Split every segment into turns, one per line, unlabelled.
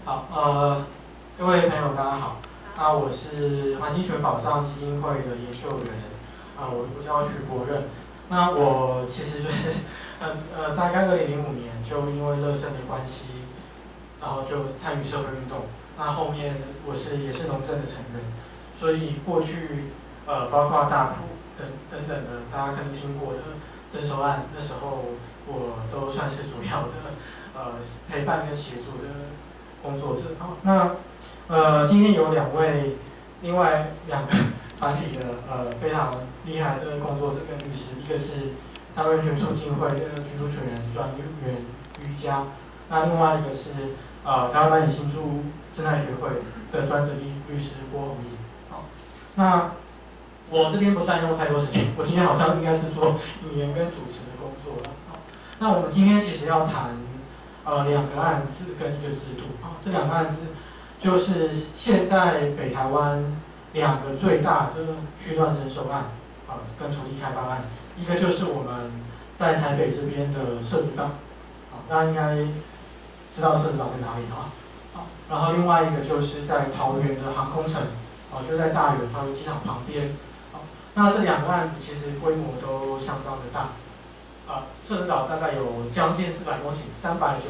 好，各位朋友，大家好。我是环境权保障基金会的研究员，我叫许博任。那我其实就是，大概2005年就因为热身的关系，然后就参与社会运动。那后面我也是农政的成员，所以过去包括大埔等等的，大家可能听过的征收案，那时候我都算是主要的陪伴跟协助的工作者。那今天有另外两个团体的非常厉害的工作者跟律师，一个是台湾人权促进会的居住权人专员瑜伽，那另外一个是台湾版新住生态学会的专职律师郭宏毅。那我这边不占用太多时间，我今天好像应该是做引言跟主持的工作了。那我们今天其实要谈2个案子跟一个制度。这2个案子就是现在北台湾2个最大的区段征收案跟土地开发案，一个就是我们在台北这边的社子岛，大家应该知道社子岛在哪里然后另外一个就是在桃园的航空城，就在大园桃园机场旁边。那这2个案子其实规模都相当的大。社子岛大概有将近400公顷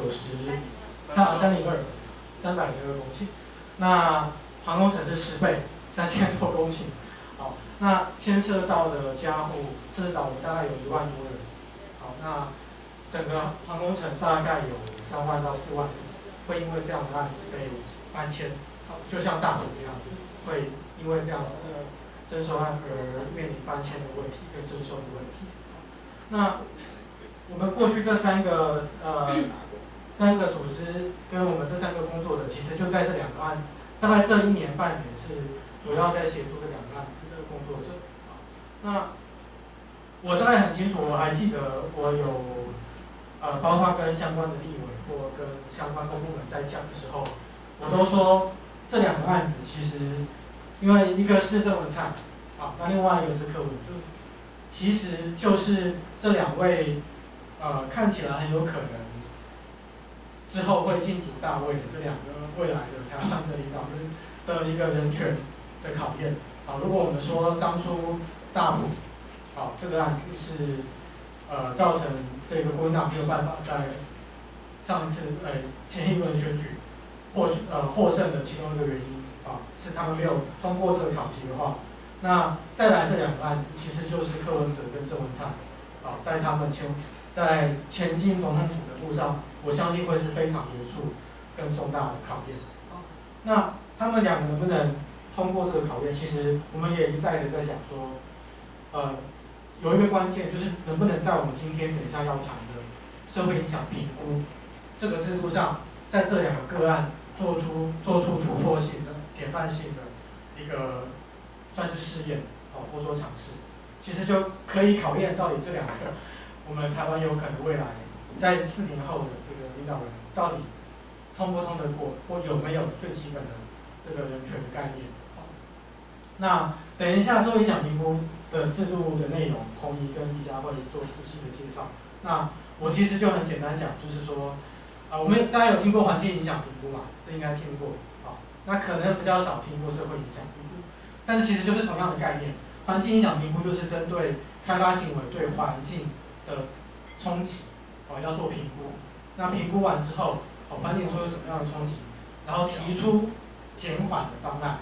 ，302公顷。那航空城是10倍，3000多公顷。那牵涉到的家户，社子岛大概有1万多人。那整个航空城大概有3万到4万人，会因为这样的案子被搬迁。就像大埔的样子，会因为这样子的征收案而面临搬迁的问题跟征收的问题。那我们过去这3个组织跟我们这3个工作者，其实就在这2个案，大概这1年半年是主要在协助这2个案子的工作者。那我大概很清楚，我还记得我有包括跟相关的立委或跟相关公部门在讲的时候，我都说这2个案子其实，因为一个是郑文灿，那另外一个是柯文哲，其实就是这2位看起来很有可能之后会竞逐大位的这2个未来的台湾的领导人的一个人权的考验。如果我们说当初大埔这个案子是造成这个国民党没有办法在上一次前一轮选举获胜的其中一个原因是他们没有通过这个考题的话，那再来这2个案子其实就是柯文哲跟郑文灿在他们在前进总统府的路上，我相信会是非常严肃跟重大的考验。那他们2个能不能通过这个考验，其实我们也一再的在讲说，有一个关键就是能不能在我们今天等一下要谈的社会影响评估这个制度上，在这2个个案做出突破性的、典范性的一个算是试验或说尝试，其实就可以考验到底这2个我们台湾有可能未来在4年后的这个领导人到底通不通得过，或有没有最基本的这个人权的概念。那等一下社会影响评估的制度的内容，宏仪跟瑜伽会做仔细的介绍。那我其实就很简单讲，就是说，我们大家有听过环境影响评估嘛？这应该听过那可能比较少听过社会影响评估，但是其实就是同样的概念。环境影响评估就是针对开发行为对环境的冲击要做评估。那评估完之后盘点出有什么样的冲击，然后提出减缓的方案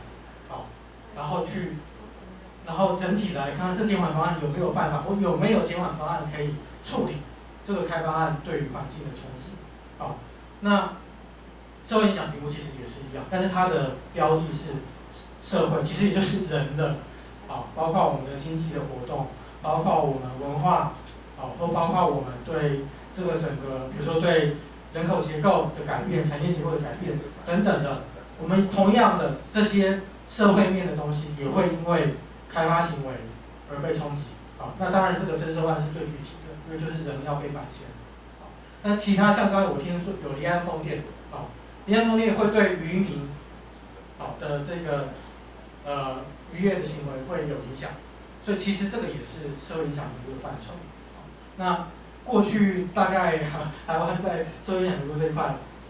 然后整体来看这减缓方案有没有办法，或有没有减缓方案可以处理这个开发案对于环境的冲击。那社会影响评估其实也是一样，但是它的标的是社会，其实也就是人的包括我们的经济的活动，包括我们文化或包括我们对这个整个，比如说对人口结构的改变、产业结构的改变等等的，我们同样的这些社会面的东西也会因为开发行为而被冲击。那当然这个征收案是最具体的，因为就是人要被搬迁。那其他像刚才我听说有离岸风电，离岸风电会对渔民的这个渔业的行为会有影响，所以其实这个也是社会影响评估的范畴。那过去大概台湾在社会影响评估这一块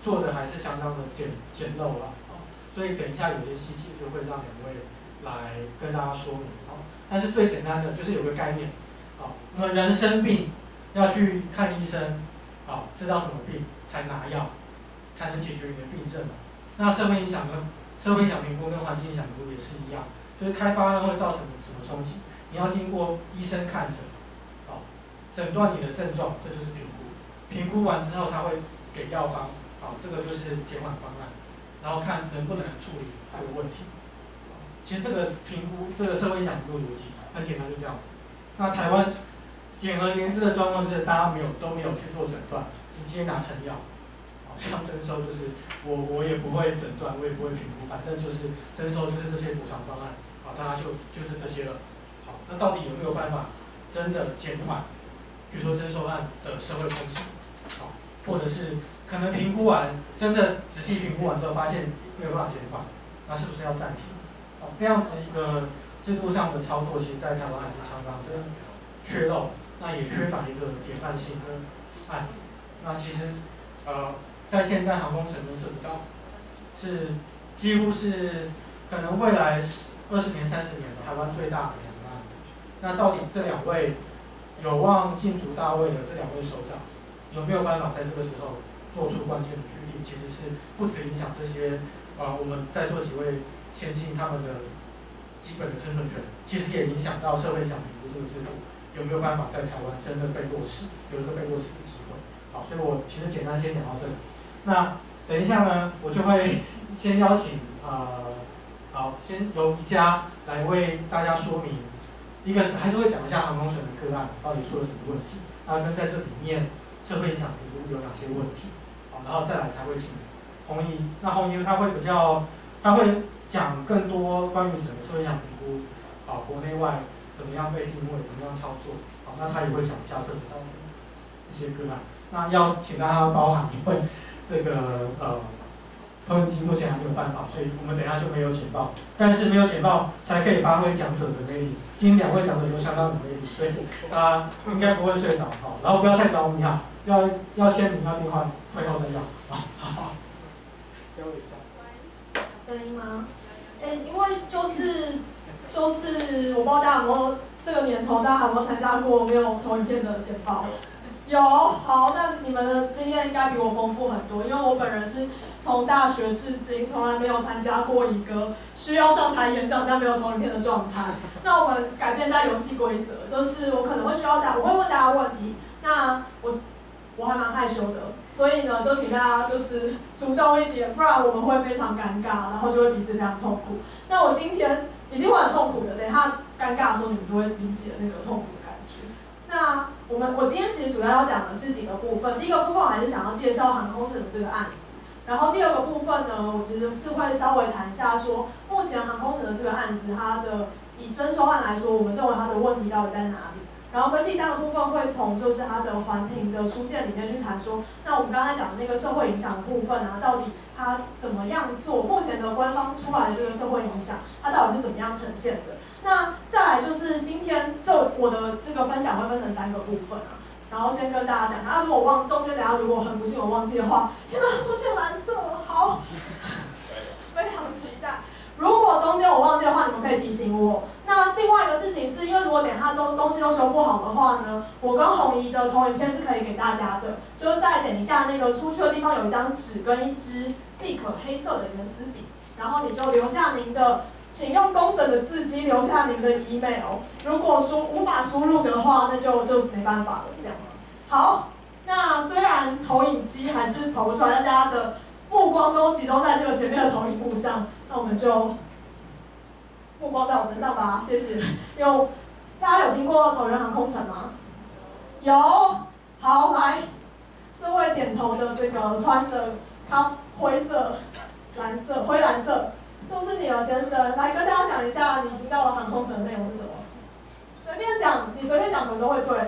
做的还是相当的简陋了啊，所以等一下有些细节就会让两位来跟大家说明啊。但是最简单的就是有个概念啊，我们人生病要去看医生啊，知道什么病才拿药，才能解决你的病症嘛。那社会影响评估跟环境影响评估也是一样，就是开发案会造成什么冲击，你要经过医生看诊，啊，诊断你的症状，这就是评估。评估完之后，他会给药方，啊，这个就是减缓方案，然后看能不能处理这个问题。其实这个评估，这个社会影响评估逻辑很简单，就这样子。那台湾简而言之的状况就是大家都没有去做诊断，直接拿成药。像征收就是我也不会诊断，我也不会评估，反正就是征收就是这些补偿方案，大家就是这些了。好，那到底有没有办法真的减缓，比如说征收案的社会冲击，好，或者是可能评估完，真的仔细评估完之后发现没有办法减缓，那是不是要暂停？好，这样子一个制度上的操作，其实在台湾还是相当的缺漏，那也缺乏一个典范性的案子。那其实在现在航空城跟社子岛，是几乎是可能未来20年、30年台湾最大的两个案子。那到底这两位有望进驻大位的这两位首长，有没有办法在这个时候做出关键的决定？其实是不只影响这些我们在座几位先进他们的基本的生存权，其实也影响到社会影响评估这个制度有没有办法在台湾真的被落实，有一个被落实的机会。好，所以我其实简单先讲到这里。那等一下呢，我就会先邀请好，先由宜家来为大家说明，一个是还是会讲一下航空城的个案到底出了什么问题，跟在这里面社会影响评估有哪些问题，好，然后再来才会请弘仪。那弘仪他会讲更多关于整个社会影响评估，国内外怎么样被定位，怎么样操作，好，那他也会讲一下涉及到的一些个案。那要请大家包涵，因为这个投影机目前还没有办法，所以我们等一下就没有简报，但是没有简报才可以发挥讲者的魅力。今天两位讲者都相当有魅力，所以大家应该不会睡着，好，然后不要太着迷哈，要签名要电话，会后再要，好，交流一下。
声音吗？因为就是我不知道大家有没有这个年头，大家有没有参加过没有投影片的简报？有，好，那你们的经验应该比我丰富很多，因为我本人是从大学至今从来没有参加过一个需要上台演讲但没有投影片的状态。那我们改变一下游戏规则，就是我可能会我会问大家问题，那我还蛮害羞的，所以呢，就请大家就是主动一点，不然我们会非常尴尬，然后就会彼此非常痛苦。那我今天一定会很痛苦的，等一下尴尬的时候你们就会理解那个痛苦的感觉。那我今天其实主要要讲的是几个部分，第一个部分我还是想要介绍航空城的这个案子，然后第二个部分呢，我其实是会稍微谈一下说，目前航空城的这个案子，它的以征收案来说，我们认为它的问题到底在哪里？然后跟第三个部分会从就是它的环评的书件里面去谈说，那我们刚才讲的那个社会影响的部分啊，到底它怎么样做？目前的官方出来的这个社会影响，它到底是怎么样呈现的？那再来就是今天我的这个分享会分成3个部分啊，然后先跟大家讲，然后如果中间等下如果很不幸我忘记的话，天哪，出现蓝色了，好，非常期待。如果中间我忘记的话，你们可以提醒我。那另外一个事情是因为如果等一下东西都修不好的话呢，我跟弘仪的投影片是可以给大家的，就是在等一下那个出去的地方有一张纸跟一支必可黑色的原子笔，然后你就留下您的，请用工整的字迹留下您的 email。如果无法输入的话，那就没办法了，这样子。好，那虽然投影机还是跑不出来，但大家的目光都集中在这个前面的投影幕上，那我们就目光在我身上吧，谢谢。大家有听过桃园航空城吗？有，好，来，这位点头的这个穿着灰蓝色，就是你了，先生，来跟大家讲一下你听到的航空城的内容是什么？随便讲，你随便讲的都会对。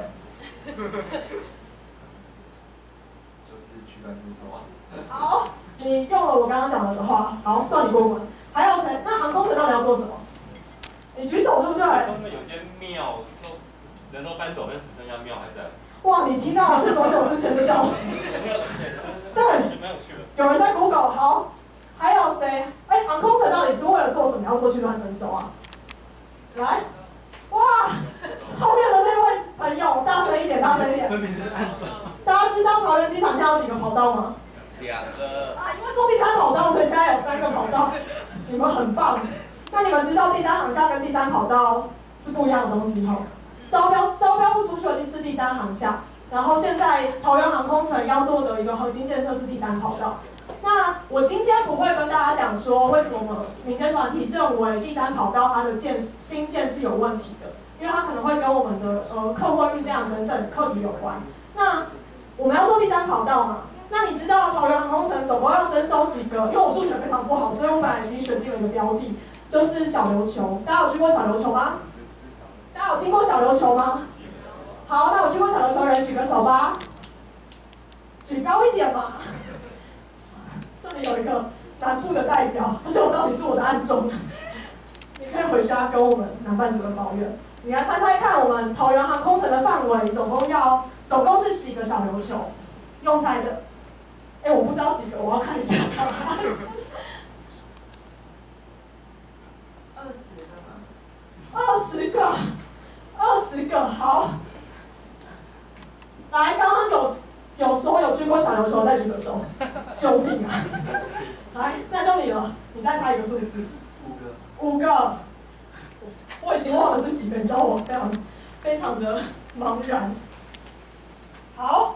就是取短自首啊。
好，你用了我刚刚讲的话，好，算你过关。还有谁？那航空城到底要做什么？你举手对不对？
他们有间庙人都搬走，但只剩下庙还在。
哇，你听到的是多久之前的消息？对，有人在 Google。好，还有谁？哎，航空城到底是为了做什么要做区段征收啊？来，哇，后面的那位朋友，大声一点，大声一点。
分明是暗装。
大家知道桃园机场现在有几个跑道吗
2个。
啊，因为做第3跑道，所以现在有3个跑道。你们很棒。那你们知道第3航厦跟第3跑道是不一样的东西吼？招标不出去的是第3航厦，然后现在桃园航空城要做的一个核心建设是第3跑道。那我今天不会跟大家讲说为什么我们民间团体认为第3跑道它的新建是有问题的，因为它可能会跟我们的客货运量等等课题有关。那我们要做第3跑道嘛？那你知道桃园航空城总共要征收几个？因为我数学非常不好，所以我本来已经选定了一个标的，就是小琉球。大家有去过小琉球吗？大家有听过小琉球吗？好，那有去过小琉球的人举个手吧，举高一点嘛。这里有一个南部的代表，而且我知道你是我的暗中，你可以回家跟我们南办主任抱怨。你来猜猜看，我们桃园航空城的范围总共是几个小琉球？用猜的。哎，我不知道几个，我要看一下答案。20个，20个，好。来，刚刚有说有去过小琉球，再举个手。救命啊！来，那就你了，你再猜一个数字。5个。我已经忘了是几个，你知道我非常的茫然。好。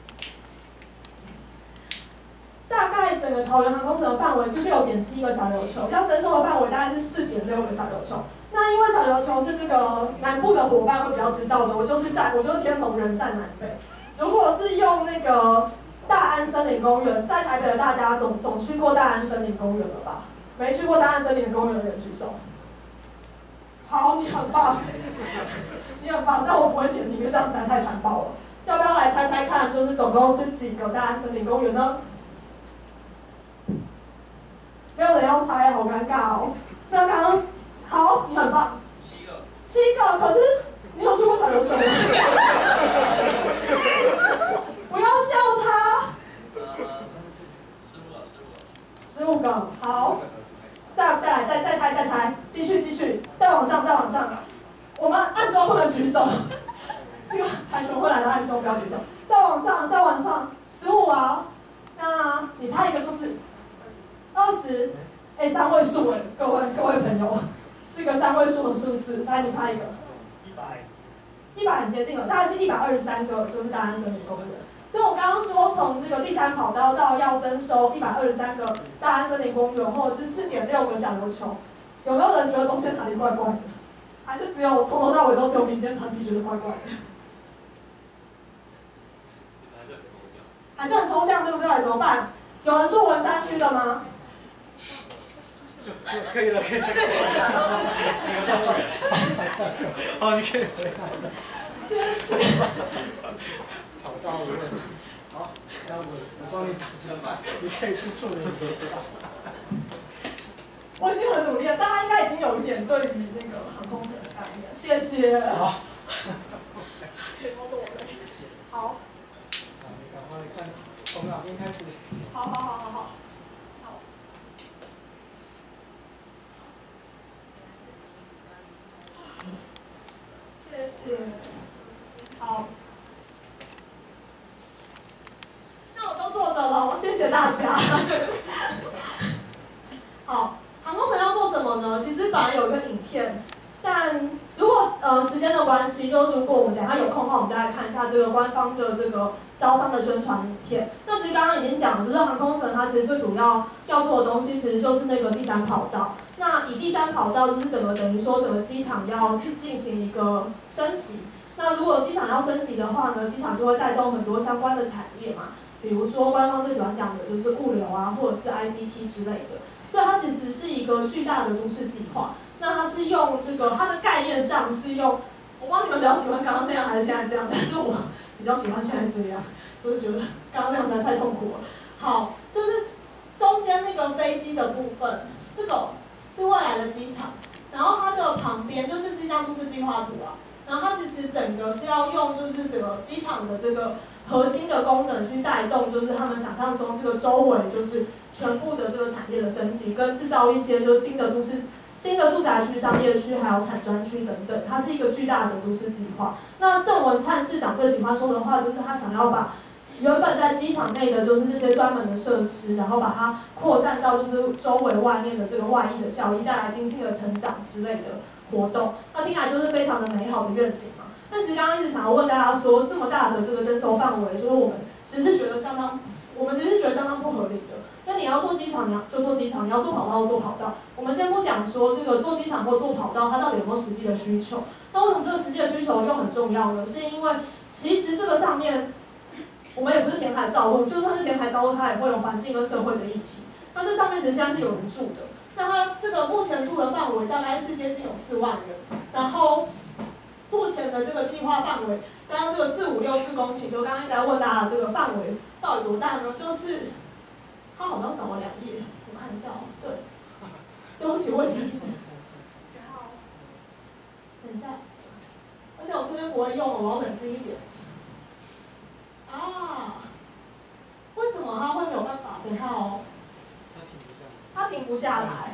大概整个桃园航空城的范围是6.7个小琉球，要征收的范围大概是4.6个小琉球。那因为小琉球是这个南部的伙伴会比较知道的，我就是天龙人站南北。如果是用那个大安森林公园，在台北的大家总去过大安森林公园了吧？没去过大安森林公园的人举手。好，你很棒，你很棒，但我不会点你，因为这样实在太残暴了。要不要来猜猜看，就是总共是几个大安森林公园呢？没有人要猜，好尴尬哦。那刚刚好，你很棒。7个，可是你有去过小琉球吗？不要笑他。15个，好。再猜，继续，再往上。我们暗中不能举手，这个跆拳会来的暗中不要举手。再往上，15啊。那你猜一个数字。20，哎，3位数哎，各位朋友，是个3位数的数字，来你猜一个。100很接近了，大概是123个，就是大安森林公园。所以我刚刚说，从这个第3跑道到要征收123个大安森林公园，或者是4.6个小琉球，有没有人觉得中间哪里怪怪的？还是只有从头到尾都只有民间团体觉得怪怪的？还是很抽象，对不对？怎么办？有人住文山区的吗？
可以了。哦，你可以回来了。
谢谢。
找到了。好，那我帮你打车吧，你可以去处理。
我已经很努力了，大家应该已经有一点对于那个航空城的概念。谢谢。好。好。
你赶快看，从哪边开始？
好。谢谢。好。那我就坐着了，谢谢大家。好，航空城要做什么呢？其实本来有一个影片，但如果时间的关系，就如果我们等一下有空的话，我们再来看一下这个官方的这个招商的宣传影片。那其实刚刚已经讲了，就是航空城它其实最主要做的东西，其实就是那个第3跑道。那以第3跑道就是等于说整个机场要去进行一个升级。那如果机场要升级的话呢，机场就会带动很多相关的产业嘛，比如说官方最喜欢讲的就是物流啊，或者是 ICT 之类的。所以它其实是一个巨大的都市计划。那它是用它的概念上是用，我不知道你们比较喜欢刚刚那样还是现在这样，但是我比较喜欢现在这样，我就觉得刚刚那样实在太痛苦了。好，就是中间那个飞机的部分，这个是未来的机场，然后它的旁边就这是一张都市计划图啊。 然后它其实整个是要用就是整个机场的这个核心的功能去带动，就是他们想象中这个周围就是全部的这个产业的升级，跟制造一些就是新的都市、新的住宅区、商业区，还有产专区等等，它是一个巨大的都市计划。那郑文灿市长最喜欢说的话就是他想要把原本在机场内的就是这些专门的设施，然后把它扩散到就是周围外面的这个外溢的效益，带来经济的成长之类的活动。那听起来就是非常的美好的愿景嘛。但其实刚刚一直想要问大家说，这么大的这个征收范围，就是我们其实是觉得相当不合理的。那你要做机场，你就做机场；你要做跑道就做跑道。我们先不讲说这个做机场或做跑道，它到底有没有实际的需求？那为什么这个实际的需求又很重要呢？是因为其实这个上面，我们也不是填海造陆，就算是填海造陆，它也会有环境跟社会的议题。那这上面其实现在是有人住的，那它这个目前住的范围大概是接近有4万人，然后目前的这个计划范围，刚刚这个4564公顷，就刚刚一直在问大家的这个范围到底多大呢？就是它好像少了2页，我看一下哦，对，对不起，我已经等一下，而且我这边不会用了，我要冷静一点。啊，为什么它会没有办法？等一下哦，它停不下来。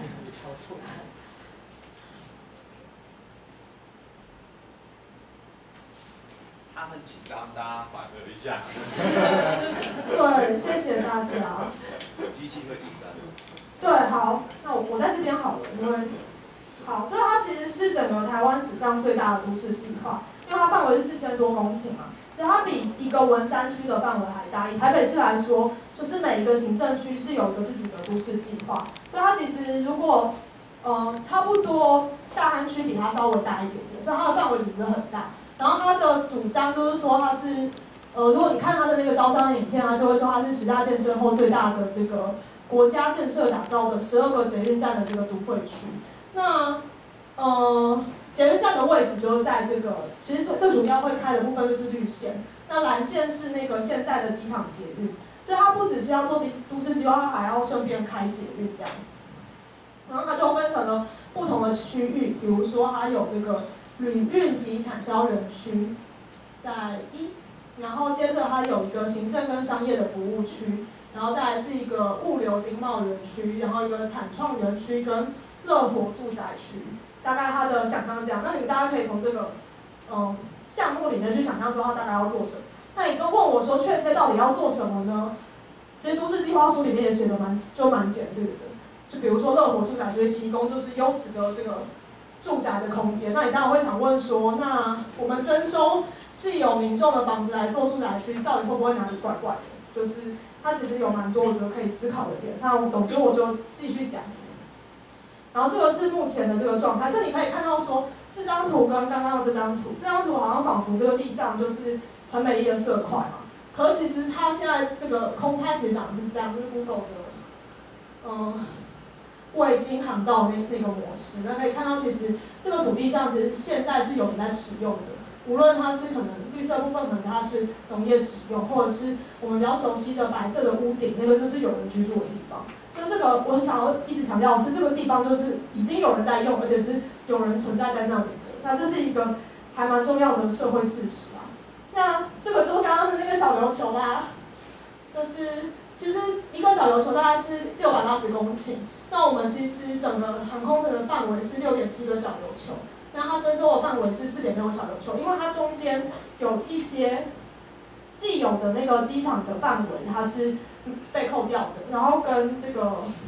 他很紧张，大家缓和一下。
对，谢谢大家。
机器会紧张。
对，好，那我在这边好了，因为好，所以它其实是整个台湾史上最大的都市计划，因为它范围是4000多公顷嘛，所以它比一个文山区的范围还大。以台北市来说，就是每一个行政区是有一个自己的都市计划，所以它其实如果差不多大安区比它稍微大一点点，所以它的范围其实很大。然后它的主张就是说它是，如果你看它的那个招商的影片，它就会说它是10大建设后最大的这个国家建设打造的12个捷运站的这个都会区。那捷运站的位置就是在这个，其实最主要会开的部分就是绿线，那蓝线是那个现在的机场捷运，所以它不只是要做都市计划，它还要顺便开捷运这样子。然后它就分成了不同的区域，比如说它有这个旅运及产销园区，在1，然后接着它有一个行政跟商业的服务区，然后再来是一个物流经贸园区，然后一个产创园区跟乐活住宅区，大概它的想象是这样。那你们大家可以从这个项目里面去想象说它大概要做什么。那你都问我说确切到底要做什么呢？其实都市计划书里面也写的蛮简略的，就比如说乐活住宅区提供就是优质的这个住宅的空间。那你当然会想问说，那我们征收既有民众的房子来做住宅区，到底会不会哪里怪怪的？就是它其实有蛮多我觉得可以思考的点。那总之我就继续讲。然后这个是目前的这个状态，所以你可以看到说，这张图跟刚刚的这张图好像仿佛这个地上就是很美丽的色块嘛。可是其实它现在这个空拍其实长得是这样，就是 Google 的卫星航照的那个模式。那可以看到，其实这个土地上其实现在是有人在使用的，无论它是可能绿色部分，可能它是农业使用，或者是我们比较熟悉的白色的屋顶，那个就是有人居住的地方。那这个我想要一直强调的是，这个地方就是已经有人在用，而且是有人存在在那里的。那这是一个还蛮重要的社会事实啊。那这个就是刚刚的那个小琉球啦，就是其实一个小琉球大概是680公顷，那我们其实整个航空城的范围是6.7个小琉球，那它征收的范围是4.6个小琉球，因为它中间有一些既有的那个机场的范围它是被扣掉的，然后跟这个，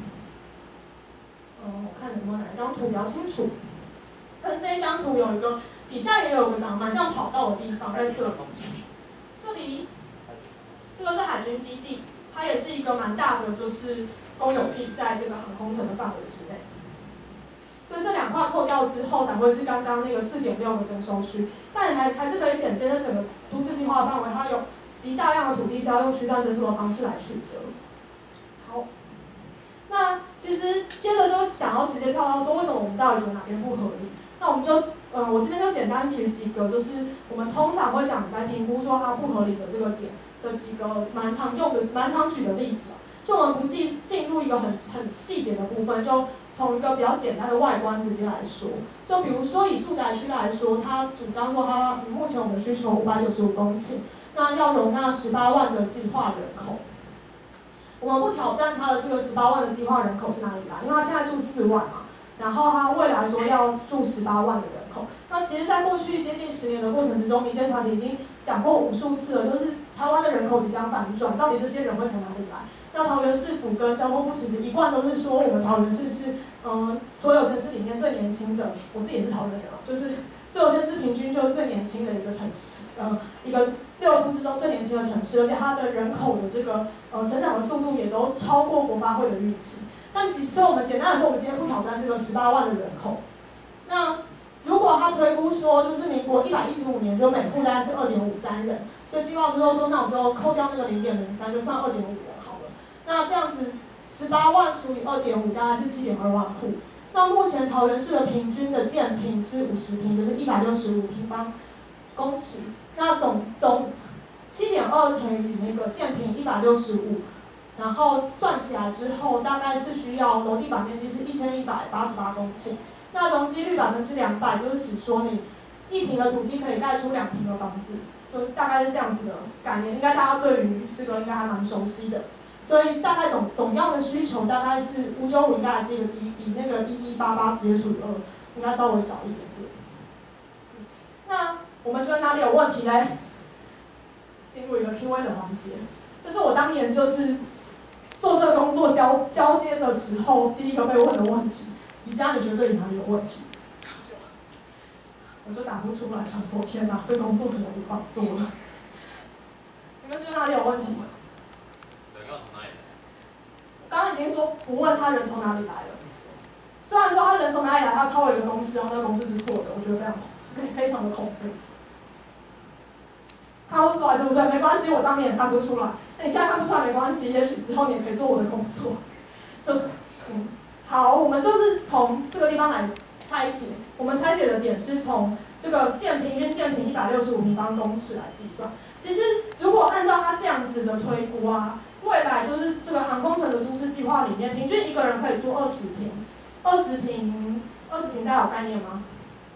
我看有没有哪一张图比较清楚，跟这一张图有一个底下也有个长得蛮像跑道的地方，在这里，这个是海军基地，它也是一个蛮大的就是公有地，在这个航空城的范围之内。所以这2块扣掉之后，才会是刚刚那个4.6个征收区，但还是可以显见，这整个都市计划范围它有极大量的土地是要用区段征收的方式来取得。好，那其实接着就想要直接跳到说，为什么我们到底觉得哪边不合理？那我们就我这边就简单举几个，就是我们通常会讲来评估说它不合理的这个点的几个蛮常举的例子。 就我们不进入一个很细节的部分，就从一个比较简单的外观直接来说。就比如说以住宅区来说，它主张说它目前我们的需求595公顷，那要容纳18万的计划人口。我们不挑战它的这个18万的计划人口是哪里来，因为它现在住4万嘛，然后它未来说要住18万的人口。那其实，在过去接近10年的过程之中，民间团体已经讲过无数次了，就是台湾的人口即将反转，到底这些人会从哪里来？那桃园市府跟交通部其实一贯都是说，我们桃园市是所有县市里面最年轻的，我自己也是桃园人啊，就是所有县市平均就是最年轻的一个城市，一个6都之中最年轻的城市，而且它的人口的这个成长的速度也都超过国发会的预期。所以我们简单的说，我们今天不挑战这个18万的人口。那如果他推估说，就是民国115年就每户大概是2.53人，所以计划书就说，那我们就扣掉那个0.03，就算2.5人好了。那这样子18万除以2.5，大概是7.2万户。那目前桃园市的平均的建坪是50坪，就是165平方公尺。那总7.2乘以那个建坪165，然后算起来之后，大概是需要楼地板面积是1188公顷。那容积率200%，就是指说你1坪的土地可以盖出2坪的房子，就大概是这样子的概念。应该大家对于这个应该还蛮熟悉的。所以大概总样的需求大概是595，应该还是一个低，比那个1188直接除以2，应该稍微少一点点。那我们觉得哪里有问题嘞？进入一个 Q&A 的环节，这是我当年就是做这个工作交接的时候第一个被问的问题。宜家，你觉得这里哪里有问题？我就答不出来，想说天哪，这个工作可能无法做了。你们觉得哪里有问题？
人要从哪里来？
我刚刚已经说不问他人从哪里来了。虽然说他人从哪里来，他抄了一个公式，然后那个公式是错的，我觉得非常的恐怖。看不出来对不对？没关系，我当年也看不出来。那你现在看不出来没关系，也许之后你也可以做我的工作。就是好，我们就是从这个地方来拆解。我们拆解的点是从这个平均建坪165平方公尺来计算。其实如果按照它这样子的推估啊，未来就是这个航空城的都市计划里面，平均一个人可以住20坪。20坪大家有概念吗？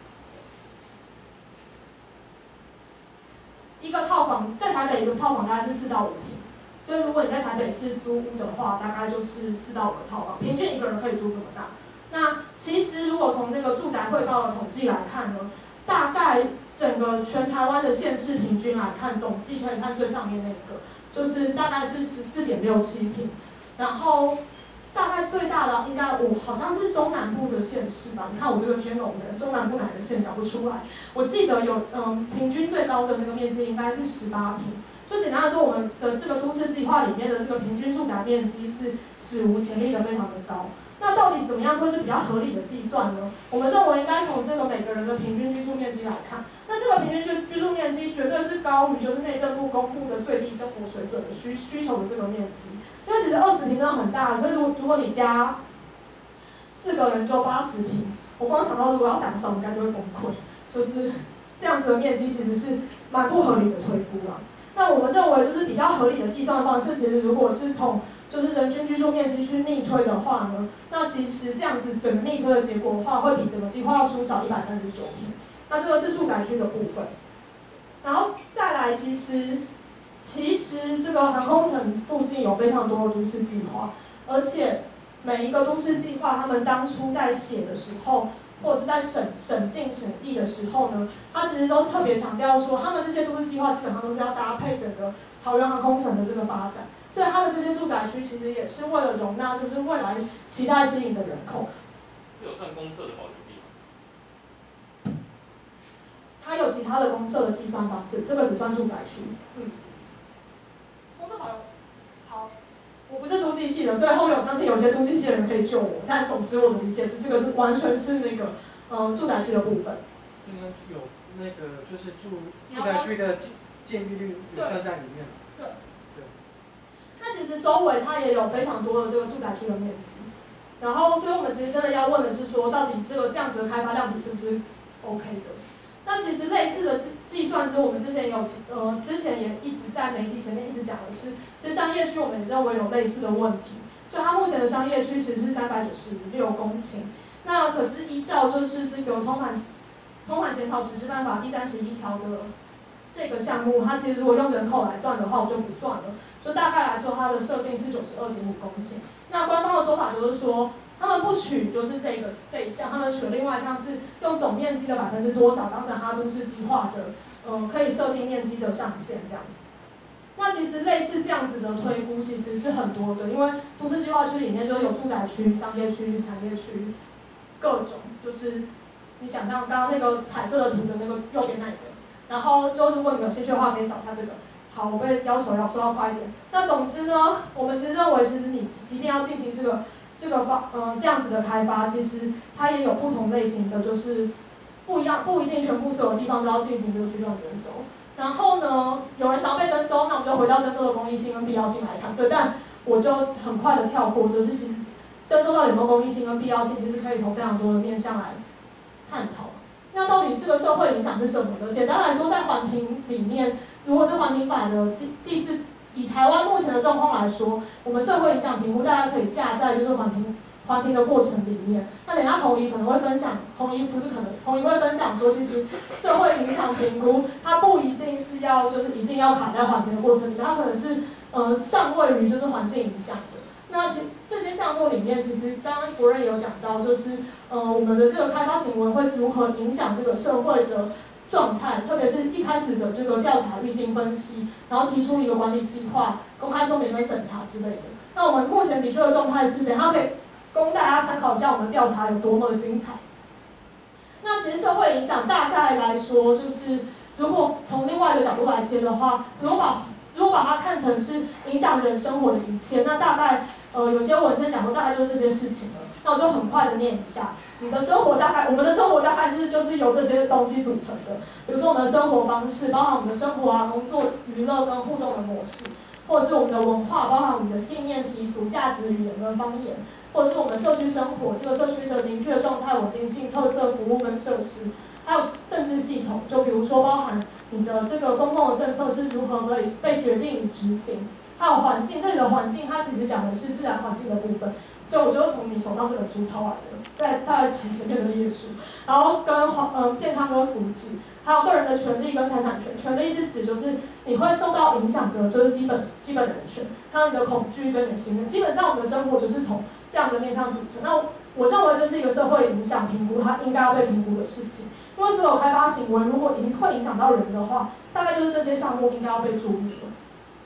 一个套房在台北一个套房大概是4到5坪。所以如果你在台北市租屋的话，大概就是4到5个套房，平均一个人可以住这么大。那其实如果从那个住宅汇报的统计来看呢，大概整个全台湾的县市平均来看，总计可以看最上面那个，就是大概是14.67坪。然后大概最大的应该我好像是中南部的县市吧，你看我这个天龙人，中南部哪个县讲不出来？我记得有平均最高的那个面积应该是18坪。就简单的说，我们的这个都市计划里面的这个平均住宅面积是史无前例的非常的高。那到底怎么样说是比较合理的计算呢？我们认为应该从这个每个人的平均居住面积来看。那这个平均居住面积绝对是高于就是内政部公布的最低生活水准的需求的这个面积。因为其实20坪真的很大，所以如果你加4个人就80坪，我光想到如果要打扫，应该就会崩溃。就是这样子的面积其实是蛮不合理的推估啦。那我们认为就是比较合理的计算方式，其实如果是从就是人均居住面积去逆推的话呢，那其实这样子整个逆推的结果的话，会比整个计划书少139坪。那这个是住宅区的部分。然后再来，其实这个航空城附近有非常多的都市计划，而且每一个都市计划，他们当初在写的时候，或者是在审议的时候呢，他其实都特别强调说，他们这些都市计划基本上都是要搭配整个桃园航空城的这个发展，所以它的这些住宅区其实也是为了容纳就是未来期待吸引的人口。
这有算公设的保留地吗？
它有其他的公设的计算方式，这个只算住宅区。公设保留好。我不是都计系的，所以后面我相信有些都计系的人可以救我。但总之我的理解是，这个是完全是那个住宅区的部分。
这个有那个就是住宅区的建蔽率也算在里面。
对。那其实周围它也有非常多的这个住宅区的面积。然后，所以我们其实真的要问的是说，到底这样子的开发量体是不是 OK 的？ 那其实类似的计算，其实我们之前也一直在媒体前面一直讲的是，其实商业区我们也认为有类似的问题，就它目前的商业区其实是396公顷，那可是依照就是这个通盘检讨实施办法第31条的这个项目，它其实如果用人口来算的话，我就不算了，就大概来说它的设定是92.5公顷，那官方的说法就是说，他们不取就是这一项，他们取另外一项是用总面积的多少当成它都市计划的可以设定面积的上限这样子。那其实类似这样子的推估其实是很多的，因为都市计划区里面就有住宅区、商业区、产业区，各种就是你想象刚刚那个彩色的图的那个右边那一个，然后就如果你们有兴趣的话，可以扫一下这个。好，我被要求要说要快一点。那总之呢，我们其实认为，其实你即便要进行这样子的开发，其实它也有不同类型的，就是不一定全部所有地方都要进行这个区段征收。然后呢，有人想要被征收，那我们就回到征收的公益性跟必要性来看。所以，但我就很快的跳过，就是其实征收到底有没有公益性跟必要性，其实可以从非常多的面向来探讨。那到底这个社会影响是什么呢？简单来说，在环评里面，如果是环评法的第4，以台湾目前的状况来说，我们社会影响评估大家可以架在就是环评的过程里面。那等一下弘仪可能会分享，弘仪会分享说，其实社会影响评估它不一定是就是一定要卡在环评的过程里面，它可能是上位于就是环境影响的。那这些项目里面，其实刚刚国任也有讲到，就是我们的这个开发行为会如何影响这个社会的状态，特别是一开始的这个调查、预定、分析，然后提出一个管理计划、公开说明跟审查之类的。那我们目前的确的状态是，等一下可以供大家参考一下我们调查有多么的精彩。那其实社会影响大概来说，就是如果从另外一个角度来切的话，如果把它看成是影响人生活的一切，那大概有些文献讲过，大概就是这些事情了。那我就很快的念一下，我们的生活大概是就是由这些东西组成的。比如说我们的生活方式，包含我们的生活啊、工作、娱乐跟互动的模式，或者是我们的文化，包含我们的信念、习俗、价值、语言跟方言，或者是我们社区生活，这个社区的凝聚的状态、稳定性、特色、服务跟设施，还有政治系统，就比如说包含你的这个公共的政策是如何被决定与执行，还有环境，这里的环境它其实讲的是自然环境的部分。对，我就是从你手上这本书抄来的，在大概前面的页数，然后跟健康跟福祉，还有个人的权利跟财产权。权利是指就是你会受到影响的，就是基本人权，还有你的恐惧跟你的信任。基本上我们的生活就是从这样的面向组成。那我认为这是一个社会影响评估，它应该要被评估的事情。因为所有开发行为如果会影响到人的话，大概就是这些项目应该要被注意的。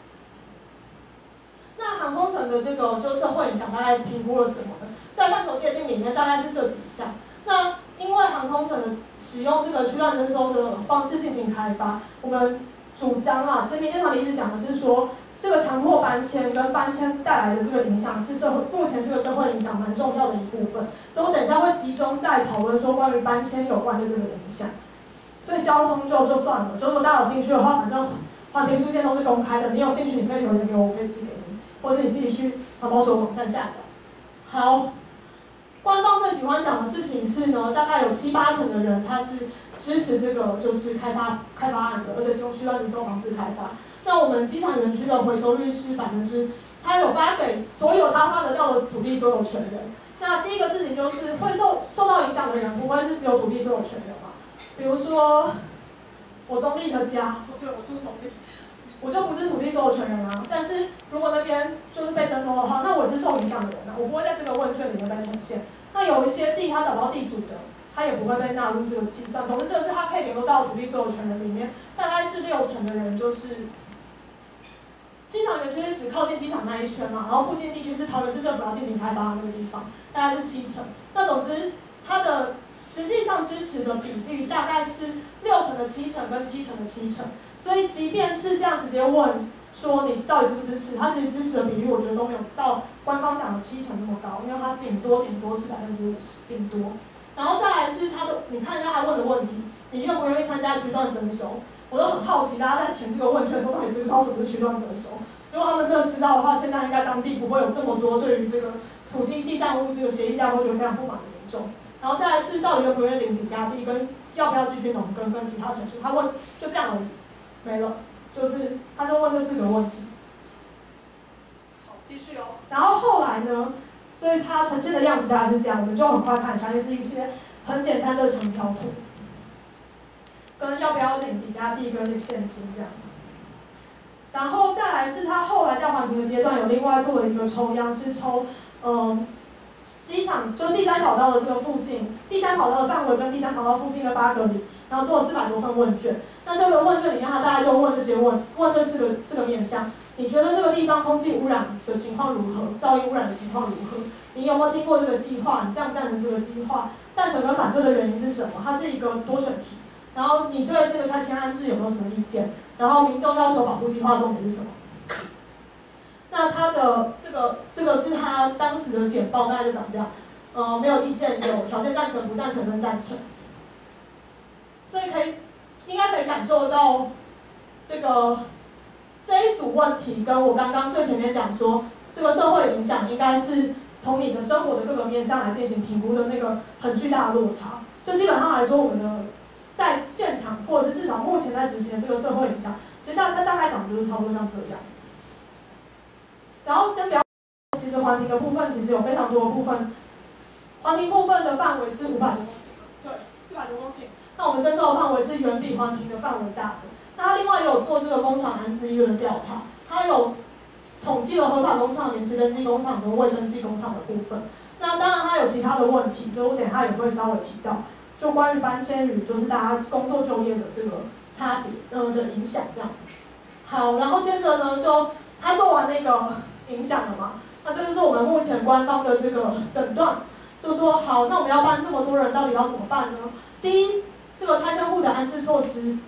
那航空城的这个就社会影响大概评估了什么呢？在范畴界定里面大概是这几项。那因为航空城的使用这个区段征收的方式进行开发，我们主张啦，其实民间团体一直讲的是说，这个强迫搬迁跟搬迁带来的这个影响是目前这个社会影响蛮重要的一部分。所以我等一下会集中在讨论说关于搬迁有关的这个影响。所以交通就算了，就如果大家有兴趣的话，反正环评书件都是公开的，你有兴趣你可以留言给我，我可以寄给你。或是你自己去环保署网站下载。好，官方最喜欢讲的事情是呢，大概有7、8成的人他是支持这个就是开发案的，而且是用区段征收方式开发。那我们机场园区的回收率是他有发给所有他发得到的土地所有权人。那第一个事情就是会受到影响的人不会是只有土地所有权人嘛？比如说我中立的家，对，我住中立。我就不是土地所有权人啊，但是如果那边就是被征收的话，那我也是受影响的人啊，我不会在这个问卷里面被呈现。那有一些地他找不到地主的，他也不会被纳入这个计算。总之，这个是他可以联络到土地所有权人里面，大概是6成的人就是机场园区是指靠近机场那一圈嘛，然后附近地区是桃园市政府要进行开发的那个地方，大概是7成。那总之，它的实际上支持的比例大概是6成的7成跟7成的7成。所以，即便是这样直接问说你到底支不支持，他其实支持的比例我觉得都没有到官方讲的7成那么高，因为他顶多是50%，顶多。然后再来是你看一下他问的问题，你愿不愿意参加区段征收？我都很好奇，大家在填这个问卷的时候到底知不知道什么是区段征收？如果他们真的知道的话，现在应该当地不会有这么多对于这个土地地上物这个协议架构觉得非常不满的民众。然后再来是到底愿不愿意领抵价地跟要不要继续农耕跟其他陈述，他问就这样而已，没了，就是他就问这4个问题。好，继续哦。然后后来呢，所以它呈现的样子大概是这样，我们就很快看一下，就是一些很简单的长条图，跟要不要领底价地跟领现金这样。然后再来是他后来在环评的阶段有另外做了一个抽样，是抽机场就第3跑道的这个附近，第3跑道的范围跟第3跑道附近的8个里，然后做了400多份问卷。那这个问卷里面，他大概就问这些问这四个面向。你觉得这个地方空气污染的情况如何？噪音污染的情况如何？你有没有听过这个计划？你赞不赞成这个计划？赞成跟反对的原因是什么？它是一个多选题。然后你对这个拆迁安置有没有什么意见？然后民众要求保护计划重点是什么？那他的这个是他当时的简报，大概就长这样。没有意见，有条件赞成、不赞成跟赞成。所以应该可以感受到这一组问题跟我刚刚最前面讲说，这个社会影响应该是从你的生活的各个面向来进行评估的那个很巨大的落差。就基本上来说，我们的在现场或者是至少目前在执行的这个社会影响，其实大概讲的就是差不多像这样。然后先不要，其实环评的部分其实有非常多的部分，环评部分的范围是500多公顷，对，400多公顷。那我们征收的范围是远比环评的范围大的。那他另外也有做这个工厂安置意愿的调查，他有统计了合法工厂、临时登记工厂跟未登记工厂的部分。那当然他有其他的问题，就我等一下也会稍微提到，就关于搬迁与就是大家工作就业的这个差别的影响这样。好，然后接着呢，就他做完那个影响了嘛，那这就是我们目前官方的这个诊断，就说好，那我们要搬这么多人，到底要怎么办呢？第一，这个拆迁户的安置措施。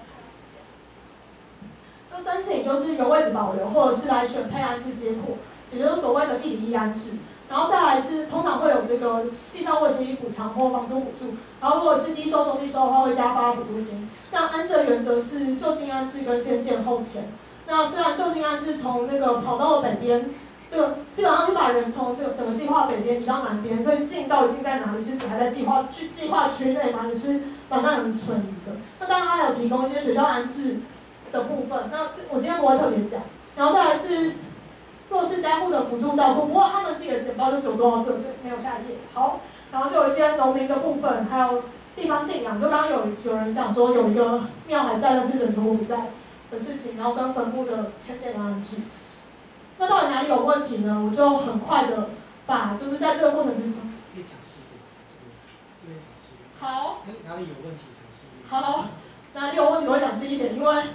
就申请就是有位置保留，或者是来选配安置接驳，也就是所谓的地理义安置。然后再来是通常会有这个地上物实益补偿或房租补助，然后如果是低收中低收的话会加发补助金。那安置的原则是就近安置跟先建后迁。那虽然就近安置从那个跑道的北边，这个基本上是把人从这个整个计划北边移到南边，所以近到底近在哪里是指还在计划区内吗？还是蛮让人存疑的。那当然还有提供一些学校安置的部分，那我今天不会特别讲。然后再来是弱势家户的辅助照顾，不过他们自己的简报就只有做到这，所以没有下一页。好，然后就有一些农民的部分，还有地方信仰，就刚刚有人讲说有一个庙还在，但是人全部不在的事情，然后跟坟墓的迁建跟安置。那到底哪里有问题呢？我就很快的把就是在这个过程之中，
可以讲细一点，这边讲细一点。
好，
哪里有问题讲细一点。
好，哪里有问题我会讲细一点，因为。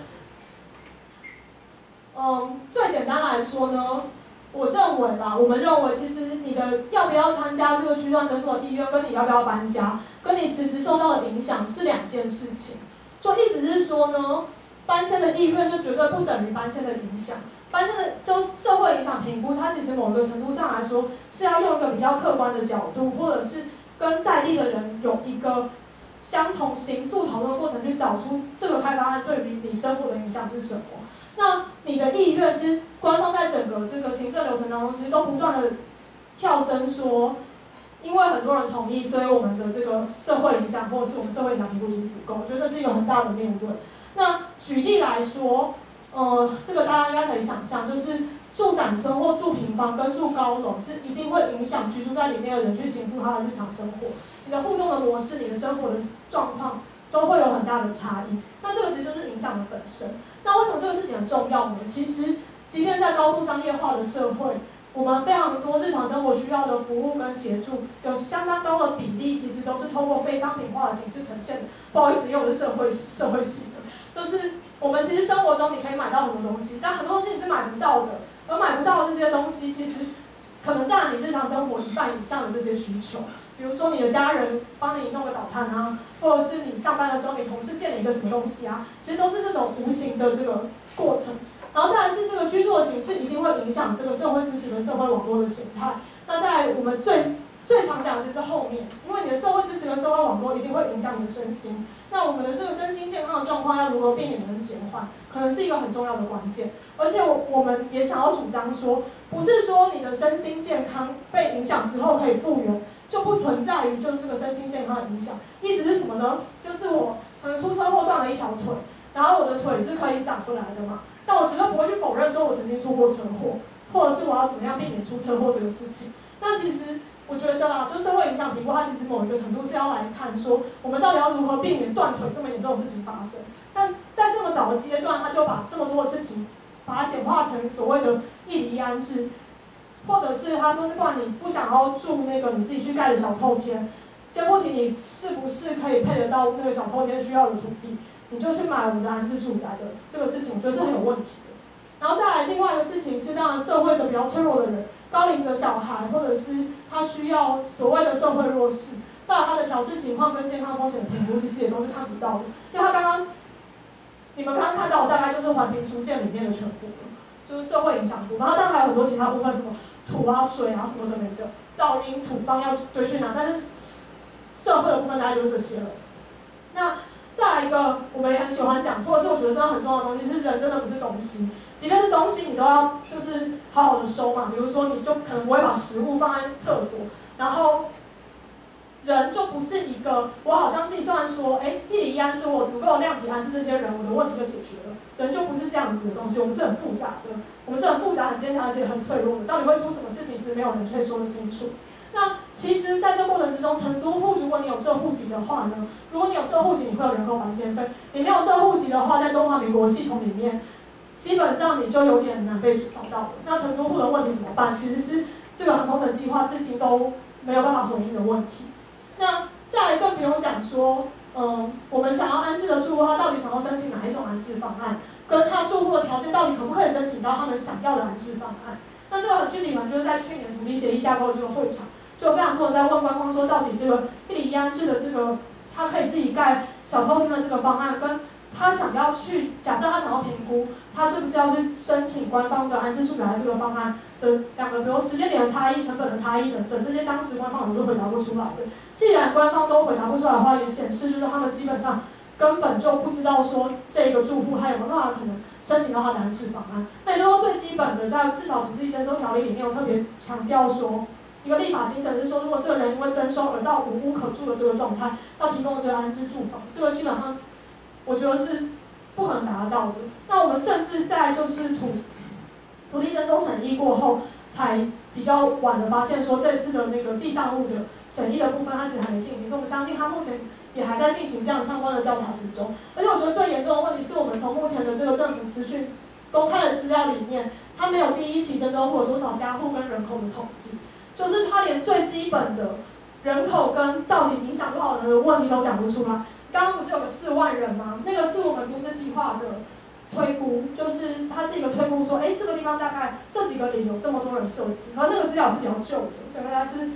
最简单来说呢，我们认为其实你的要不要参加这个区段征收的意愿，跟你要不要搬家，跟你实质受到的影响是2件事情。就意思是说呢，搬迁的意愿就绝对不等于搬迁的影响。搬迁的就社会影响评估，它其实某个程度上来说是要用一个比较客观的角度，或者是跟在地的人有一个相同形塑讨论的过程，去找出这个开发案对于你生活的影响是什么。那你的意愿，其实官方在整个这个行政流程当中，其实都不断的跳针说，因为很多人同意，所以我们的这个社会影响或者是我们社会影响评估已经足够，我觉得这是一个很大的谬论。那举例来说，这个大家应该可以想象，就是住散村或住平房跟住高楼是一定会影响居住在里面的人去形塑他的日常生活，你的互动的模式，你的生活的状况都会有很大的差异。那这个其实就是影响的本身。那为什么这个事情很重要呢？其实，即便在高度商业化的社会，我们非常多日常生活需要的服务跟协助，有相当高的比例，其实都是通过非商品化的形式呈现的。不好意思，因为我是社会系的，就是我们其实生活中你可以买到很多东西，但很多东西你是买不到的，而买不到的这些东西，其实可能占了你日常生活1半以上的这些需求。比如说你的家人帮你弄个早餐啊，或者是你上班的时候你同事借了一个什么东西啊，其实都是这种无形的这个过程。然后再来是这个居住的形式一定会影响这个社会支持跟社会网络的形态。那在我们最常讲的是后面，因为你的社会支持跟社会网络一定会影响你的身心。那我们的这个身心健康的状况要如何避免跟减缓，可能是一个很重要的关键。而且我们也想要主张说，不是说你的身心健康被影响之后可以复原，就不存在于就是这个身心健康的影响。意思是什么呢？就是我可能出车祸断了一条腿，然后我的腿是可以长回来的嘛，但我绝对不会去否认说我曾经出过车祸，或者是我要怎么样避免出车祸这个事情。那其实我觉得啊，就社会影响评估，它其实某一个程度是要来看说，我们到底要如何避免断腿这么严重的事情发生。但在这么早的阶段，他就把这么多的事情，把它简化成所谓的一离安置，或者是他说，不管你不想要住那个你自己去盖的小透天，先不提你是不是可以配得到那个小透天需要的土地，你就去买我们的安置住宅的这个事情，我觉得是很有问题的。然后再来另外一个事情是，当然社会的比较脆弱的人，高龄者小孩，或者是他需要所谓的社会弱势，当然他的调适情况跟健康风险的评估其实也都是看不到的，因为你们刚刚看到的大概就是环评书件里面的全部了，就是社会影响部分，然后当然还有很多其他部分，什么土啊、水啊什么的没的，噪音、土方要堆去哪，但是社会的部分大概就是这些了。那再来一个，我们也很喜欢讲，或者是我觉得真的很重要的东西，是人真的不是东西，即便是东西，你都要就是好好的收嘛。比如说，你就可能不会把食物放在厕所，然后人就不是一个我好像计算说，一离安置我足够量体安置这些人，我的问题就解决了。人就不是这样子的东西，我们是很复杂的，我们是很复杂、很坚强，而且很脆弱的。到底会出什么事情，是没有人可以说得清楚。那其实，在这过程之中，承租户如果你有设户籍的话呢，如果你有设户籍，你会有人口搬迁费；你没有设户籍的话，在中华民国系统里面，基本上你就有点难被找到了。那承租户的问题怎么办？其实是这个航空城计划至今都没有办法回应的问题。那再来更不用讲说，我们想要安置的住户，他到底想要申请哪一种安置方案，跟他住户的条件到底可不可以申请到他们想要的安置方案？那这个很具体嘛，就是在去年土地协议架构这个会场，就有非常多人在问官方说，到底这个一离安置的这个，他可以自己盖小透天的这个方案，跟他想要去，假设他想要评估，他是不是要去申请官方的安置住宅的这个方案的两个，比如时间点的差异、成本的差异等等，这些当时官方都回答不出来的。既然官方都回答不出来的话，也显示就是他们基本上根本就不知道说这个住户他有没有办法可能申请到他的安置方案。那也就是说最基本的，在至少土地征收条例里面有特别强调说，一个立法精神是说，如果这个人因为征收而到无屋可住的这个状态，要提供这个安置住房，这个基本上我觉得是不可能达得到的。那我们甚至在就是土地征收审议过后，才比较晚的发现说，这次的那个地上物的审议的部分，它其实还没进行，所以我们相信它目前也还在进行这样相关的调查之中。而且我觉得最严重的问题是我们从目前的这个政府资讯公开的资料里面，它没有第一期征收户有多少家户跟人口的统计，就是它连最基本的人口跟到底影响多少人的问题都讲不出来。刚刚不是有个4万人吗？那个是我们都市计划的推估，就是它是一个推估说，这个地方大概这几个里有这么多人涉及，然后那个资料是比较旧的，大概是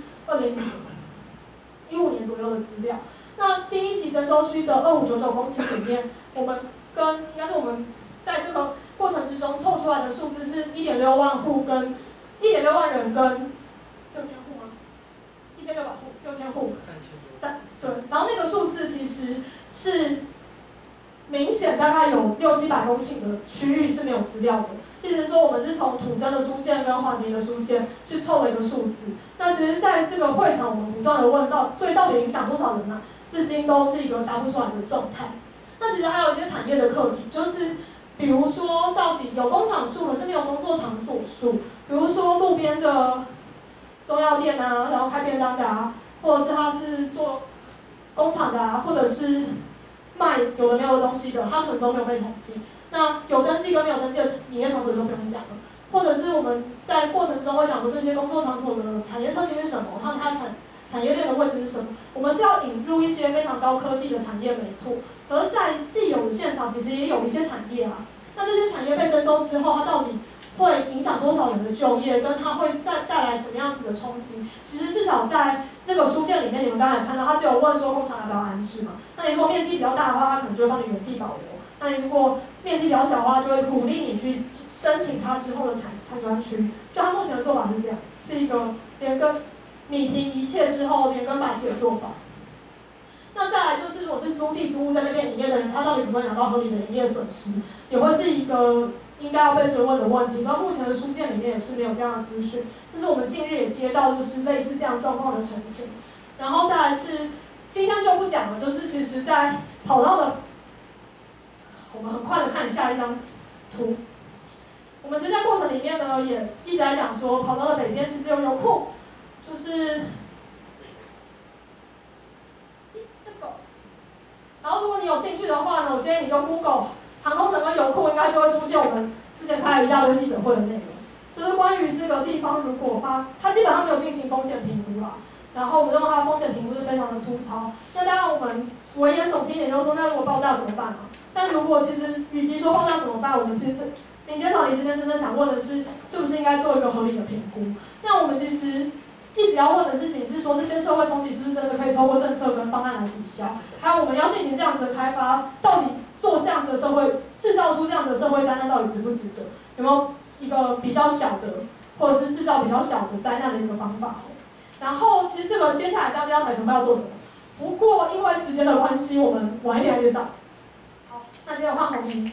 2015年左右的资料。那第一期征收区的2599公顷里面，我们应该是我们在这个过程之中凑出来的数字是1.6万户跟1.6万人跟6000户吗？1600户，6000户。对，然后那个数字其实是明显大概有600-700公顷的区域是没有资料的，意思是说我们是从土征的书件跟环评的书件去凑了一个数字。那其实在这个会场我们不断的问到，所以到底影响多少人呢？至今都是一个答不出来的状态。那其实还有一些产业的课题，就是比如说到底有工厂数可是没有工作场所数，比如说路边的中药店啊，然后开便当的啊，或者是他是做工厂的啊，或者是卖有的没有的东西的，它可能都没有被统计。那有登记跟没有登记的营业场所都不用讲了，或者是我们在过程中会讲说这些工作场所的产业特性是什么，它产业链的位置是什么。我们是要引入一些非常高科技的产业，没错。而在既有的现场，其实也有一些产业啊。那这些产业被征收之后，它到底会影响多少人的就业，跟它会再带来什么样子的冲击？其实至少在这个书件里面，你们刚才也看到，它就有问说工厂要不要安置嘛。那你如果面积比较大的话，它可能就会帮你原地保留；那你如果面积比较小的话，就会鼓励你去申请它之后的产专区。就它目前的做法是这样，是一个连根弭平一切之后连根拔起的做法。那再来就是，如果是租地租屋在那边里面的人，他到底可不可以拿到合理的营业损失，也会是一个应该要被追问的问题。那目前的书件里面也是没有这样的资讯，但是我们近日也接到就是类似这样状况的陈情。 然后再来是今天就不讲了，就是其实在跑道的，我们很快的看下一张图。我们其实在过程里面呢，也一直在讲说，跑道的北边其实有油库，就是这个。然后如果你有兴趣的话呢，我建议你就 Google 航空城跟油库，应该就会出现我们之前开了一大堆记者会的内容，就是关于这个地方如果它基本上没有进行风险评估啦。然后我们认为它的风险评估是非常的粗糙。那当然我们危言耸听点就是说，那如果爆炸怎么办啊？但如果其实与其说爆炸怎么办，我们其实民间团体这边真的想问的是，是不是应该做一个合理的评估？那我们其实一直要问的事情是说，这些社会冲击是不是真的可以透过政策跟方案来抵消？还有我们要进行这样子的开发，到底做这样子的社会，制造出这样子的社会灾难，到底值不值得？有没有一个比较小的，或者是制造比较小的灾难的一个方法？然后其实这个接下来是要介绍台船派要做什么，不过因为时间的关系，我们晚一点来介绍。好，那接着换红衣。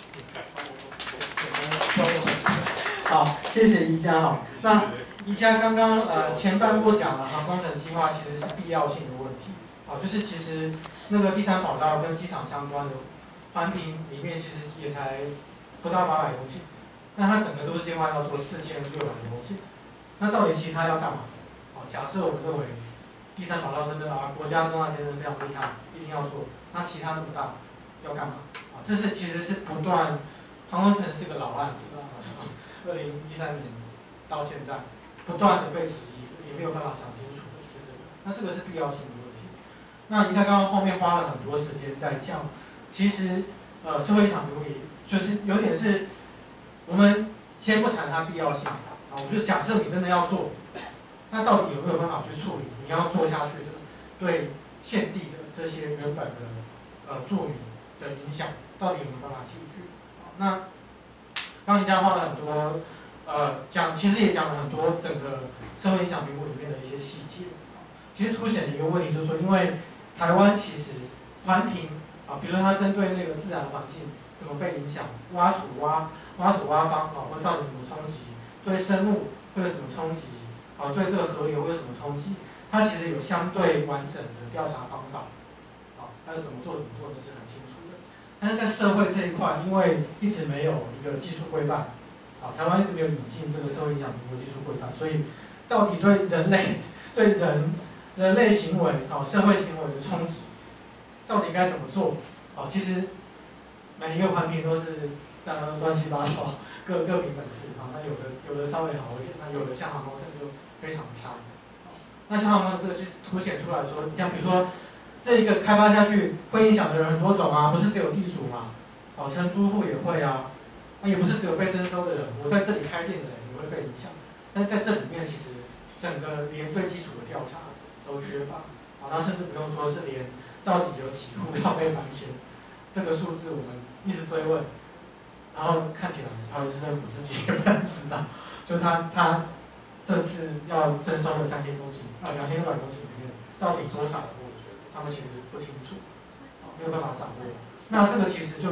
好，谢谢宜家哈。那宜家刚刚前半部讲了航空城计划其实是必要性的问题，好，就是其实那个第三跑道跟机场相关的环评里面其实也才不到800公顷，那它整个都是计划要做4600多公顷，那到底其他要干嘛？好，假设我们认为第三跑道真的国家重大建设非常厉害，一定要做，那其他那么大要干嘛？啊，这是其实是不断。航空城是个老案子，从2013年到现在，不断的被质疑，也没有办法讲清楚的是这个。那这个是必要性的问题。那宜家刚刚后面花了很多时间在讲，其实社会影响评估就是有点是，我们先不谈它必要性，啊，我们就假设你真的要做，那到底有没有办法去处理你要做下去的对现地的这些原本的住民的影响，到底有没有办法解决？那刚宜家花了很多，其实也讲了很多整个社会影响评估里面的一些细节。其实凸显了一个问题，就是说，因为台湾其实环评比如说它针对那个自然环境怎么被影响，挖土挖方会造成什么冲击，对生物会有什么冲击，对这个河流会有什么冲击，它其实有相对完整的调查方法，它是怎么做那是很清楚。但是在社会这一块，因为一直没有一个技术规范，台湾一直没有引进这个社会影响评估技术规范，所以到底对人类、对人类行为、社会行为的冲击，到底该怎么做？其实每一个环评都是乱七八糟，各凭本事。那有的稍微好一点，那有的像航空城就非常差。那像航空这个就是凸显出来说，像比如说。这一个开发下去会影响的人很多种啊，不是只有地主嘛，承租户也会啊，那也不是只有被征收的人，我在这里开店的人也会被影响。但是在这里面，其实整个连最基础的调查都缺乏，那甚至不用说是连到底有几户要被搬迁，这个数字我们一直追问，然后看起来桃园市政府自己也不太知道，就他这次要征收的3000公顷2600公顷里面，到底多少？他们其实不清楚，没有办法掌握。那这个其实就是，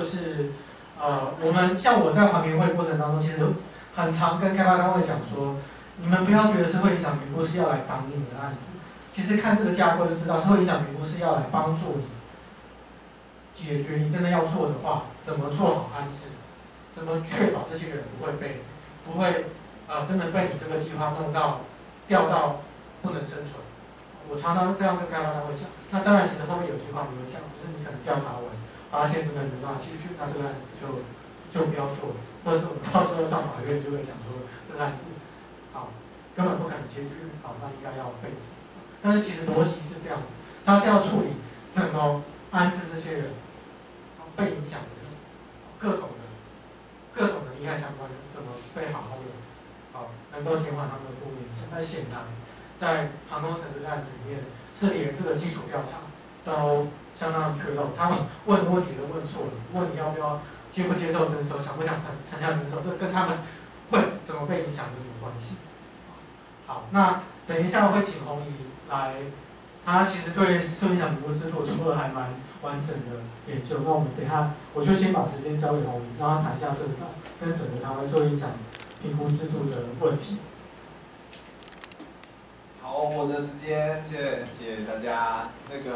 我们像我在环评会过程当中，其实很常跟开发单位讲说，你们不要觉得社会影响评估是要来挡你们的案子，其实看这个架构就知道，社会影响评估是要来帮助你解决你真的要做的话，怎么做好安置，怎么确保这些人不会真的被你这个计划弄到掉到不能生存。我常常这样跟开发单位讲，那当然，其实后面有句话没有讲，就是你可能调查完，发现真的没办法解决，那这个案子就不要做了，或者是我们到时候上法院就会讲说这个案子，根本不可能解决，那应该要废止。但是其实逻辑是这样子，他是要处理怎么安置这些人，被影响的人，各种的利害相关人，怎么被好好的，能够减缓他们的负面影响。但显然。在航空城这个案子里面，是连这个基础调查都相当缺漏。他们问的问题都问错了，问你要不要接不接受征收，想不想参加征收，这跟他们会怎么被影响有什么关系？好，那等一下会请洪怡来，他其实对社会影响评估制度做了还蛮完整的研究。那我们等一下，我就先把时间交给洪怡，让他谈一下社长跟整个台湾社会影响评估制度的问题。
好， 好，我的时间，谢谢大家。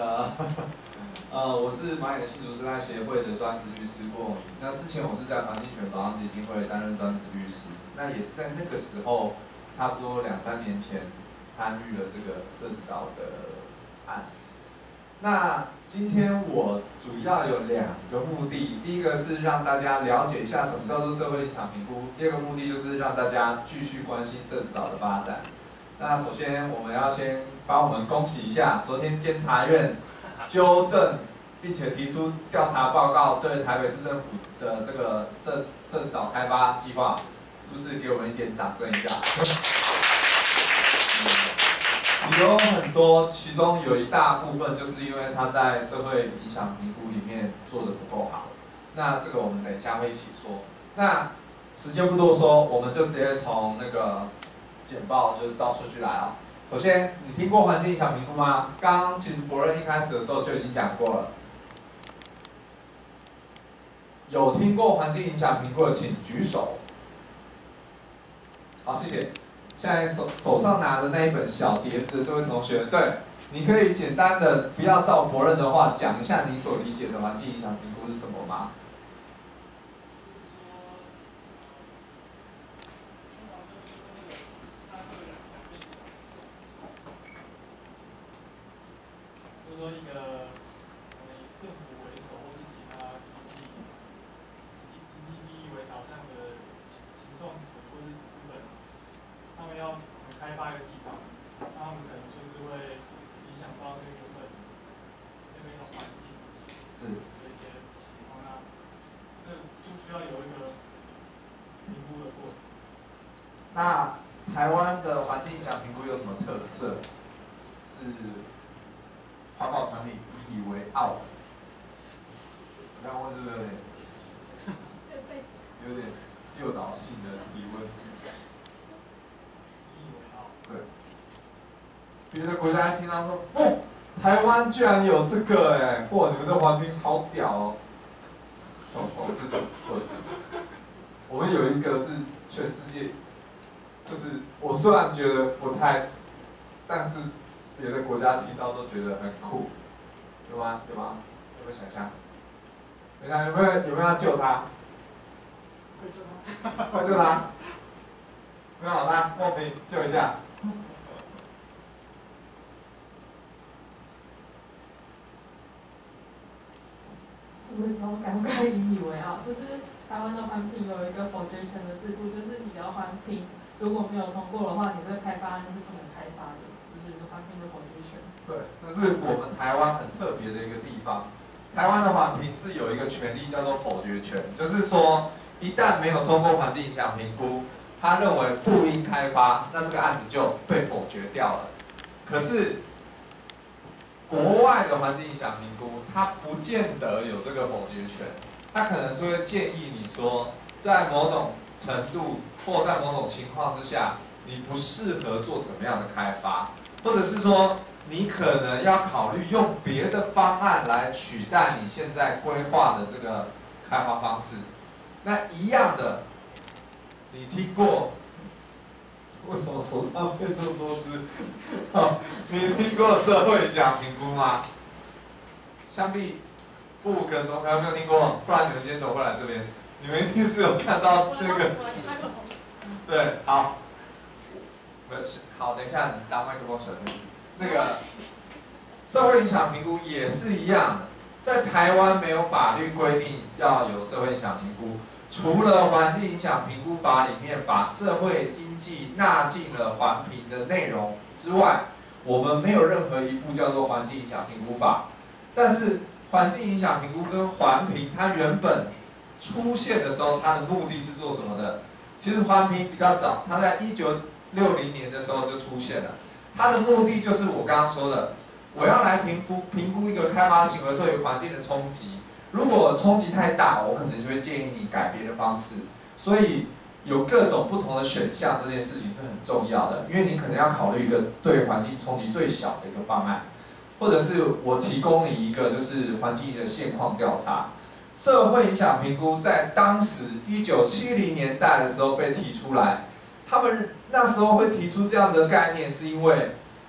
我是蚂蚁新竹生态协会的专职律师郭永仪。那之前我是在环境权保障基金会担任专职律师，那也是在那个时候，差不多2-3年前参与了这个社子岛的案子。那今天我主要有2个目的，第一个是让大家了解一下什么叫做社会影响评估，第二个目的就是让大家继续关心社子岛的发展。那首先我们要先帮我们恭喜一下，昨天监察院纠正并且提出调查报告，对台北市政府的这个社子岛开发计划，是不是给我们一点掌声一下？有很多，其中有一大部分就是因为它在社会影响评估里面做得不够好。那这个我们等一下会一起说。那时间不多说，我们就直接从那个简报就是照顺序来啊。首先，你听过环境影响评估吗？刚刚其实博任一开始的时候就已经讲过了。有听过环境影响评估的，请举手。好，谢谢。现在手上拿着那一本小碟子的这位同学，对，你可以简单的不要照博任的话讲一下你所理解的环境影响评估是什么吗？
就是说一个以政府为首或是其他经济利益为导向的行动者或是资本，他们要开发一个地方，那他们可能就是会影响到那个原本那边的环境，是的一些情况，那这就需要有一个评估的过程。
那台湾的环境影响评估有什么特色？是环保团体引以为傲。这样问是不是有点诱导性的提问？对。别的国家听到说，哦，台湾居然有这个哎，哇，你们的环评好屌哦，手指头混。我们有一个是全世界，就是我虽然觉得不太，但是别的国家听到都觉得很酷，有吗？有吗？有没有想象？你看有没有要救他？快救他！没有，来，莫名救一下。
不知道该不该引以为傲，就是台湾的环评有一个否决权的制度，就是你的环评如果没有通过的话，你这个开发案是不能开发的，就是环评的否决权。
对，这是我们台湾很特别的一个地方。台湾的环评是有一个权利叫做否决权，就是说一旦没有通过环境影响评估，他认为不应开发，那这个案子就被否决掉了。可是国外的环境影响评估，它不见得有这个否决权，它可能是会建议你说，在某种程度或在某种情况之下，你不适合做怎么样的开发，或者是说你可能要考虑用别的方案来取代你现在规划的这个开发方式。那一样的，你听过？为什么手上变这么多只？你听过社会影响评估吗？想必不可能怎么可能没有听过？不然你们今天怎么会来这边？你们一定是有看到那个。对，好。好，等一下你当麦克风省略词。那个社会影响评估也是一样的，在台湾没有法律规定要有社会影响评估。除了环境影响评估法里面把社会经济纳进了环评的内容之外，我们没有任何一部叫做环境影响评估法。但是环境影响评估跟环评它原本出现的时候，它的目的是做什么的？其实环评比较早，它在1960年的时候就出现了。它的目的就是我刚刚说的，我要来评估一个开发行为对于环境的冲击。如果冲击太大，我可能就会建议你改别的方式。所以有各种不同的选项，这件事情是很重要的，因为你可能要考虑一个对环境冲击最小的一个方案，或者是我提供你一个就是环境的现况调查。社会影响评估在当时1970年代的时候被提出来，他们那时候会提出这样子的概念，是因为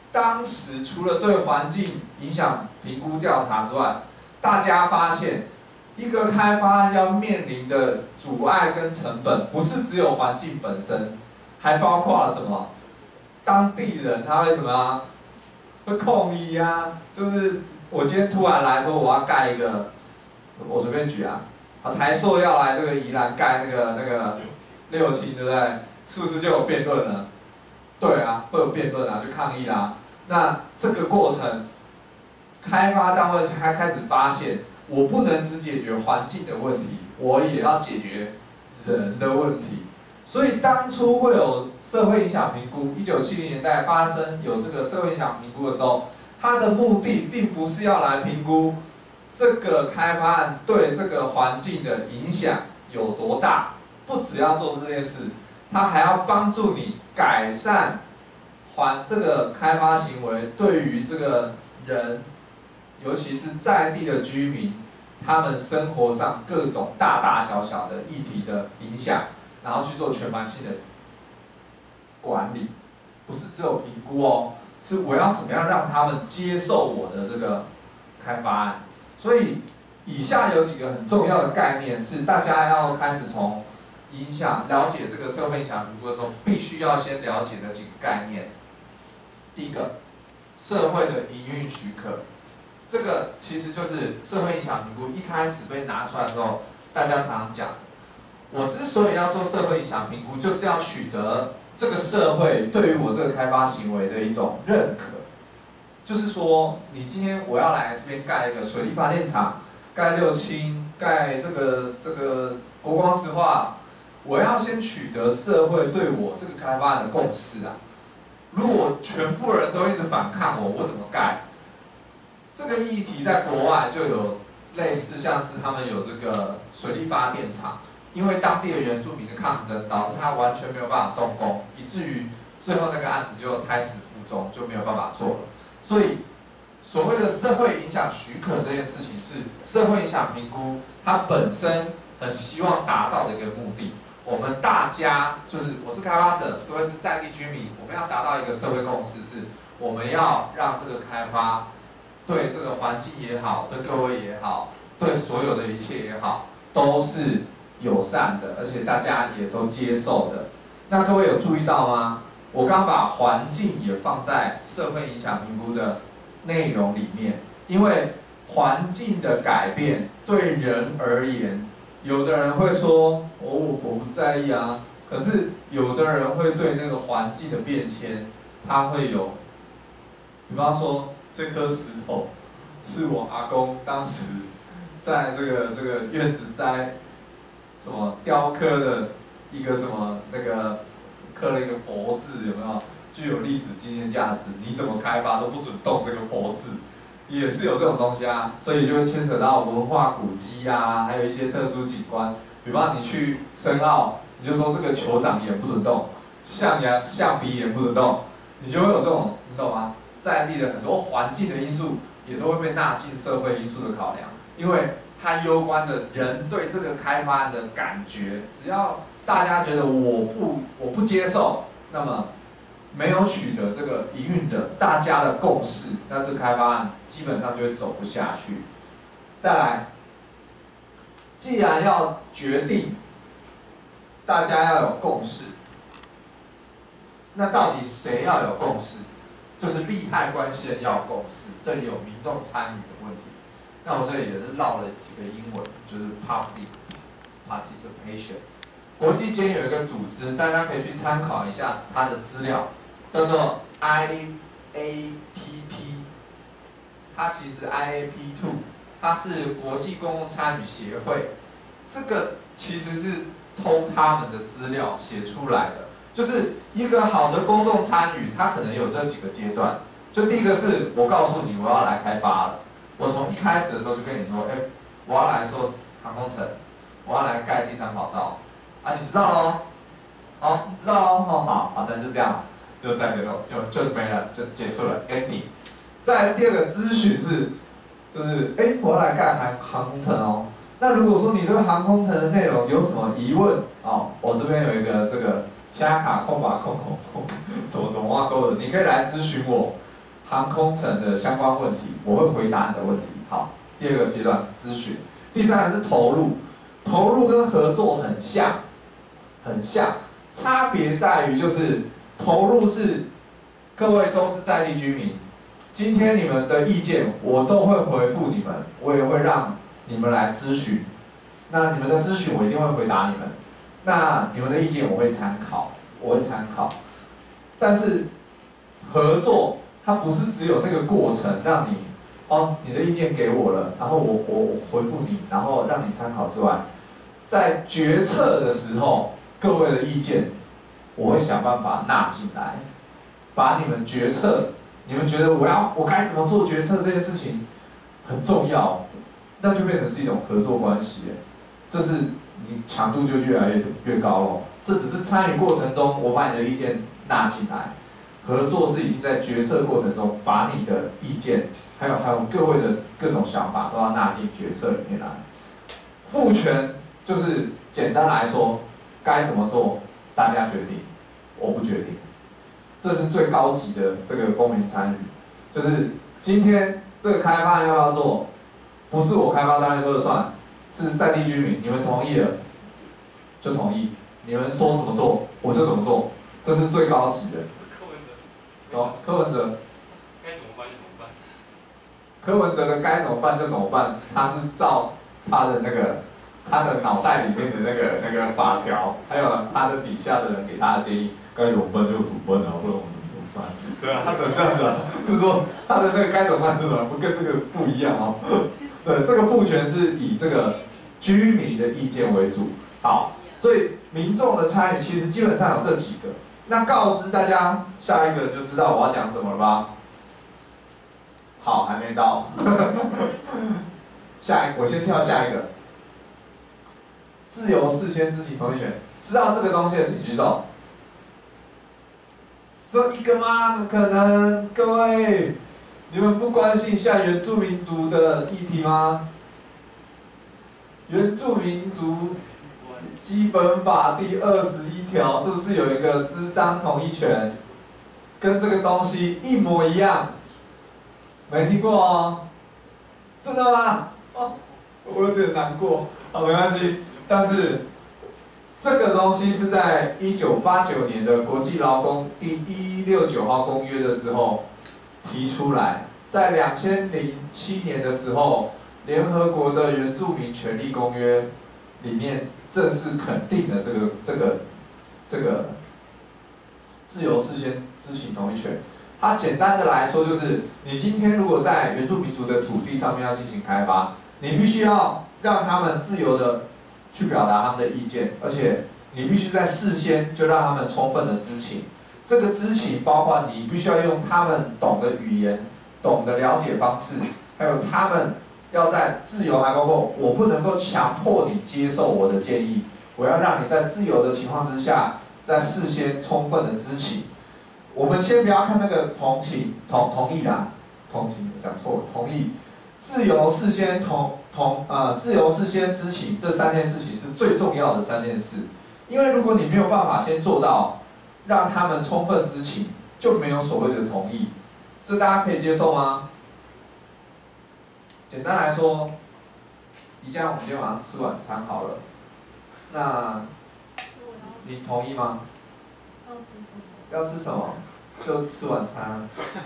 当时除了对环境影响评估调查之外，大家发现一个开发案要面临的阻碍跟成本，不是只有环境本身，还包括了什么？当地人他会什么啊？会抗议啊！就是我今天突然来说我要盖一个，我随便举啊，台塑要来这个宜兰盖那个67，对不对？是不是就有辩论了？对啊，会有辩论啊，就抗议啦。那这个过程，开发单位才开始发现，我不能只解决环境的问题，我也要解决人的问题。所以当初会有社会影响评估，1970年代发生有这个社会影响评估的时候，它的目的并不是要来评估这个开发案对这个环境的影响有多大，不只要做这件事，它还要帮助你改善这个开发行为对于这个人，尤其是在地的居民，他们生活上各种大大小小的议题的影响。然后去做全盘性的管理，不是只有评估哦，是我要怎么样让他们接受我的这个开发案。所以以下有几个很重要的概念，是大家要开始从了解这个社会影响评估的时候，必须要先了解的几个概念。第一个，社会的营运许可，这个其实就是社会影响评估一开始被拿出来的时候，大家常常讲。我之所以要做社会影响评估，就是要取得这个社会对于我这个开发行为的一种认可。就是说，你今天我要来这边盖一个水力发电厂，盖六轻，盖这个国光石化，我要先取得社会对我这个开发案的共识啊。如果全部人都一直反抗我怎么盖？这个议题在国外就有类似，像是他们有这个水力发电厂。因为当地的原住民的抗争，导致他完全没有办法动工，以至于最后那个案子就胎死腹中，就没有办法做了。所以，所谓的社会影响许可这件事情，是社会影响评估它本身很希望达到的一个目的。我们大家就是我是开发者，各位是在地居民，我们要达到一个社会共识，是我们要让这个开发对这个环境也好，对各位也好，对所有的一切也好，都是友善的，而且大家也都接受的。那各位有注意到吗？我刚把环境也放在社会影响评估的内容里面，因为环境的改变对人而言，有的人会说我不在意啊，可是有的人会对那个环境的变迁，他会有，比方说这颗石头是我阿公当时在这个院子栽。什么雕刻的一个什么那个刻了一个佛字，有没有具有历史纪念价值？你怎么开发都不准动这个佛字，也是有这种东西啊，所以就会牵扯到文化古迹啊，还有一些特殊景观。比方你去深澳，你就说这个酋长眼不准动，象鼻眼不准动，你就会有这种，你懂吗？在地的很多环境的因素也都会被纳进社会因素的考量，因为它攸关着人对这个开发案的感觉，只要大家觉得我不接受，那么没有取得这个营运的大家的共识，那这个开发案基本上就会走不下去。再来，既然要决定，大家要有共识，那到底谁要有共识？就是利害关系人要有共识，这里有民众参与的问题。那我这里也是绕了几个英文，就是 participation。国际间有一个组织，大家可以去参考一下它的资料，叫做 IAPP。它其实 IAP2， 它是国际公共参与协会。这个其实是偷他们的资料写出来的。就是一个好的公众参与，它可能有这几个阶段。就第一个是我告诉你我要来开发了。我从一开始的时候就跟你说，我要来做航空城，我要来盖第3跑道，啊，你知道咯？哦，你知道咯？哦，好的，就这样，就再联络，就没了，就结束了 ，ending。再来第二个咨询是，就是我要来盖航空城哦。那如果说你对航空城的内容有什么疑问哦，我这边有一个这个。虾卡空什么挖沟的，你可以来咨询我。 航空城的相关问题，我会回答你的问题。好，第二个阶段咨询，第三个是投入。投入跟合作很像，差别在于就是投入是各位都是在地居民，今天你们的意见我都会回复你们，我也会让你们来咨询。那你们的咨询我一定会回答你们，那你们的意见我会参考。但是合作它不是只有那个过程让你你的意见给我了，然后我回复你，然后让你参考之外，在决策的时候，各位的意见我会想办法纳进来，把你们决策，你们觉得我该怎么做决策这件事情很重要，那就变成是一种合作关系，这是你强度就越来越高了。这只是参与过程中我把你的意见纳进来，合作是已经在决策过程中把你的意见，还有各位的各种想法都要纳进决策里面来。赋权就是简单来说，该怎么做大家决定，我不决定。这是最高级的这个公民参与，就是今天这个开发案要不要做，不是我开发单位说了算，是在地居民，你们同意了就同意，你们说怎么做我就怎么做，这是最高级的。柯文哲
该怎么办就怎么办。
柯文哲的该怎么办就怎么办，他是照他的脑袋里面的那个法条，还有他的底下的人给他的建议，该怎么办就怎么办啊，不然我们怎么办？对啊，他只能这样子啊，就是说他的那个该怎么办是什么，跟这个不一样哦。对，这个赋权是以这个居民的意见为主。好，所以民众的参与其实基本上有这几个。那告知大家，下一个就知道我要讲什么了吧？好，还没到。我先跳下一个。自由事先知情同意权，知道这个东西的请举手。只有一个吗？怎么可能？各位，你们不关心一下原住民族的议题吗？原住民族基本法第21条是不是有一个諮商同意权？跟这个东西一模一样。没听过哦？真的吗？我有点难过。好，没关系。但是这个东西是在1989年的国际劳工第1169号公约的时候提出来，在2007年的时候，联合国的原住民权利公约里面正式肯定了这个自由事先知情同意权。它简单的来说就是，你今天如果在原住民族的土地上面要进行开发，你必须要让他们自由的去表达他们的意见，而且你必须在事先就让他们充分的知情。这个知情包括你必须要用他们懂的语言、懂的了解方式，还有他们要在自由，还包括我不能够强迫你接受我的建议，我要让你在自由的情况之下，在事先充分的知情。我们先不要看那个同意啦，同情讲错了，同意。自由事先自由事先知情这3件事情是最重要的3件事，因为如果你没有办法先做到让他们充分知情，就没有所谓的同意，这大家可以接受吗？简单来说，宜家我们今天晚上吃晚餐好了，那你同意吗？
要吃什么？
要吃什么？就吃晚餐。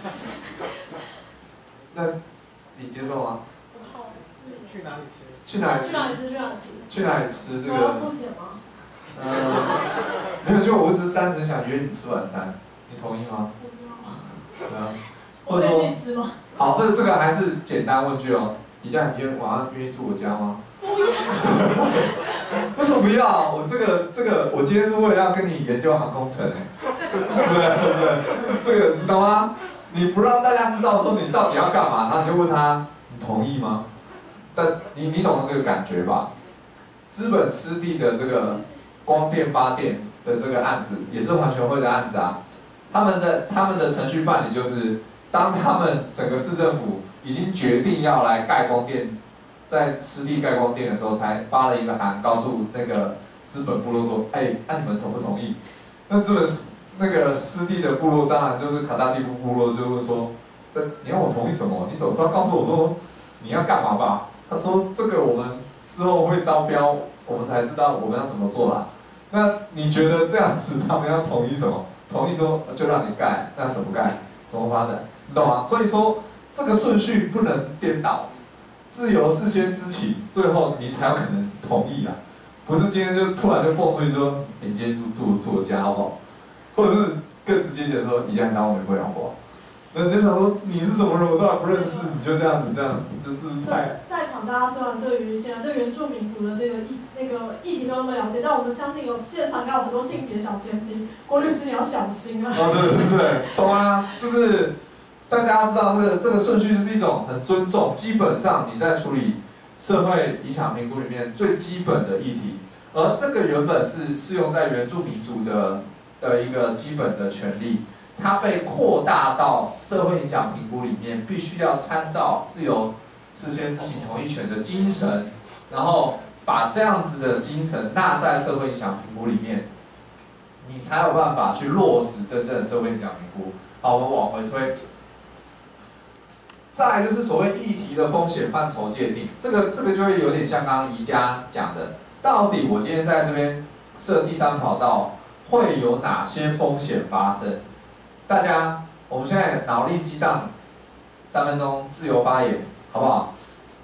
那你接受吗？
去哪里吃？
去哪里吃这个？我要付钱吗？
没有，就我只是单纯想约你吃晚餐，你同意吗？
不要。
对啊。
我可以自己吃吗？
好，这个还是简单问句哦。宜家，你今天晚上愿意住我家吗？
不要。
为什么不要？我这个，我今天是为了要跟你研究航空城对不对？这个你懂吗？你不让大家知道说你到底要干嘛，然后你就问他，你同意吗？但你懂那个感觉吧？资本湿地的这个光电发电的这个案子，也是环全会的案子啊。他们的程序办理就是，当他们整个市政府已经决定要来盖光电，在湿地盖光电的时候，才发了一个函，告诉那个资本部落说，那你们同不同意？那个湿地的部落当然就是卡达地部部落就会说， 你要我同意什么？你总是要告诉我说你要干嘛吧？他说这个我们之后会招标，我们才知道我们要怎么做啦。那你觉得这样子他们要同意什么？同意说就让你盖，那怎么盖？怎么发展？你懂吗？所以说这个顺序不能颠倒，自由事先知情，最后你才有可能同意啊。不是今天就突然就蹦出去说，你今天住我家好不好？或者是更直接点说，你今天当我女朋友好不好？那你就想说你是什么人，我都还不认识，你就这样子，这是不是太？
在场大家虽然对于现在对原住民族的这个议题没有那么了解，但我们相信现场应该有很多性别小尖兵，郭律师你要小心啊。
对，懂啊，就是大家要知道这个顺序就是一种很尊重，基本上你在处理社会影响评估里面最基本的议题，而这个原本是适用在原住民族的一个基本的权利。它被扩大到社会影响评估里面，必须要参照自由事先知情同意权的精神，然后把这样子的精神纳在社会影响评估里面，你才有办法去落实真正的社会影响评估。好，我们往回推。再来就是所谓议题的风险范畴界定，这个就会有点像刚刚宜家讲的，到底我今天在这边设第三跑道会有哪些风险发生？大家，我们现在脑力激荡3分钟，自由发言，好不好？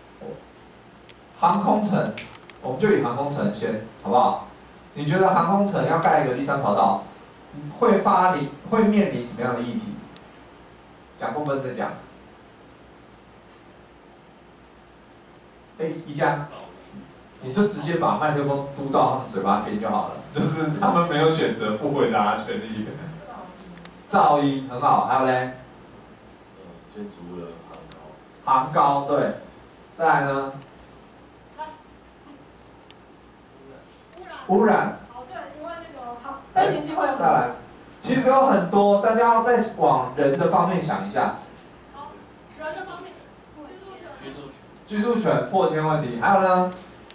航空城，我们就以航空城先，好不好？你觉得航空城要盖一个第三跑道，会面临什么样的议题？讲部分再讲。宜家，你就直接把麦克风嘟到他们嘴巴边就好了，就是他们没有选择不回答的权利。噪音很好，还有嘞？
建筑物的
行高对，再来呢？污染。
哦对，因为那个好，飞行机会有。
再来，其实有很多，大家要再往人的方面想一下。
好，人的方面，
居住权、迫迁问题，还有呢？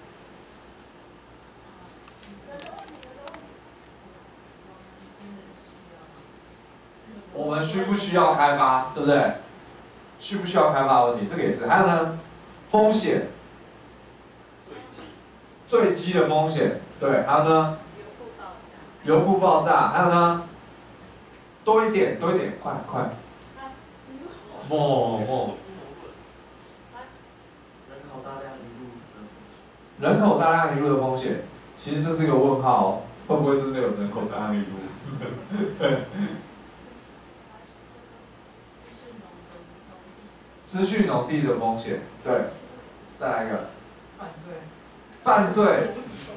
我们需不需要开发，对不对？需不需要开发问题，这个也是。还有呢，风险，坠机的风险，对。还有呢，油库爆炸，还有呢，多一点，快。莫。人口大量移入的风险，其实这是一个问号哦，会不会真的有人口大量移入？对。失去农地的风险，对，再来一个，犯罪，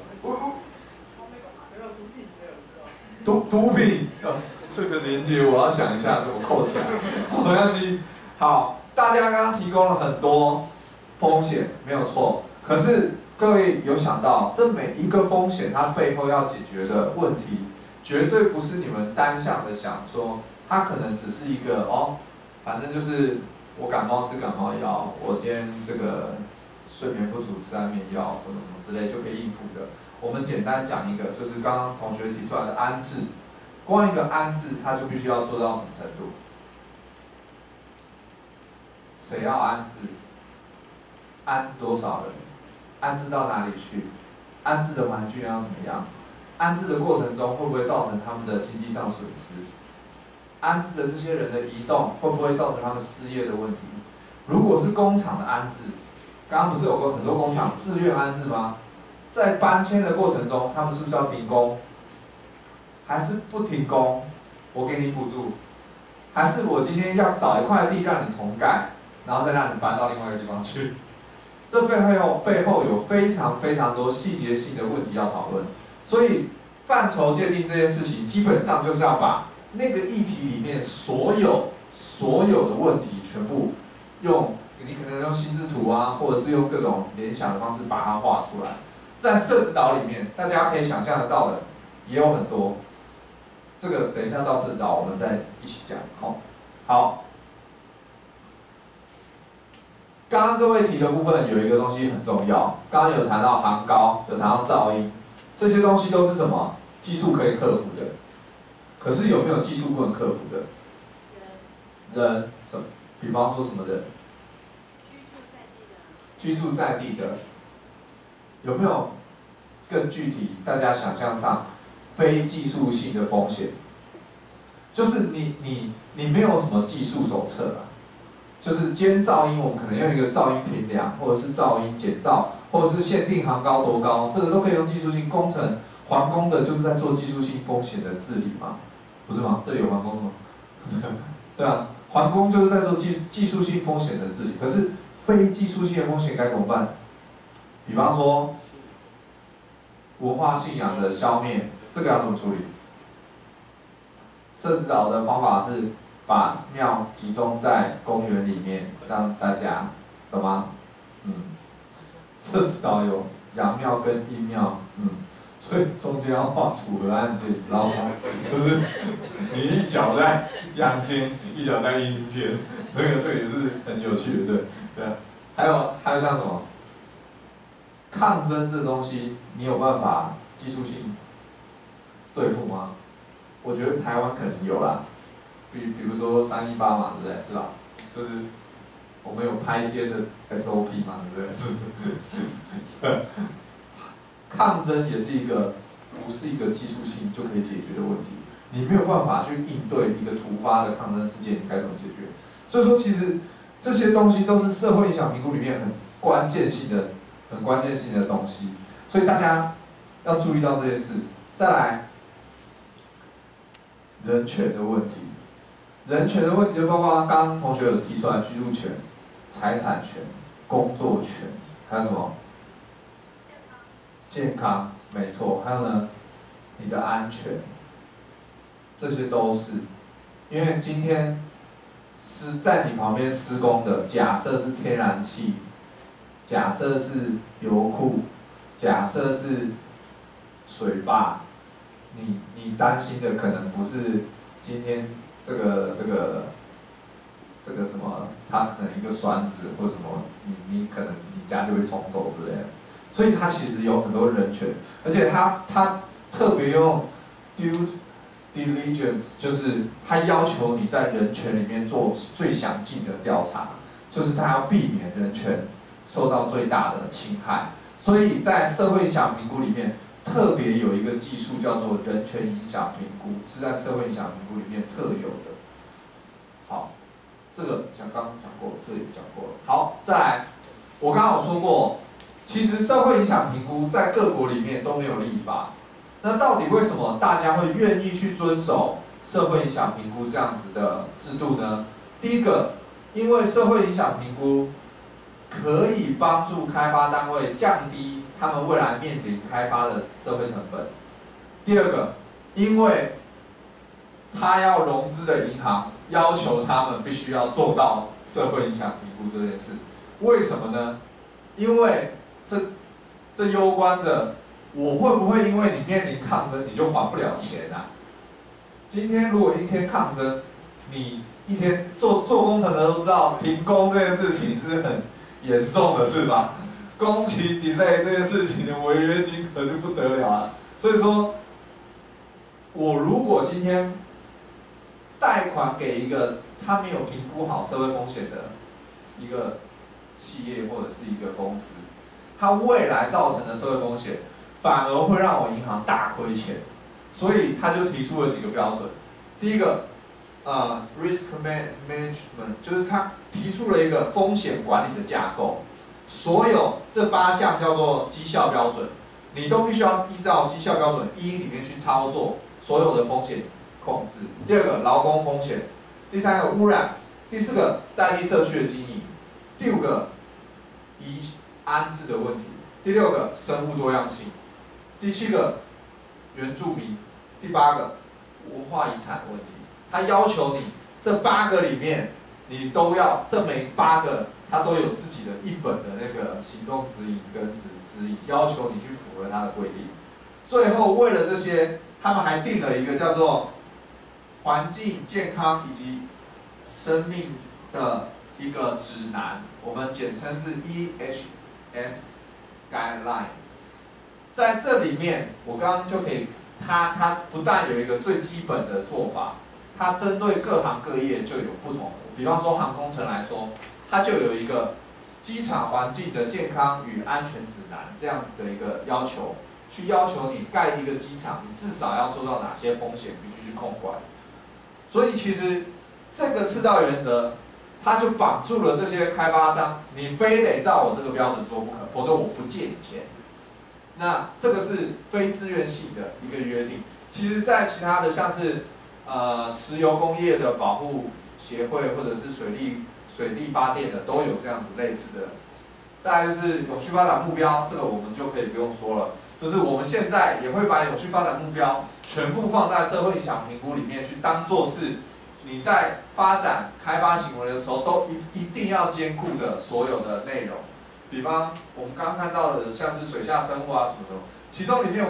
毒品，这个连接我要想一下怎么扣起来，没关系。好，大家刚刚提供了很多风险，没有错，可是各位有想到，这每一个风险它背后要解决的问题，绝对不是你们单向的想说，它可能只是一个反正就是。我感冒吃感冒药，我今天这个睡眠不足吃安眠药，什么之类就可以应付的。我们简单讲一个，就是刚刚同学提出来的安置，光一个安置，它就必须要做到什么程度？谁要安置？安置多少人？安置到哪里去？安置的环境要怎么样？安置的过程中会不会造成他们的经济上损失？安置的这些人的移动会不会造成他们失业的问题？如果是工厂的安置，刚刚不是有过很多工厂自愿安置吗？在搬迁的过程中，他们是不是要停工？还是不停工？我给你补助？还是我今天要找一块地让你重盖，然后再让你搬到另外一个地方去？这背后有非常多细节性的问题要讨论，所以范畴界定这件事情，基本上就是要把那个议题里面所有的问题全部用，你可能用心智图啊，或者是用各种联想的方式把它画出来。在社子岛里面，大家可以想象得到的也有很多。这个等一下到社子岛我们再一起讲。好。刚刚各位提的部分有一个东西很重要，刚刚有谈到行高，有谈到噪音，这些东西都是什么？技术可以克服的。可是有没有技术不能克服的？人什么？ 比方说什么人？居住在地的，有没有更具体？大家想象上非技术性的风险，就是你没有什么技术手册啊，就是今天噪音我们可能用一个噪音评量，或者是噪音减噪，或者是限定行高多高，这个都可以用技术性工程。环工的就是在做技术性风险的治理嘛，不是吗？这里有环工吗？对啊，环工就是在做技术性风险的治理，可是非技术性的风险该怎么办？比方说文化信仰的消灭，这个要怎么处理？社子岛的方法是把庙集中在公园里面，让大家懂吗？社子岛有阳庙跟阴庙，所以中间要画楚河汉界，你知道吗？就是你一脚在阳间，一脚在阴间，这个也是很有趣的，对啊。还有像什么？抗争这东西，你有办法技术性对付吗？我觉得台湾可能有啦，比如说318嘛，对不对？是吧？就是我们有拍街的 SOP 嘛，对不对？是。抗争也是不是一个技术性就可以解决的问题，你没有办法去应对一个突发的抗争事件，你该怎么解决？所以说，其实这些东西都是社会影响评估里面很关键性的东西，所以大家要注意到这些事。再来，人权的问题，就包括刚刚同学有提出来居住权、财产权、工作权，还有什么？健康，没错，还有呢，你的安全，这些都是，因为今天在你旁边施工的，假设是天然气，假设是油库，假设是水坝，你担心的可能不是今天这个什么，它可能一个栓子或什么，你可能你家就会冲走之类的。所以它其实有很多人权，而且它特别用 due diligence， 就是它要求你在人权里面做最详尽的调查，就是它要避免人权受到最大的侵害。所以在社会影响评估里面，特别有一个技术叫做人权影响评估，是在社会影响评估里面特有的。好，这个刚刚讲过，这里讲过了。好，再来，我刚刚有说过。其实社会影响评估在各国里面都没有立法，那到底为什么大家会愿意去遵守社会影响评估这样子的制度呢？第一个，因为社会影响评估可以帮助开发单位降低他们未来面临开发的社会成本。第二个，因为他要融资的银行要求他们必须要做到社会影响评估这件事，为什么呢？因为这攸关着我会不会因为你面临抗争，你就还不了钱啊？今天如果一天抗争，你一天做工程的都知道，停工这件事情是很严重的，是吧？工期 delay 这件事情的违约金可就不得了了。所以说，我如果今天贷款给一个他没有评估好社会风险的一个企业或者是一个公司，它未来造成的社会风险，反而会让我银行大亏钱，所以他就提出了几个标准。第一个，risk management， 就是他提出了一个风险管理的架构，所有这8项叫做绩效标准，你都必须要依照绩效标准1里面去操作所有的风险控制。第二个，劳工风险；第三个，污染；第四个，在地社区的经营；第5个，安置的问题；第6个，生物多样性；第7个，原住民；第8个，文化遗产的问题。他要求你这8个里面，你都要这每8个，它都有自己的一本的那个行动指引跟指引，要求你去符合它的规定。最后，为了这些，他们还定了一个叫做环境、健康以及生命的一个指南，我们简称是 EHS Guideline。在这里面，我刚刚就可以，它不但有一个最基本的做法，它针对各行各业就有不同的比方说航空城来说，它就有一个机场环境的健康与安全指南这样子的一个要求，去要求你盖一个机场，你至少要做到哪些风险必须去控管。所以其实这个赤道原则，它就绑住了这些开发商，你非得照我这个标准做不可，否则我不借你钱。那这个是非自愿性的一个约定。其实，在其他的像是石油工业的保护协会或者是水力发电的都有这样子类似的。再来就是永续发展目标，这个我们就可以不用说了，就是我们现在也会把永续发展目标全部放在社会影响评估里面去，当做是你在发展开发行为的时候都一定要兼顾的所有的内容。比方我们刚刚看到的像是水下生物啊什么什么，其中里面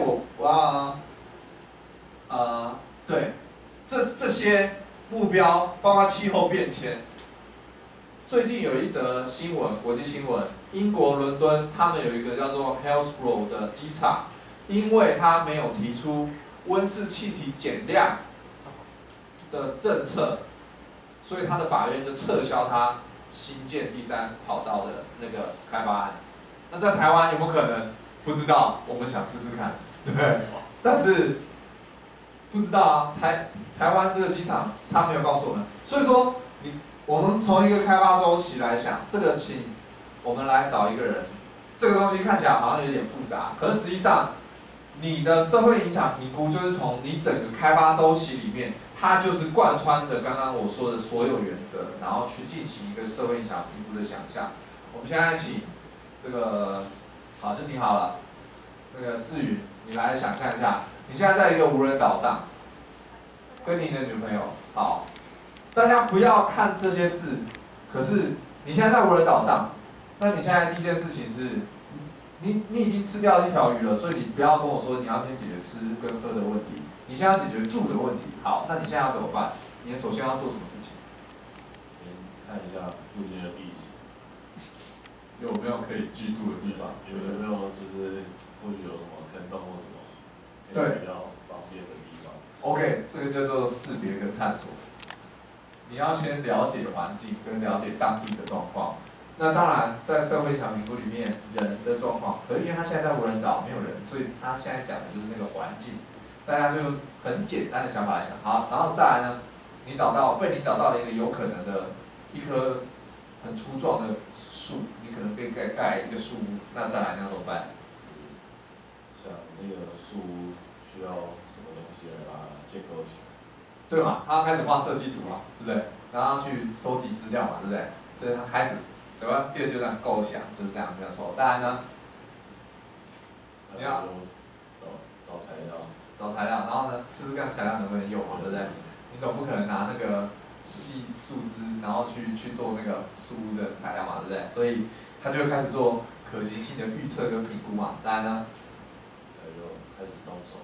对，这些目标包括气候变迁。最近有一则新闻，国际新闻，英国伦敦他们有一个叫做 Heathrow 的机场，因为它没有提出温室气体减量的政策，所以它的法院就撤销它新建第3跑道的那个开发案。那在台湾有没有可能？不知道，我们想试试看，对，但是不知道啊，台湾这个机场他没有告诉我们，所以说我们从一个开发周期来想，这个请我们来找一个人，这个东西看起来好像有点复杂，可是实际上你的社会影响评估就是从你整个开发周期里面，它就是贯穿着刚刚我说的所有原则，然后去进行一个社会影响评估的想象。我们现在请这个好，就你好了，那个志宇，你来想象一下，你现在在一个无人岛上，跟你的女朋友，好。大家不要看这些字，可是你现在在无人岛上，那你现在第一件事情是，你已经吃掉1条鱼了，所以你不要跟我说你要先解决吃跟喝的问题，你现在要解决住的问题。好，那你现在要怎么办？你首先要做什么事情？
先看一下附近的地形，
有没有可以居住的地方？
有没有就是或许有什么坑洞或什么，
对，
比较方便的地方。
OK， 这个叫做识别跟探索。你要先了解环境跟了解当地的状况。那当然，在社会影响评估里面，人的状况，可是因为他现在在无人岛没有人，所以他现在讲的就是那个环境。大家就很简单的想法来想，好，然后再来呢，被你找到了一个有可能的一棵很粗壮的树，你可能可以盖一个树屋，那再来你要怎么办？
像那个树屋需要什么东西来把它建构起来？
对嘛，他开始画设计图嘛，对不对？然后去收集资料嘛，对不对？所以他开始，对吧？第二阶段构想就是这样，没有错。当然呢，你要
找材料，
找材料，然后呢，试试看材料能不能用嘛，对不对？你总不可能拿那个细树枝，然后去做那个树屋的材料嘛，对不对？所以他就会开始做可行性的预测跟评估嘛。当然呢，
就开始动手。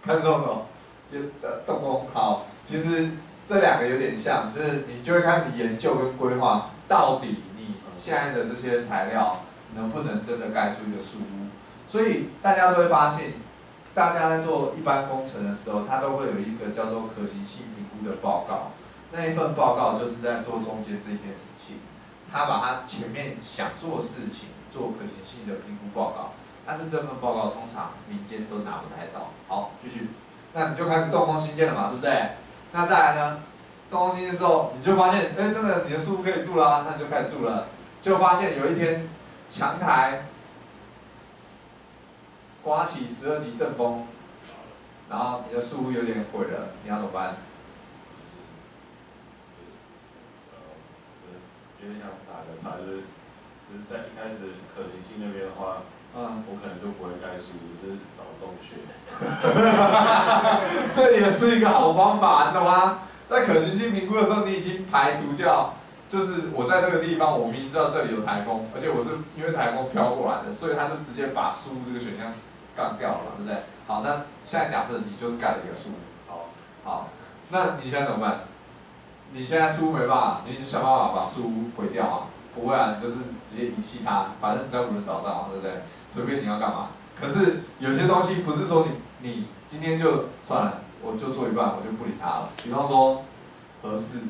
动工好，其实这2个有点像，就是你就会开始研究跟规划，到底你现在的这些材料能不能真的盖出一个树屋。所以大家都会发现，大家在做一般工程的时候，它都会有一个叫做可行性评估的报告。那一份报告就是在做中间这件事情，他把他前面想做的事情做可行性的评估报告，但是这份报告通常民间都拿不太到。好，继续。那你就开始动工兴建了嘛，对不对？那再来呢，动工兴建之后，你就发现，哎，真的你的树屋可以住啦，那你就开始住了。就发现有一天，强台刮起12级阵风，然后你的树屋有点毁了，你要怎么办？
有点想打个岔，就是在一开始可行性那边的话，我可能就不会盖树，只是找洞穴。
这也是一个好方法，你懂吗？在可行性评估的时候，你已经排除掉，就是我在这个地方，我明知道这里有台风，而且我是因为台风飘过来的，所以他就直接把树屋这个选项杠掉了嘛，对不对？好，那现在假设你就是盖了一个树屋，好，那你现在怎么办？你现在树屋没办法，你就想办法把树屋毁掉啊，不会啊，你就是直接遗弃它，反正你在无人岛上嘛，对不对？随便你要干嘛。可是有些东西不是说你今天就算了，我就做一半，我就不理它了。比方说核四，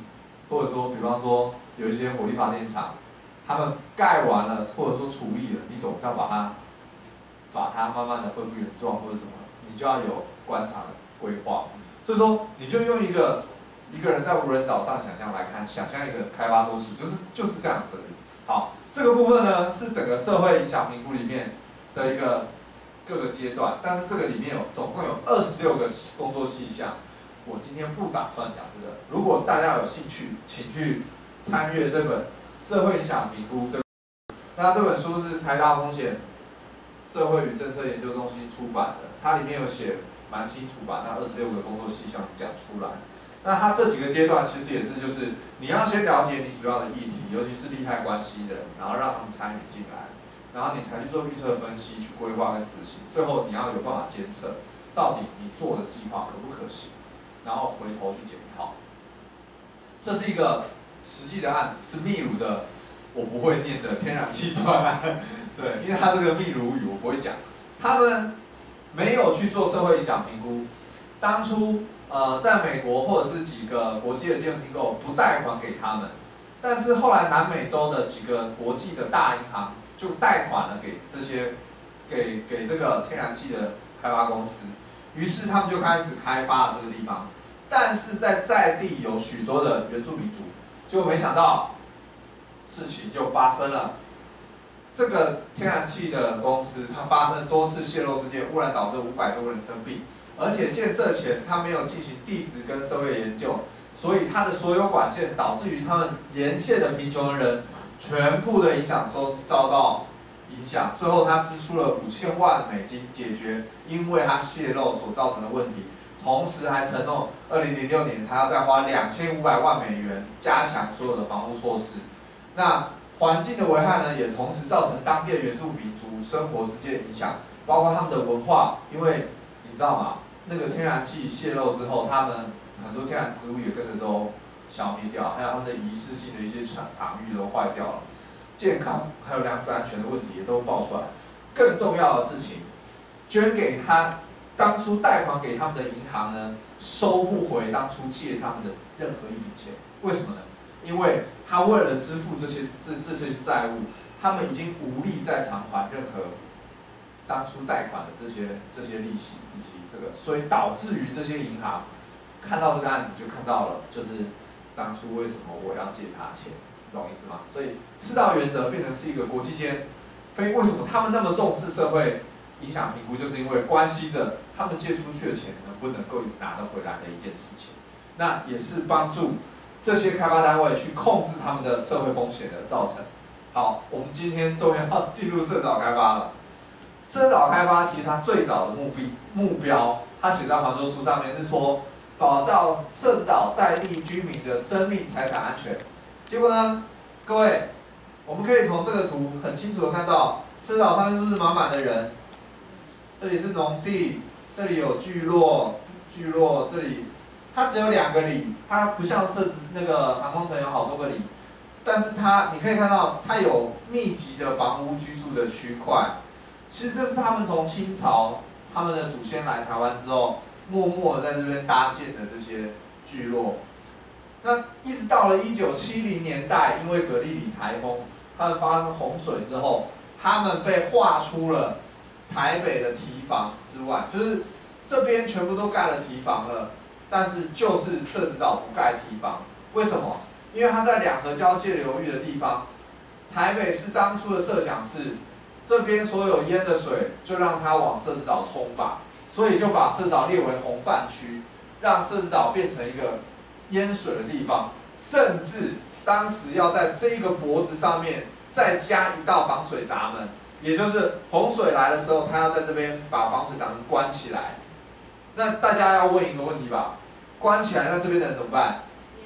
或者说比方说有一些火力发电厂，他们盖完了或者说处理了，你总是要把它慢慢的恢复原状或者什么，你就要有观察的规划。所以说你就用一个人在无人岛上想象一个开发周期，就是这样子而已。好，这个部分呢是整个社会影响评估里面的一个各个阶段，但是这个里面总共有26个工作细项。我今天不打算讲这个，如果大家有兴趣，请去参阅这本《社会影响评估》那这本书是台大风险社会与政策研究中心出版的，它里面有写蛮清楚把那26个工作细项讲出来。那它这几个阶段其实也是就是你要先了解你主要的议题，尤其是利害关系人，然后让他们参与进来，然后你才去做预测分析、去规划跟执行，最后你要有办法监测到底你做的计划可不可行，然后回头去检讨。这是一个实际的案子，是秘鲁的我不会念的天然气专案，对，因为它这个秘鲁语我不会讲，他们没有去做社会影响评估，当初在美国或者是几个国际的金融机构不贷款给他们，但是后来南美洲的几个国际的大银行就贷款了给这个天然气的开发公司，于是他们就开始开发了这个地方，但是在地有许多的原住民族，结果没想到事情就发生了。这个天然气的公司，它发生多次泄漏事件，污染导致500多人生病，而且建设前它没有进行地质跟社会研究，所以它的所有管线导致于他们沿线的贫穷人全部的影响都遭到影响。最后它支出了5000万美金解决因为它泄漏所造成的问题，同时还承诺2006年它要再花2500万美元加强所有的防护措施。那环境的危害呢，也同时造成当地的原住民族生活直接影响，包括他们的文化，因为你知道吗？那个天然气泄漏之后，他们很多天然植物也跟着都消灭掉，还有他们的仪式性的一些场域都坏掉了，健康还有粮食安全的问题也都爆出来。更重要的事情，捐给他当初贷款给他们的银行呢，收不回当初借他们的任何一笔钱，为什么呢？因为他为了支付这些债务，他们已经无力再偿还任何当初贷款的这些利息以及这个，所以导致于这些银行看到这个案子就看到了，就是当初为什么我要借他钱，你懂意思吗？所以赤道原则变成是一个国际间为什么他们那么重视社会影响评估，就是因为关系着他们借出去的钱能不能够拿得回来的一件事情。那也是帮助这些开发单位去控制他们的社会风险的造成。好，我们今天终于要进入社岛开发了。社岛开发其实它最早的目标，它写在黄州书上面是说，保障社子岛在地居民的生命财产安全。结果呢，各位，我们可以从这个图很清楚的看到，社子岛上面是不是满满的人？这里是农地，这里有聚落，这里。它只有2个里，它不像那个航空城有好多个里，但是你可以看到它有密集的房屋居住的区块。其实这是他们从清朝他们的祖先来台湾之后，默默在这边搭建的这些聚落。那一直到了1970年代，因为蛤蜊里台风，他们发生洪水之后，他们被划出了台北的堤防之外，就是这边全部都盖了堤防了。但是就是社子岛不盖堤防，为什么？因为它在2河交界流域的地方，台北市当初的设想是，这边所有淹的水就让它往社子岛冲吧，所以就把社子岛列为洪泛区，让社子岛变成一个淹水的地方，甚至当时要在这一个脖子上面再加一道防水闸门，也就是洪水来的时候，它要在这边把防水闸门关起来。那大家要问一个问题吧？关起来，那这边的人怎么办？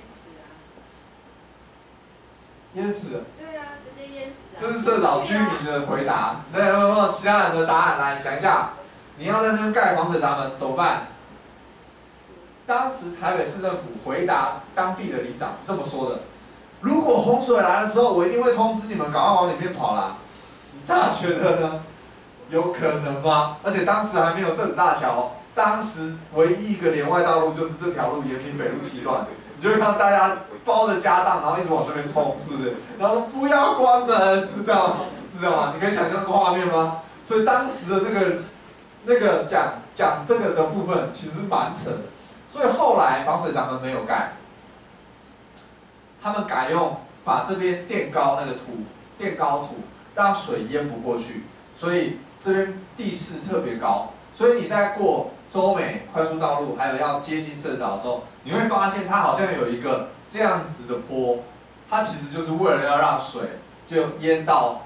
淹死了。
对啊，直接淹死啊。
这是社岛居民的回答。对，有没有其他人的答案？来想一下，你要在这边盖防水闸门怎么办？当时台北市政府回答当地的里长是这么说的：如果洪水来的时候，我一定会通知你们，赶快往里面跑啦。大家觉得呢？有可能吗？而且当时还没有社子大桥。当时唯一一个连外道路就是这条路延平北路7段， 你就会看到大家包着家当，然后一直往这边冲，是不是？然后说不要关门，是这样吗？是这样吗？你可以想象这个画面吗？所以当时的那个讲这个的部分其实蛮扯的，所以后来防水闸门没有盖，他们改用把这边垫高那个土，垫高土，让水淹不过去，所以这边地势特别高，所以你在过洲美快速道路，还有要接近社子岛的时候，你会发现它好像有一个这样子的坡，它其实就是为了要让水就淹到，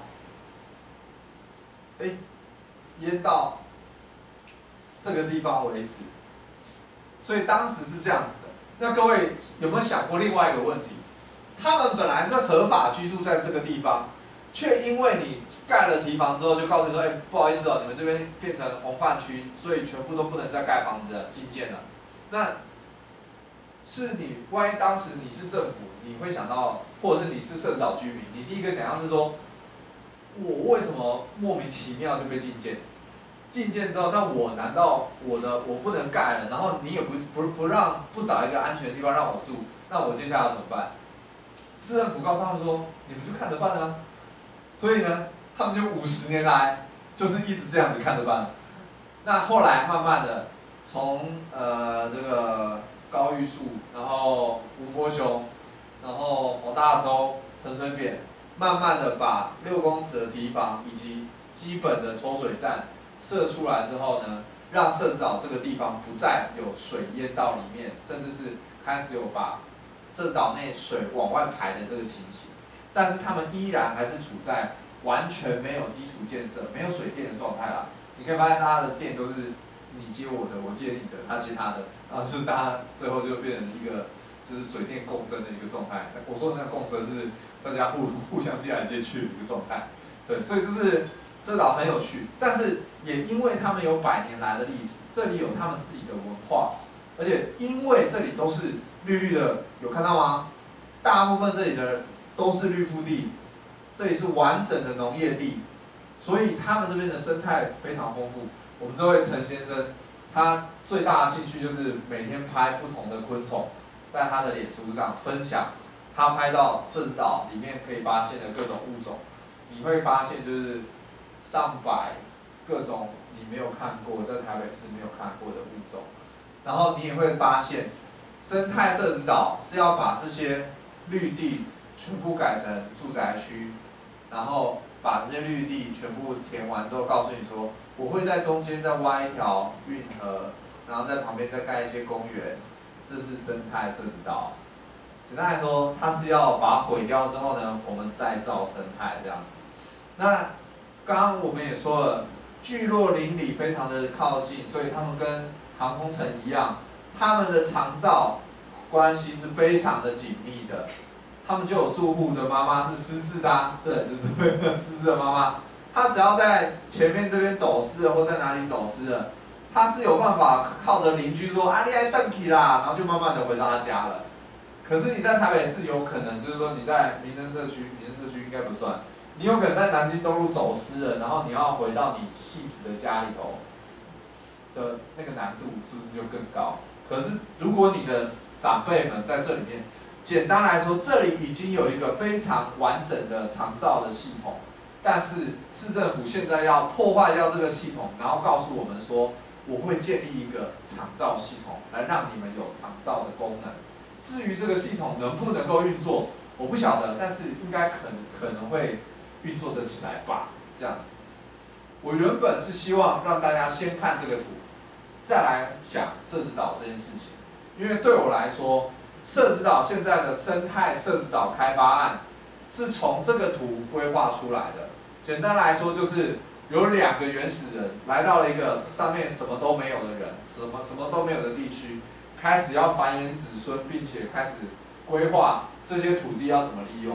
淹到这个地方为止，所以当时是这样子的。那各位有没有想过另外一个问题？他们本来是合法居住在这个地方，却因为你盖了堤防之后，就告诉你说，不好意思哦，你们这边变成红泛区，所以全部都不能再盖房子了，禁建了。那是你，万一当时你是政府，你会想到，或者是你是社子岛居民，你第一个想象是说，我为什么莫名其妙就被禁建？禁建之后，那我难道我不能盖了？然后你也不找一个安全的地方让我住，那我接下来怎么办？市政府告诉他们说，你们就看着办啊。所以呢，他们就50年来就是一直这样子看着办。那后来慢慢的，从这个高玉树，然后吴伯雄，然后侯大洲、陈水扁，慢慢的把6公尺的堤防以及基本的抽水站设出来之后呢，让社子岛这个地方不再有水淹到里面，甚至是开始有把社子岛内水往外排的这个情形。但是他们依然还是处在完全没有基础建设、没有水电的状态啦。你可以发现大家的电都是你接我的，我接你的，他接他的，然后就是大家最后就变成一个就是水电共生的一个状态。我说的那个共生是大家互相接来接去的一个状态。对，所以这是社子岛很有趣，但是也因为他们有100年来的历史，这里有他们自己的文化，而且因为这里都是绿绿的，有看到吗？大部分这里的都是绿腹地，这里是完整的农业地，所以他们这边的生态非常丰富。我们这位陈先生，他最大的兴趣就是每天拍不同的昆虫，在他的脸书上分享，他拍到社子岛里面可以发现的各种物种，你会发现就是上百各种你没有看过，在台北市没有看过的物种，然后你也会发现，生态社子岛是要把这些绿地全部改成住宅区，然后把这些绿地全部填完之后，告诉你说，我会在中间再挖一条运河，然后在旁边再盖一些公园，这是生态社子岛。简单来说，它是要把它毁掉之后呢，我们再造生态这样子。那刚刚我们也说了，聚落邻里非常的靠近，所以他们跟航空城一样，他们的长照关系是非常的紧密的。他们就有住户的妈妈是失智的啊，对，就是失智的妈妈，她只要在前面这边走失了，或在哪里走失了，她是有办法靠着邻居说啊，你来登起啦，然后就慢慢的回到她家了。可是你在台北市有可能，就是说你在民生社区应该不算，你有可能在南京东路走失了，然后你要回到你戏子的家里头的那个难度是不是就更高？可是如果你的长辈们在这里面，简单来说，这里已经有一个非常完整的长照的系统，但是市政府现在要破坏掉这个系统，然后告诉我们说，我会建立一个长照系统，来让你们有长照的功能。至于这个系统能不能够运作，我不晓得，但是应该可能会运作得起来吧，这样子。我原本是希望让大家先看这个图，再来想社子岛这件事情，因为对我来说，社子岛现在的生态社子岛开发案是从这个图规划出来的。简单来说，就是有2个原始人来到了一个上面什么都没有的人，什么都没有的地区，开始要繁衍子孙，并且开始规划这些土地要怎么利用，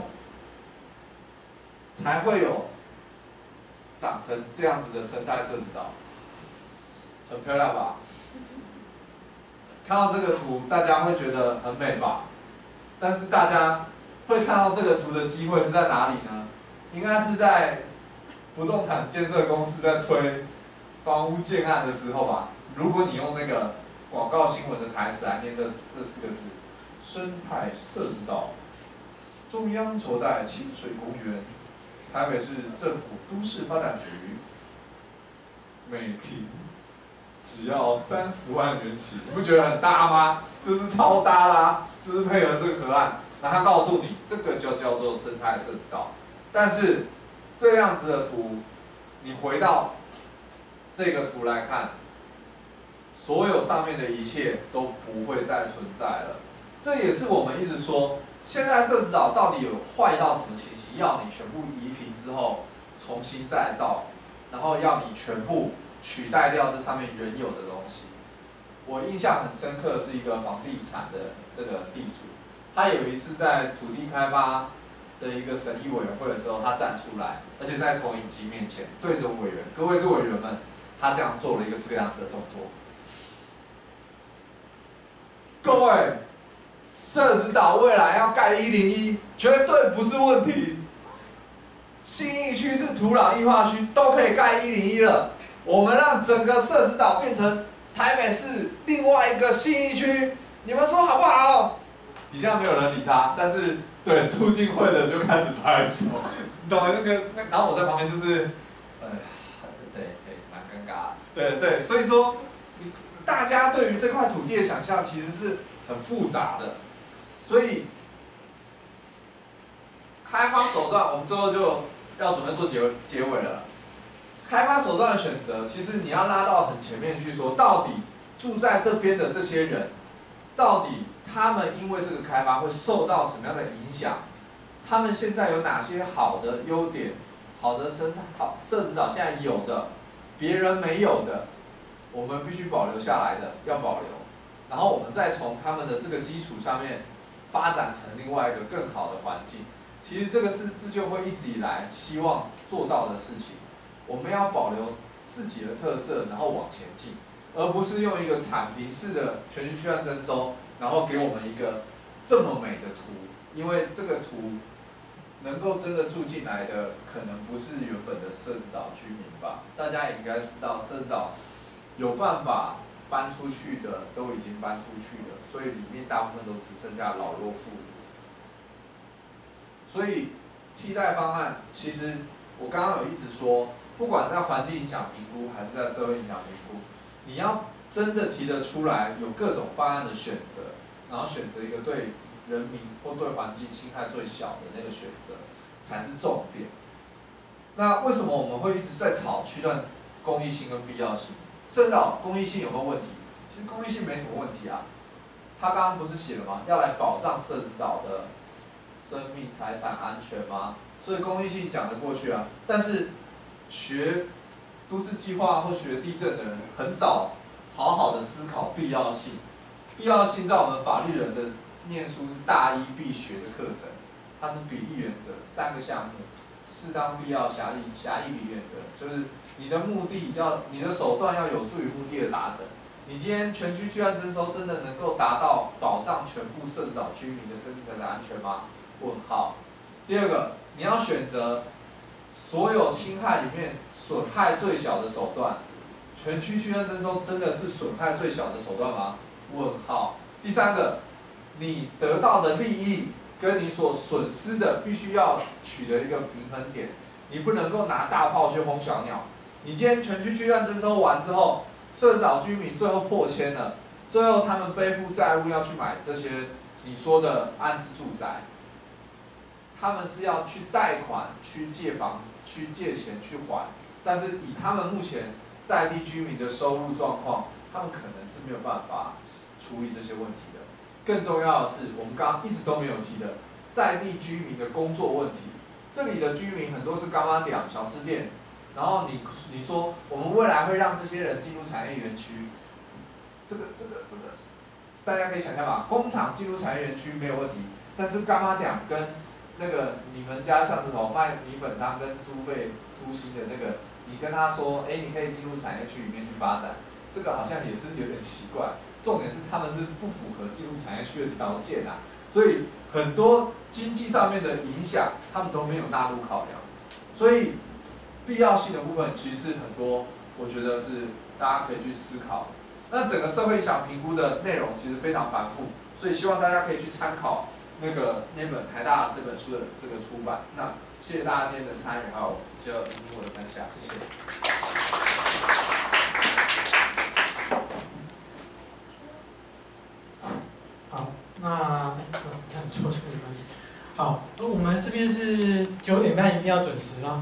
才会有长成这样子的生态社子岛，很漂亮吧？看到这个图，大家会觉得很美吧？但是大家会看到这个图的机会是在哪里呢？应该是在不动产建设公司在推房屋建案的时候吧。如果你用那个广告新闻的台词来念这4个字， 生态社子岛、中央轴带清水公园、台北市政府都市发展局，每坪只要30万元起，你不觉得很大吗？这是超大啦，就是配合这个河岸。那他告诉你，这个就叫做生态社子岛。但是这样子的图，你回到这个图来看，所有上面的一切都不会再存在了。这也是我们一直说，现在社子岛到底有坏到什么情形？要你全部移平之后重新再造，然后要你全部取代掉这上面原有的东西。我印象很深刻，是一个房地产的这个地主，他有一次在土地开发的一个审议委员会的时候，他站出来，而且在投影机面前对着委员，各位是委员们，他这样做了一个这个样子的动作。各位，社子岛未来要盖101，绝对不是问题。信义区是土壤异化区，都可以盖101了。我们让整个社子岛变成台北市另外一个信义区，你们说好不好？底下没有人理他，但是对促进会的就开始拍手，你懂那个然后我在旁边就是，对，蛮尴尬的，对，所以说，大家对于这块土地的想象其实是很复杂的，所以开发手段我们最后就要准备做结尾了。开发手段的选择，其实你要拉到很前面去说，到底住在这边的这些人，到底他们因为这个开发会受到什么样的影响？他们现在有哪些好的优点？好的生态，好社子岛现在有的，别人没有的，我们必须保留下来的要保留，然后我们再从他们的这个基础上面发展成另外一个更好的环境。其实这个是自救会一直以来希望做到的事情。我们要保留自己的特色，然后往前进，而不是用一个铲平式的全区案征收，然后给我们一个这么美的图。因为这个图能够真的住进来的，可能不是原本的社子岛居民吧？大家也应该知道，社子岛有办法搬出去的都已经搬出去了，所以里面大部分都只剩下老弱妇孺。所以替代方案，其实我刚刚有一直说，不管在环境影响评估还是在社会影响评估，你要真的提得出来，有各种方案的选择，然后选择一个对人民或对环境侵害最小的那个选择，才是重点。那为什么我们会一直在吵区段公益性跟必要性？社子岛公益性有没有问题？其实公益性没什么问题啊。他刚刚不是写了吗？要来保障社子岛的生命财产安全吗？所以公益性讲得过去啊。但是学都市计划或学地震的人很少好好的思考必要性。必要性在我们法律人的念书是大一必学的课程，它是比例原则3个项目：适当、必要、狭义比原则，就是你的目的你的手段要有助于目的的达成。你今天全区案征收真的能够达到保障全部社子岛居民的生命财产安全吗？问号。第二个，你要选择所有侵害里面损害最小的手段。全区案征收真的是损害最小的手段吗？问号。第三个，你得到的利益跟你所损失的必须要取得一个平衡点，你不能够拿大炮去轰小鸟。你今天全区案征收完之后，社子岛居民最后破千了，最后他们背负债务要去买这些你说的安置住宅，他们是要去贷款、去借房、去借钱去还，但是以他们目前在地居民的收入状况，他们可能是没有办法处理这些问题的。更重要的是，我们刚刚一直都没有提的在地居民的工作问题。这里的居民很多是柑仔店、小吃店，然后你说我们未来会让这些人进入产业园区，这个，大家可以想象吧，工厂进入产业园区没有问题，但是柑仔店跟那个你们家巷子口卖米粉汤跟猪心的那个，你跟他说，你可以进入产业区里面去发展，这个好像也是有点奇怪。重点是他们是不符合进入产业区的条件啊，所以很多经济上面的影响，他们都没有纳入考量。所以必要性的部分其实很多，我觉得是大家可以去思考。那整个社会影响评估的内容其实非常繁复， 所以希望大家可以去参考那本台大这本书的这个出版。那谢谢大家今天的参与，还有就聆听我的分享，谢谢。
好，那这样说这个关系。好，我们这边是9点半一定要准时吗？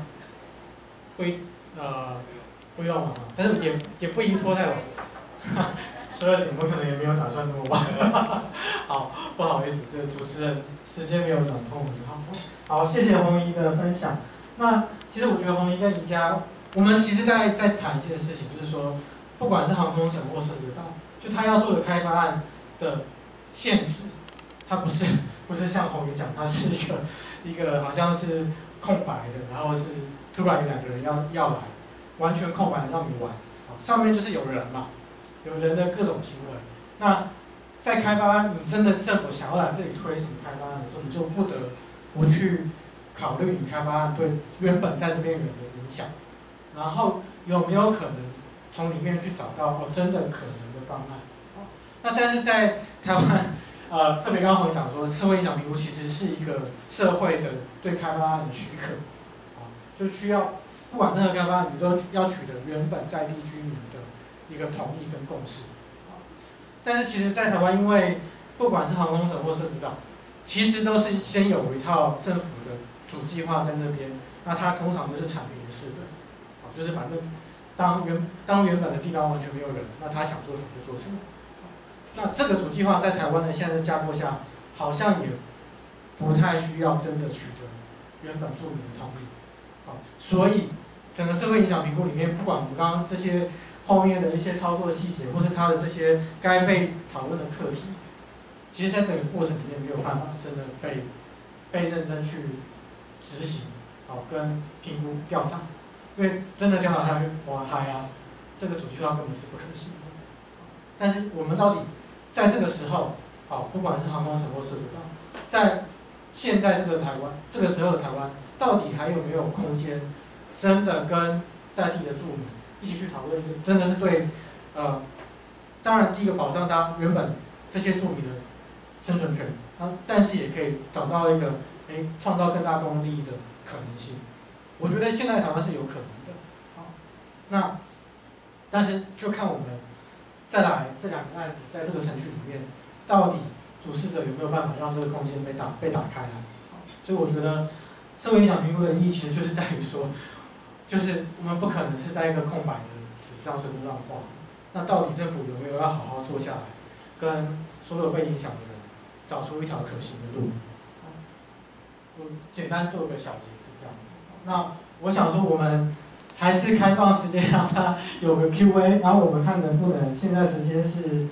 不用了，但是也不宜拖太晚。12点我可能也没有打算那么晚。好，不好意思，这个主持人时间没有掌控很好。好，谢谢红姨的分享。那其实我觉得红姨跟宜家，我们其实在谈一件事情，就是说，不管是航空城或设置岛，就他要做的开发案的限制，它不是像红姨讲，它是一个好像是空白的，然后是突然有2个人要来，完全空白让你玩。上面就是有人嘛，有人的各种行为。那在开发案，你真的政府想要来这里推行开发案的时候，你就不得不去考虑你开发案对原本在这边人的影响，然后有没有可能从里面去找到真的可能的方案。那但是在台湾，特别刚刚我讲说，社会影响评估其实是一个社会的对开发案的许可，就需要不管任何开发案，你都要取得原本在地居民的一个同意跟共识。但是其实，在台湾，因为不管是航空城或设置岛，其实都是先有一套政府的主计划在那边，那它通常都是产品式的，就是反正当原本的地方完全没有人，那他想做什么就做什么。那这个主计划在台湾的现在的架构下，好像也不太需要真的取得原本住民的同意。所以整个社会影响评估里面，不管我们刚刚这些后面的一些操作细节，或是它的这些该被讨论的课题，其实在整个过程里面没有办法真的被认真去执行，跟评估调查，因为真的调查下去，哇嗨啊，这个主计划根本是不可行的。但是我们到底在这个时候，不管是航空城或设置岛，在现在这个台湾，这个时候的台湾，到底还有没有空间，真的跟在地的住民一起去讨论一个真的是对，当然第一个保障大家原本这些住民的生存权，但是也可以找到一个创造更大公共利益的可能性。我觉得现在台湾是有可能的，那但是就看我们再来这2个案子在这个程序里面，到底主事者有没有办法让这个空间被打开来？所以我觉得社会影响评估的意义其实就是在于说，就是我们不可能是在一个空白的纸上随便乱画。那到底政府有没有要好好坐下来，跟所有被影响的人找出一条可行的路？我简单做个小结是这样子。那我想说，我们还是开放时间让他有个 Q&A， 然后我们看能不能，现在时间是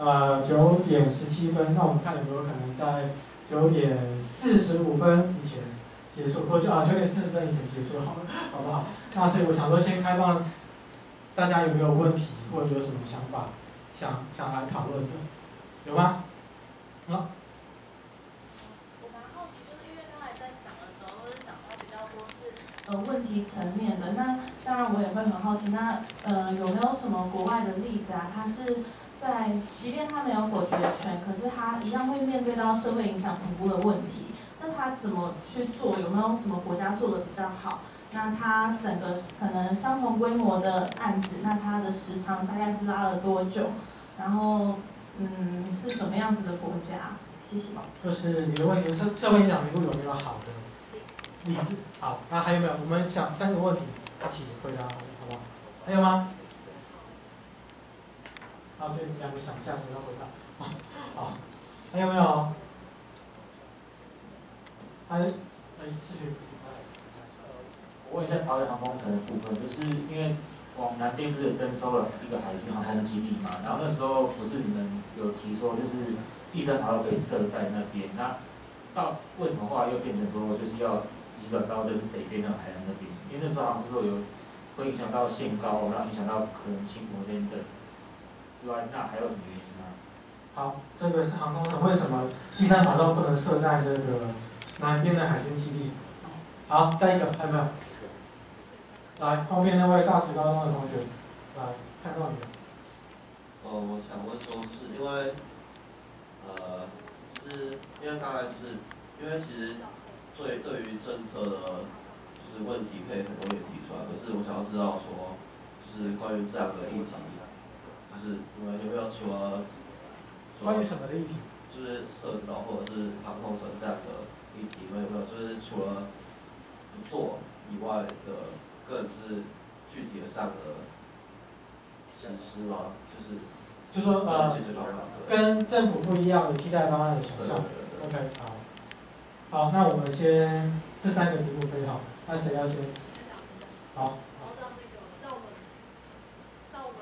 9点17分，那我们看有没有可能在9点45分以前结束，或者9点40分以前结束好了，好不好？那所以我想说，先开放大家有没有问题，或者有什么想法想来讨论的，有吗？
我蛮好奇，就是因为刚才在讲的时候，就是讲到比较多是问题层面的。那当然我也会很好奇，那有没有什么国外的例子啊？它是在即便他没有否决权，可是他一样会面对到社会影响评估的问题。那他怎么去做？有没有什么国家做的比较好？那它整个可能相同规模的案子，那它的时长大概是拉了多久？然后是什么样子的国家？谢谢。
就是你的问题是社会影响评估有没有好的例子？好，那还有没有？我们想3个问题一起回答，好不好？还有吗？对，你2个想一下谁要回答？好，还有没有？继续。
我问一下桃园航空城的部分，就是因为往南边不是征收了一个海军航空基地嘛，然后那时候不是你们有提说就是第3跑道可以设在那边，那到为什么后来又变成说就是要移转到就是北边的海岸那边？因为那时候好像是说会影响到限高，然后影响到可能轻薄等等之外，那还有什么原因吗？
好，这个是航空城为什么第3跑道不能设在这个南边的海军基地？好，再一个还有没有？来，后面那位大慈高中的同学，来看到你了。
我想问说，是因为就是因为刚才因为其实对于政策的问题可以很容易提出来，可是我想要知道说，关于这样的议题，你们有没有除了
关于什么的议题？
涉及到或者是航空城这样的议题，你们有没有除了不做以外的更具体的上的实施吗？
就说
解决方法
跟政府不一样的替代方案的想象。OK， 好，那我们先这3个题目可以好，那谁要先？好。
让我们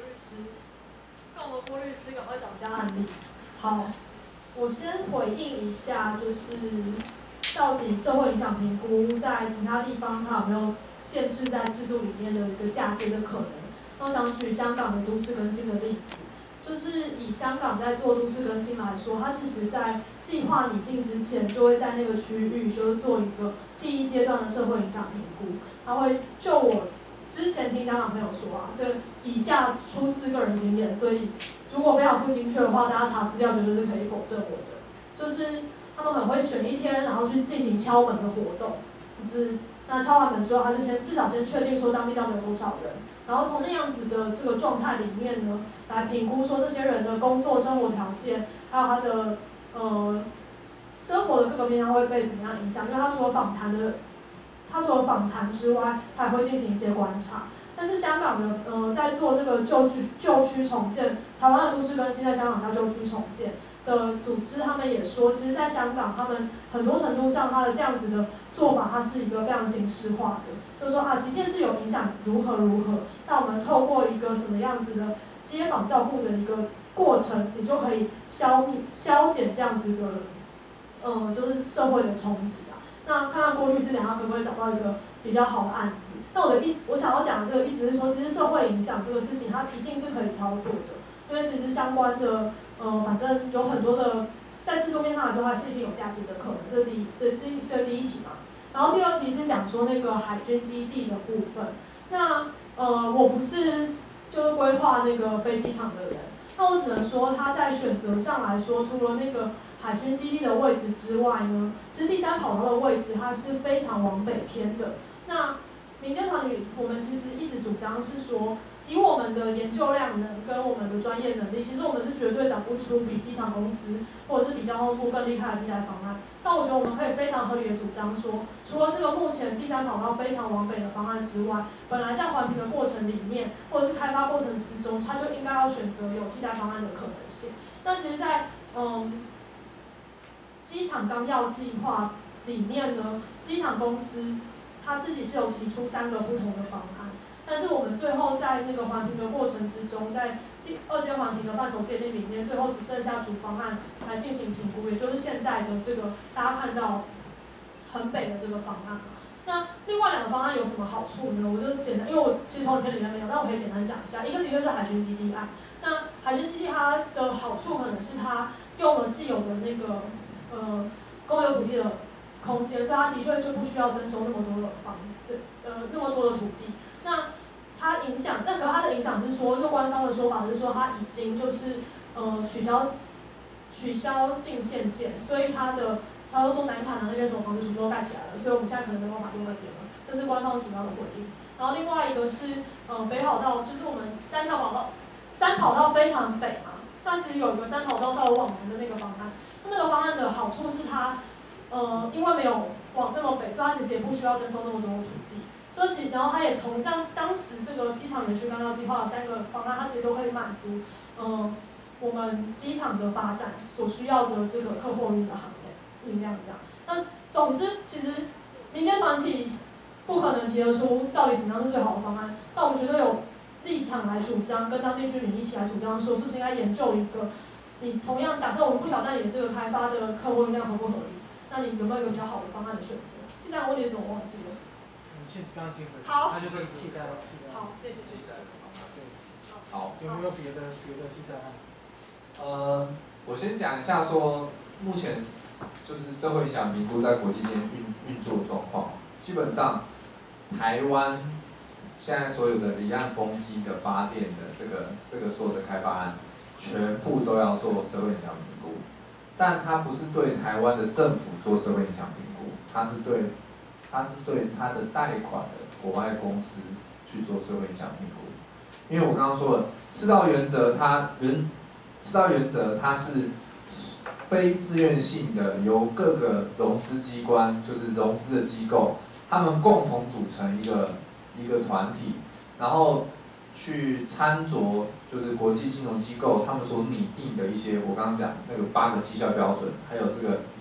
郭律师赶快讲一下案例。好，我先回应一下，到底社会影响评估在其他地方它有没有建制在制度里面的一个嫁接的可能？那我想举香港的都市更新的例子。以香港在做都市更新来说，它其实在计划拟定之前，就会在那个区域做一个第1阶段的社会影响评估。它会就我之前听香港朋友说啊，这以下出自个人经验，所以如果非常不精确的话，大家查资料绝对是可以否证我的。他们很会选一天，然后去进行敲门的活动。那敲完门之后，他就至少先确定说当地到底有多少人。然后从那样子的这个状态里面呢，来评估说这些人的工作生活条件，还有他的生活的各个面向会被怎么样影响？因为他除了访谈之外，他还会进行一些观察。但是香港的在做这个旧区重建，台湾的都市更新在香港叫旧区重建的组织，他们也说，其实在香港，他们很多程度上，他的这样子的做法，它是一个非常形式化的。就是说即便是有影响如何，那我们透过一个什么样子的街坊照顾的一个过程，你就可以消减这样子的社会的冲击啊。那看看郭律师等下可不可以找到一个比较好的案子？那我想要讲的这个意思是说，其实社会影响这个事情，它一定是可以操作的，因为其实相关的反正有很多的在制度面上来说，它是一定有价值的可能。这是第一题嘛。然后第2题是讲说那个海军基地的部分。那我不是规划那个飞机场的人，那我只能说他在选择上来说，除了那个海军基地的位置之外呢，其实第3跑道的位置它是非常往北偏的。那民间团体我们其实一直主张是说，以我们的研究量能跟我们的专业能力，其实我们是绝对找不出比机场公司或者是比交通部更厉害的替代方案。但我觉得我们可以非常合理的主张说，除了这个目前第3跑道非常往北的方案之外，本来在环评的过程里面，或者是开发过程之中，它就应该要选择有替代方案的可能性。那其实在机场纲要计划里面呢，机场公司他自己是有提出3个不同的方案，但是我们最后在那个环评的过程之中，在第2阶环评的范畴界定里面，最后只剩下主方案来进行评估，也就是现在的这个大家看到很北的这个方案。那另外2个方案有什么好处呢？我就简单，因为我其实投影片里面没有，但我可以简单讲一下。一个的确是海军基地案，那海军基地它的好处可能是它用了既有的那个公有土地的空间，所以它的确就不需要征收那么多的土地。那它的影响是说，就官方的说法是说，它已经取消禁限建，所以他都说南坎那边什么房子全部都盖起来了，所以我们现在可能没办法用那边了，这是官方主要的回应。然后另外一个是北跑道，就是我们3跑道非常北嘛，那其实有一个3跑道稍微往南的那个方案，那个方案的好处是它因为没有往那么北，所以它其实也不需要征收那么多土地。然后它也当时这个机场园区纲要计划的3个方案，它其实都可以满足我们机场的发展所需要的这个客货运的运量这样。那总之，其实民间团体不可能提得出到底什么样是最好的方案，但我们觉得有立场来主张，跟当地居民一起来主张说，是不是应该研究一个，你同样假设我们不挑战你的这个开发的客货运量合不合理，那你有没有一个比较好的方案的选择？第3个问题是什么？我忘记了。
刚进回，
好，
他就是替代了。
好，谢谢。
好，
有没有别的替代案？
我先讲一下说，目前就是社会影响评估在国际间运作状况。基本上，台湾现在所有的离岸风机的发电的这个所有的开发案， 全部都要做社会影响评估，但它不是对台湾的政府做社会影响评估，它是对它的贷款的国外公司去做社会影响评估。因为我刚刚说了，赤道原则它是非自愿性的，由各个融资机关，就是融资的机构，他们共同组成一个团体，然后去参酌就是国际金融机构他们所拟定的一些我刚刚讲那个8个绩效标准，还有这个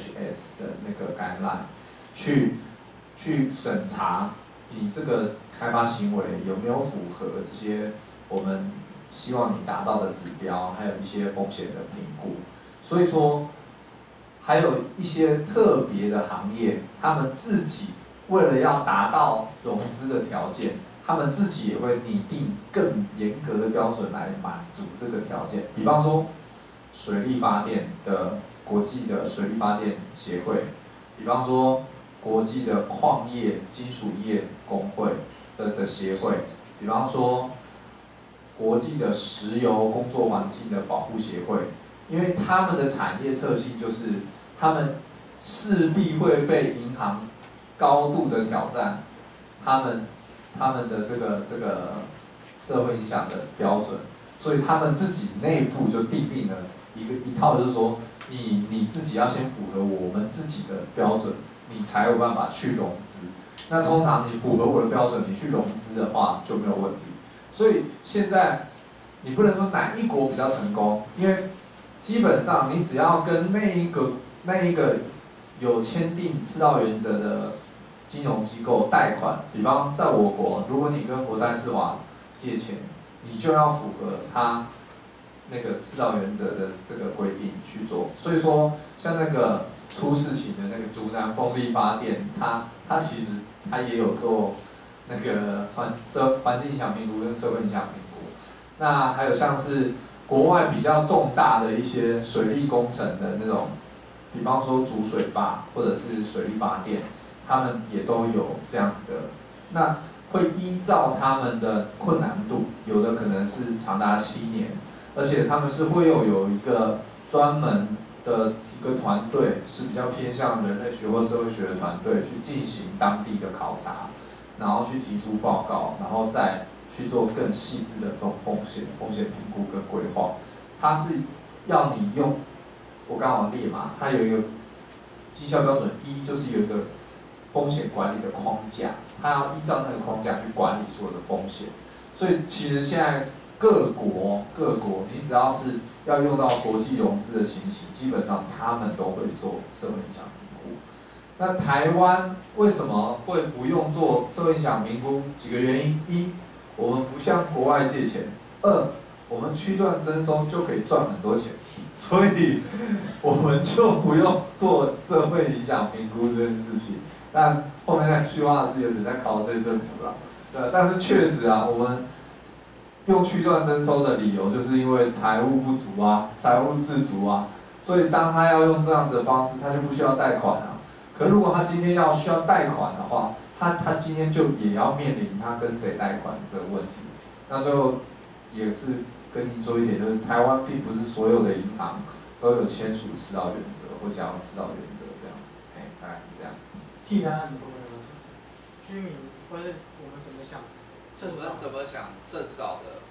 EHS 的那个guideline，去审查你这个开发行为有没有符合这些我们希望你达到的指标，还有一些风险的评估。所以说，还有一些特别的行业，他们自己为了要达到融资的条件，他们自己也会拟定更严格的标准来满足这个条件。比方说，水力发电的国际的水力发电协会，比方说国际的矿业金属业工会的协会，比方说国际的石油工作环境的保护协会，因为他们的产业特性就是他们势必会被银行高度的挑战他们的这个社会影响的标准，所以他们自己内部就定了一套，就是说你自己要先符合我们自己的标准，你才有办法去融资。那通常你符合我的标准，你去融资的话就没有问题。所以现在你不能说哪一国比较成功，因为基本上你只要跟那一个有签订赤道原则的金融机构贷款，比方在我国，如果你跟国泰世华借钱，你就要符合它那个赤道原则的这个规定去做。所以说，像那个出事情的那个竹南风力发电，它其实它也有做那个环境影响评估跟社会影响评估。那还有像是国外比较重大的一些水利工程的那种，比方说主水坝或者是水力发电，他们也都有这样子的。那会依照他们的困难度，有的可能是长达7年，而且他们是会有一个专门的一个团队，是比较偏向人类学或社会学的团队去进行当地的考察，然后去提出报告，然后再去做更细致的风险评估跟规划。它是要你用，我刚好列嘛，它有一个绩效标准1，就是有一个风险管理的框架，它要依照那个框架去管理所有的风险。所以其实现在各国，你只要是要用到国际融资的情形，基本上他们都会做社会影响评估。那台湾为什么会不用做社会影响评估？几个原因：一，我们不向国外借钱；二，我们区段征收就可以赚很多钱，所以我们就不用做社会影响评估这件事情。但后面那句话是有点在考试政府啦，对，但是确实啊，我们用区段征收的理由就是因为财务不足啊，财务自足啊，所以当他要用这样子的方式，他就不需要贷款啊。可如果他今天需要贷款的话，他今天就也要面临他跟谁贷款这个问题。那最後也是跟您说一点，就是台湾并不是所有的银行都有签署赤道原则或加入赤道原则这样子，大概是这样。
替代案的部分有没有？居民或是我们怎么想？
我们怎么想社子岛的？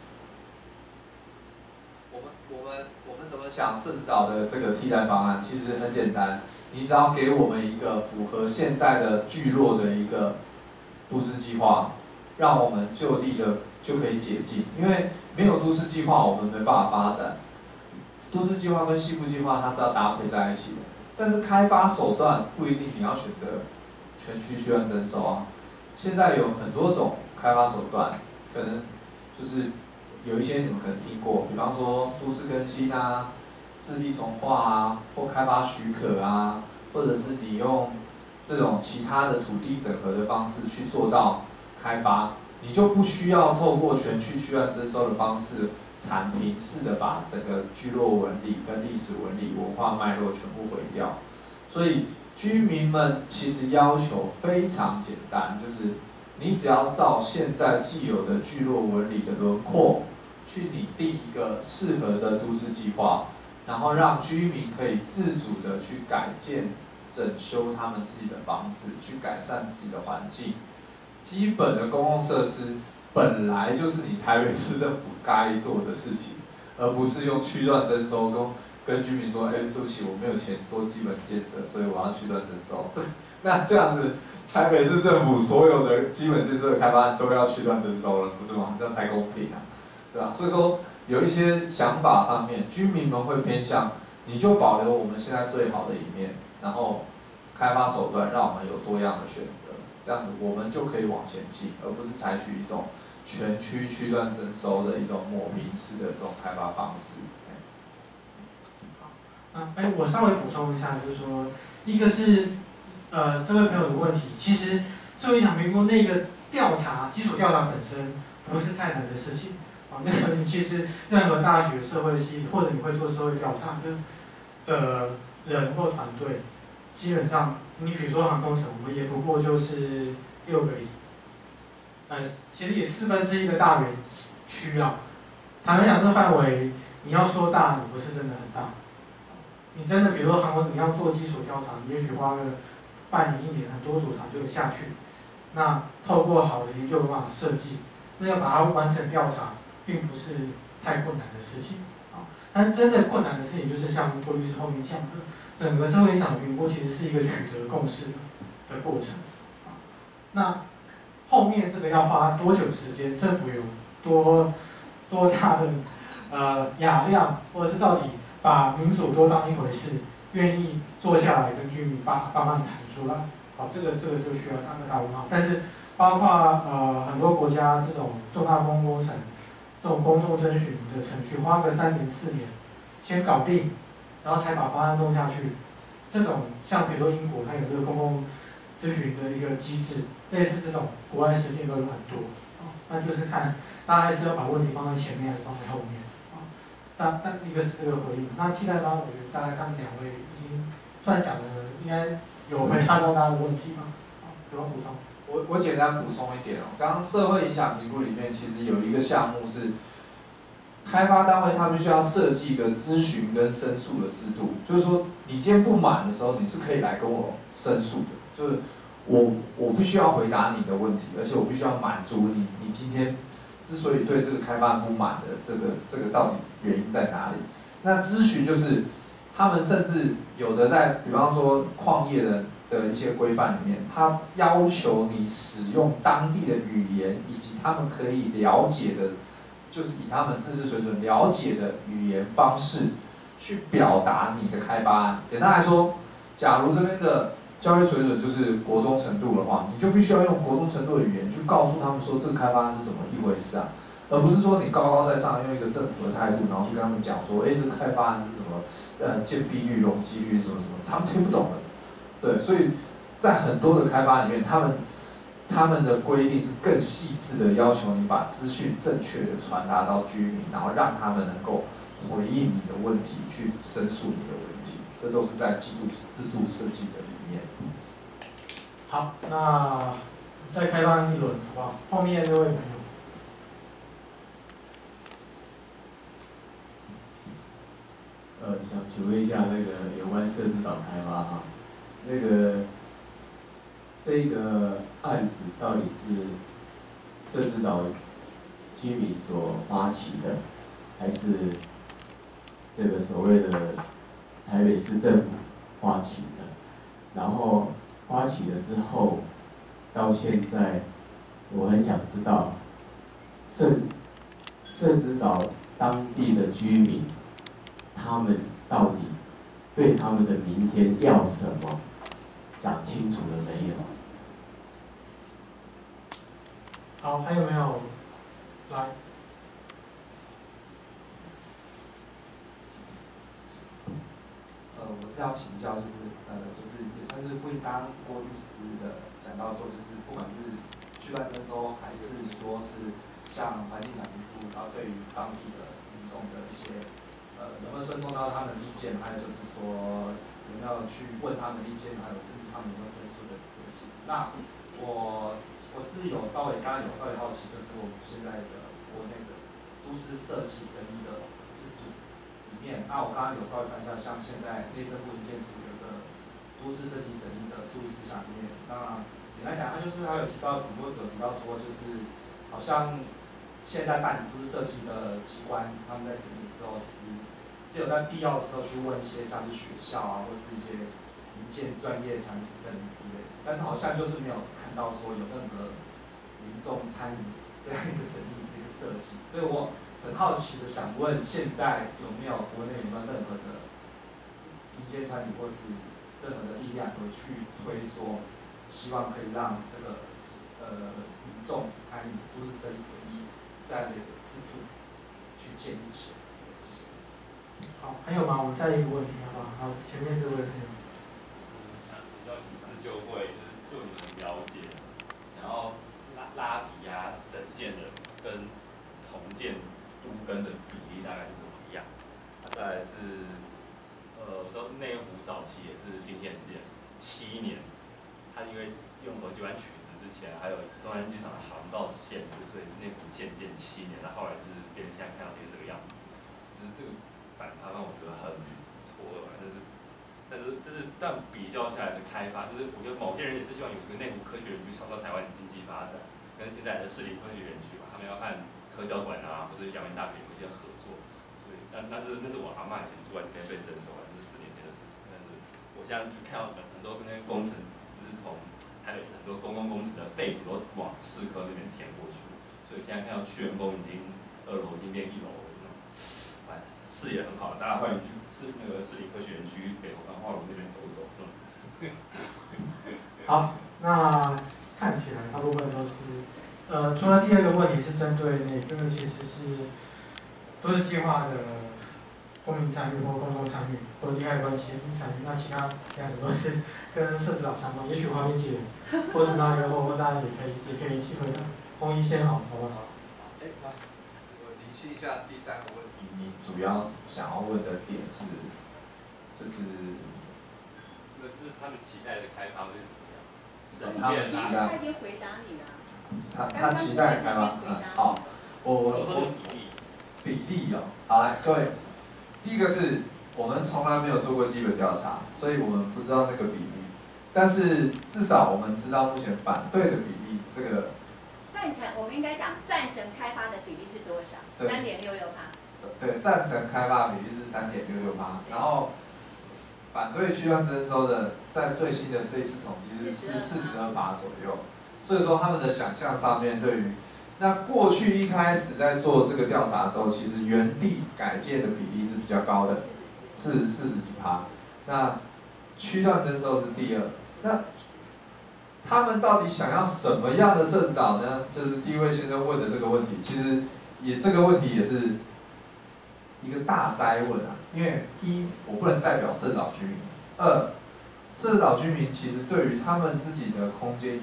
我们怎么想社子岛的这个替代方案？其实很简单，你只要给我们一个符合现代的聚落的一个都市计划，让我们就地的就可以解禁。因为没有都市计划，我们没办法发展。都市计划跟西部计划它是要搭配在一起的，但是开发手段不一定你要选择全区区段征收啊。现在有很多种开发手段，可能就是有一些你们可能听过，比方说都市更新啊、市地重划啊，或开发许可啊，或者是你用这种其他的土地整合的方式去做到开发，你就不需要透过全区区段征收的方式，铲平式的把整个聚落纹理跟历史纹理、文化脉络全部毁掉。所以居民们其实要求非常简单，就是你只要照现在既有的聚落纹理的轮廓去拟定一个适合的都市计划，然后让居民可以自主的去改建、整修他们自己的房子，去改善自己的环境。基本的公共设施本来就是你台北市政府该做的事情，而不是用区段征收跟居民说，对不起，我没有钱做基本建设，所以我要区段征收。那这样子，台北市政府所有的基本建设的开发案都要区段征收了，不是吗？这样才公平啊，对吧？所以说有一些想法上面，居民们会偏向，你就保留我们现在最好的一面，然后开发手段让我们有多样的选择，这样子我们就可以往前进，而不是采取一种全区区段征收的一种抹平式的这种开发方式。
我稍微补充一下，就是说，一个是这位朋友的问题，其实社会影响评估那个调查基础调查本身不是太难的事情啊，那个你其实任何大学社会系或者你会做社会调查的人或团队，基本上你比如说航空城，我们也不过就是6个里，其实也1/4的大园区啊。坦白讲，这个范围你要说大，你不是真的很大。你真的比如说航空，你要做基础调查，也许花个半年、1年，很多组团就会下去。那透过好的研究办法设计，那要把它完成调查，并不是太困难的事情啊。但真的困难的事情就是像郭律师后面讲的，整个社会影响的评估其实是一个取得共识的过程啊。那后面这个要花多久时间？政府有多大的雅量，或者是到底把民主多当一回事，愿意坐下来跟居民慢慢谈出来？好，这个就需要打个大问号。但是包括很多国家这种重大公共工程，这种公众征询的程序，花个3年4年先搞定，然后才把方案弄下去。这种像比如说英国，它有这个公共咨询的一个机制，类似这种国外实践都有很多。那就是看大概是要把问题放在前面还是放在后面啊？但一个是这个回应，那替代方案我觉得大概他们2位已经算讲的，应该有回答到大家的问题吧？有要补充？
我简单补充一点哦，刚刚社会影响评估里面其实有一个项目是，开发单位他必须要设计一个咨询跟申诉的制度，就是说你今天不满的时候，你是可以来跟我申诉的，就是我必须要回答你的问题，而且我必须要满足你今天之所以对这个开发案不满的这个到底原因在哪里？那咨询就是他们甚至有的在，比方说矿业的一些规范里面，他要求你使用当地的语言以及他们可以了解的，就是以他们知识水准了解的语言方式去表达你的开发案。简单来说，假如这边的教育水准就是国中程度的话，你就必须要用国中程度的语言去告诉他们说这个开发案是怎么一回事啊，而不是说你高高在上用一个政府的态度，然后去跟他们讲说，这个开发案是什么，建蔽率、容积率什么什么，他们听不懂的。对，所以在很多的开发里面，他们的规定是更细致的，要求你把资讯正确的传达到居民，然后让他们能够回应你的问题，去申诉你的问题，这都是在制度设计的里面。
好，那再开放一轮，好不好？后面这位朋友。
想请问一下那个有关社子岛开发哈，这个案子到底是社子岛居民所发起的，还是这个所谓的台北市政府发起的？然后发起了之后，到现在，我很想知道社子岛当地的居民，他们到底对他们的明天要什么，讲清楚了没有？
好，还有没有？来。
我是要请教，就是也算是会当郭律师的，讲到说就是不管是区段征收，还是说是像环境奖评估，然后对于当地的民众的一些能不能尊重到他们的意见，还有就是说有没有去问他们的意见，还有甚至他们有没有申诉的这个机制。那我是有刚刚有稍微好奇，就是我们现在的国内的都市设计审议的制度里面。那我刚刚有稍微看一下，像现在内政部营建署有个都市设计审议的注意事项里面，那简单讲，它有提到很多者提到说，就是好像现在办理都市设计的机关，他们在审议的时候，只有在必要的时候去问一些像是学校啊，或是一些营建专业团体等之类的，但是好像就是没有看到说有任何民众参与这样一个审议的一个设计，所以我很好奇的想问，现在有没有国内有没有任何的民间团体或是任何的力量有去推说，希望可以让这个民众参与都市设计审议这样的一个制度去建立起来？谢谢。
好，还有吗？我们再一个问题好不好？好，前面这位朋友。
比较自救会就你们了解，想要拉皮啊整件的跟重建都更的比例大概是怎么样？再来是都内湖早期也是经验建7年，它因为用国际湾取值之前还有松山机场的航道限制，所以内湖建7年，那后来是变成现在看到这个样子，就是这个反差让我觉得很错愕，但比较下来的开发，就是我觉得某些人也是希望有一个内湖科学园区创造台湾的经济发展，跟现在的市立科学园区嘛，他们要和科交馆啊或者阳明大学有一些合作，所以那是我阿嬷以前住在这边被征收了，那是10年前的事情。但是我现在去看到很多那些工程，就是从台北市很多公共工程的废土都往市科那边填过去，所以现在看到屈原宫已经2楼已经变1楼了，视野很好，大家欢迎去那个市立科学园区北投繁华路那边走走。
好，那看起来大部分都是，除了第二个问题是针对那个其实是都市计划的公民参与或公共参与或利害关系参与，那其他2个都是跟社子岛相关，也许黄明姐或是哪个或大家也可以一起回答。洪怡先好不好？
我理清一下第3个问题，你主要想要问的点是，就是
他们期待的开发会是怎么样？
他们期待。
他已经回答你了。
他期待开发，好，我比例哦，好来各位，第一个是我们从来没有做过基本调查，所以我们不知道那个比例，但是至少我们知道目前反对的比例，这个
赞成，我们应该讲赞成开发的比例是多少？3.66%。
对，赞成开发的比例是3.66%，然后反对区段征收的，在最新的这一次统计是42%左右，所以说他们的想象上面对于，那过去一开始在做这个调查的时候，其实原地改建的比例是比较高的，是40几%，那区段征收是第2，那他们到底想要什么样的社子岛呢？就是第一位先生问的这个问题，其实这个问题也是一个大哉问啊，因为1我不能代表社子岛居民，2社子岛居民其实对于他们自己的空间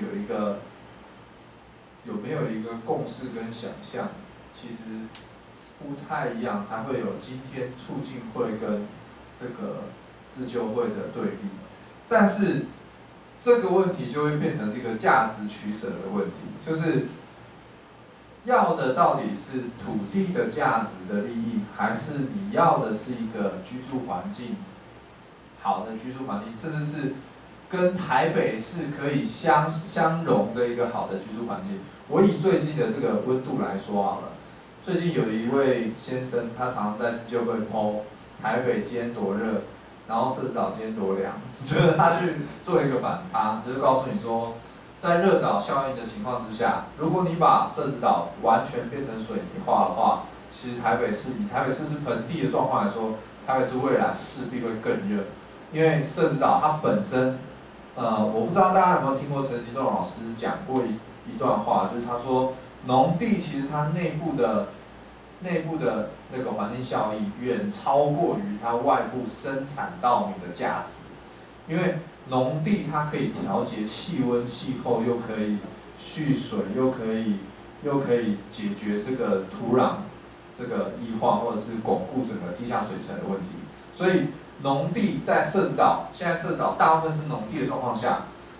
有没有一个共识跟想象，其实不太一样，才会有今天促进会跟这个自救会的对立。但是这个问题就会变成是一个价值取舍的问题，就是要的到底是土地的价值的利益，还是你要的是一个居住环境好的居住环境，甚至是跟台北市可以相容的一个好的居住环境。我以最近的这个温度来说好了，最近有一位先生，他常常在自救会 po 台北今天多热，然后社子岛今天多凉，就是他去做一个反差，就是告诉你说，在热岛效应的情况之下，如果你把社子岛完全变成水泥化的话，其实以台北市是盆地的状况来说，台北市未来势必会更热，因为社子岛它本身，我不知道大家有没有听过陈其仲老师讲过一段话，就是他说，农地其实它内部的那个环境效益远超过于它外部生产稻米的价值，因为农地它可以调节气温、气候，又可以蓄水，又可以解决这个土壤这个异化或者是巩固整个地下水层的问题。所以农地在社子岛，现在社子岛大部分是农地的状况下，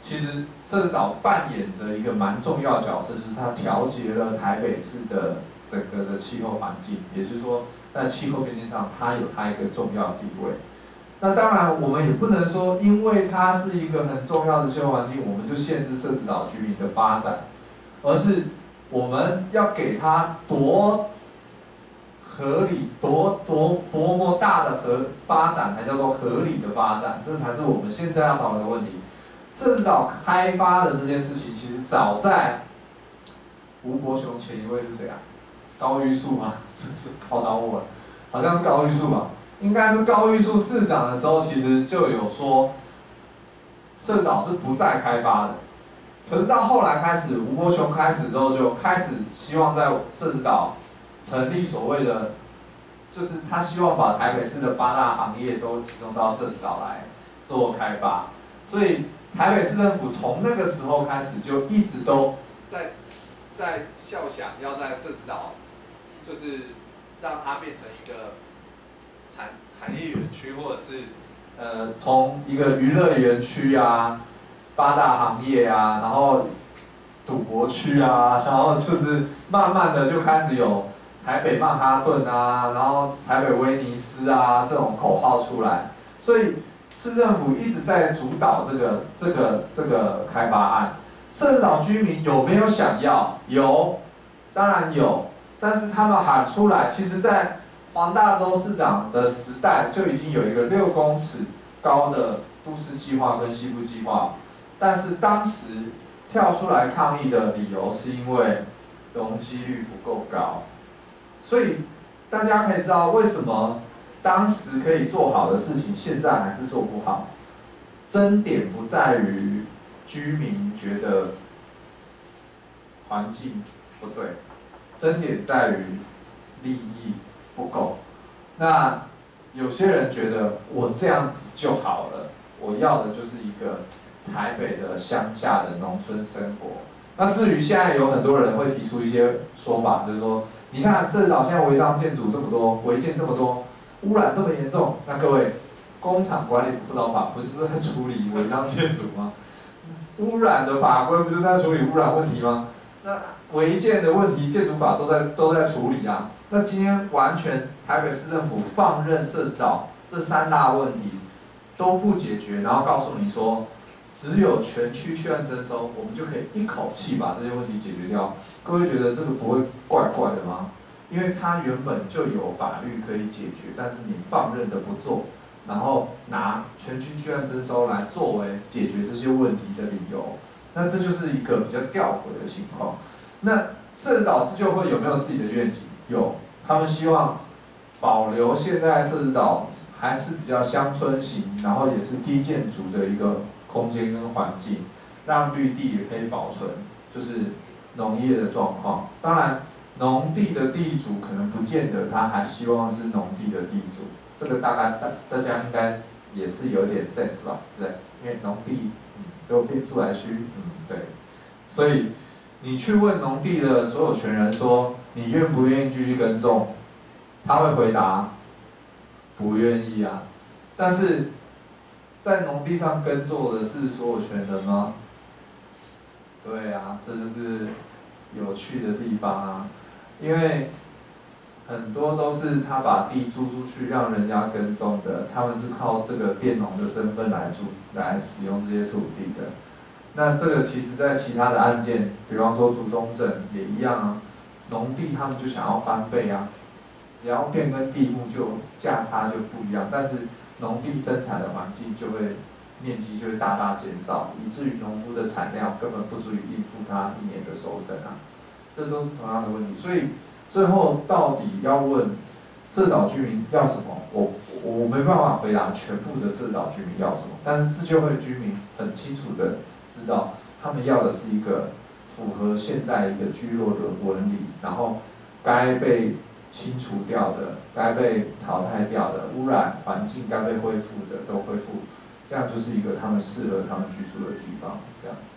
其实社子岛扮演着一个蛮重要的角色，就是它调节了台北市的整个的气候环境，也就是说，在气候边界上，它有它一个重要的地位。那当然，我们也不能说，因为它是一个很重要的气候环境，我们就限制社子岛居民的发展，而是我们要给它多合理、多么大的发展才叫做合理的发展，这才是我们现在要讨论的问题。社子岛开发的这件事情，其实早在吴伯雄前一位是谁啊？高玉树吗？这是考倒我了，好像是高玉树吧。应该是高玉树市长的时候，其实就有说，社子岛是不再开发的。可是到后来开始，吴伯雄开始之后，就开始希望在社子岛成立所谓的，就是他希望把台北市的8大行业都集中到社子岛来做开发。所以台北市政府从那个时候开始，就一直都在设想要在社子岛，就是让它变成一个产业园区，或者是从一个娱乐园区啊、8大行业啊，然后赌博区啊，然后就是慢慢的就开始有台北曼哈顿啊，然后台北威尼斯啊这种口号出来，所以市政府一直在主导这个开发案。社子岛居民有没有想要？有，当然有，但是他们喊出来，其实在黄大洲市长的时代就已经有一个6公尺高的都市计划跟西部计划，但是当时跳出来抗议的理由是因为容积率不够高，所以大家可以知道为什么当时可以做好的事情，现在还是做不好。争点不在于居民觉得环境不对，争点在于利益不够。那有些人觉得我这样子就好了，我要的就是一个台北的乡下的农村生活。那至于现在有很多人会提出一些说法，就是说，你看社子岛现在违章建筑这么多，违建这么多，污染这么严重，那各位，工厂管理辅导法不是在处理违章建筑吗？污染的法规不是在处理污染问题吗？那违建的问题，建筑法都在处理啊。那今天完全台北市政府放任社子岛这3大问题都不解决，然后告诉你说，只有全区区案征收，我们就可以一口气把这些问题解决掉。各位觉得这个不会怪怪的吗？因为它原本就有法律可以解决，但是你放任的不做，然后拿全区区案征收来作为解决这些问题的理由，那这就是一个比较吊诡的情况。那社子岛自救会有没有自己的愿景？有，他们希望保留现在社子岛还是比较乡村型，然后也是低建筑的一个空间跟环境，让绿地也可以保存，就是农业的状况。当然，农地的地主可能不见得他还希望是农地的地主，这个大概大家应该也是有点 sense 吧，对不对？因为农地都变住宅区，对，所以你去问农地的所有权人说你愿不愿意继续耕种，他会回答不愿意啊。但是在农地上耕作的是所有权人吗？对啊，这就是有趣的地方啊。因为很多都是他把地租出去让人家耕种的，他们是靠这个佃农的身份来使用这些土地的。那这个其实在其他的案件，比方说竹东镇也一样啊，农地他们就想要翻倍啊，只要变更地目就价差就不一样，但是农地生产的环境就会面积就会大大减少，以至于农夫的产量根本不足以应付他1年的收成啊，这都是同样的问题。所以最后到底要问社岛居民要什么？我没办法回答全部的社岛居民要什么，但是自救会居民很清楚的知道，他们要的是一个符合现在一个聚落的纹理，然后该被清除掉的、该被淘汰掉的、污染环境该被恢复的都恢复，这样就是一个他们适合他们居住的地方，这样子。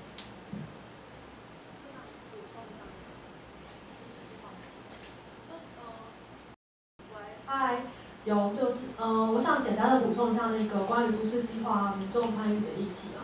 嗨，我想简单的补充一下那个关于都市计划民众参与的议题啊。那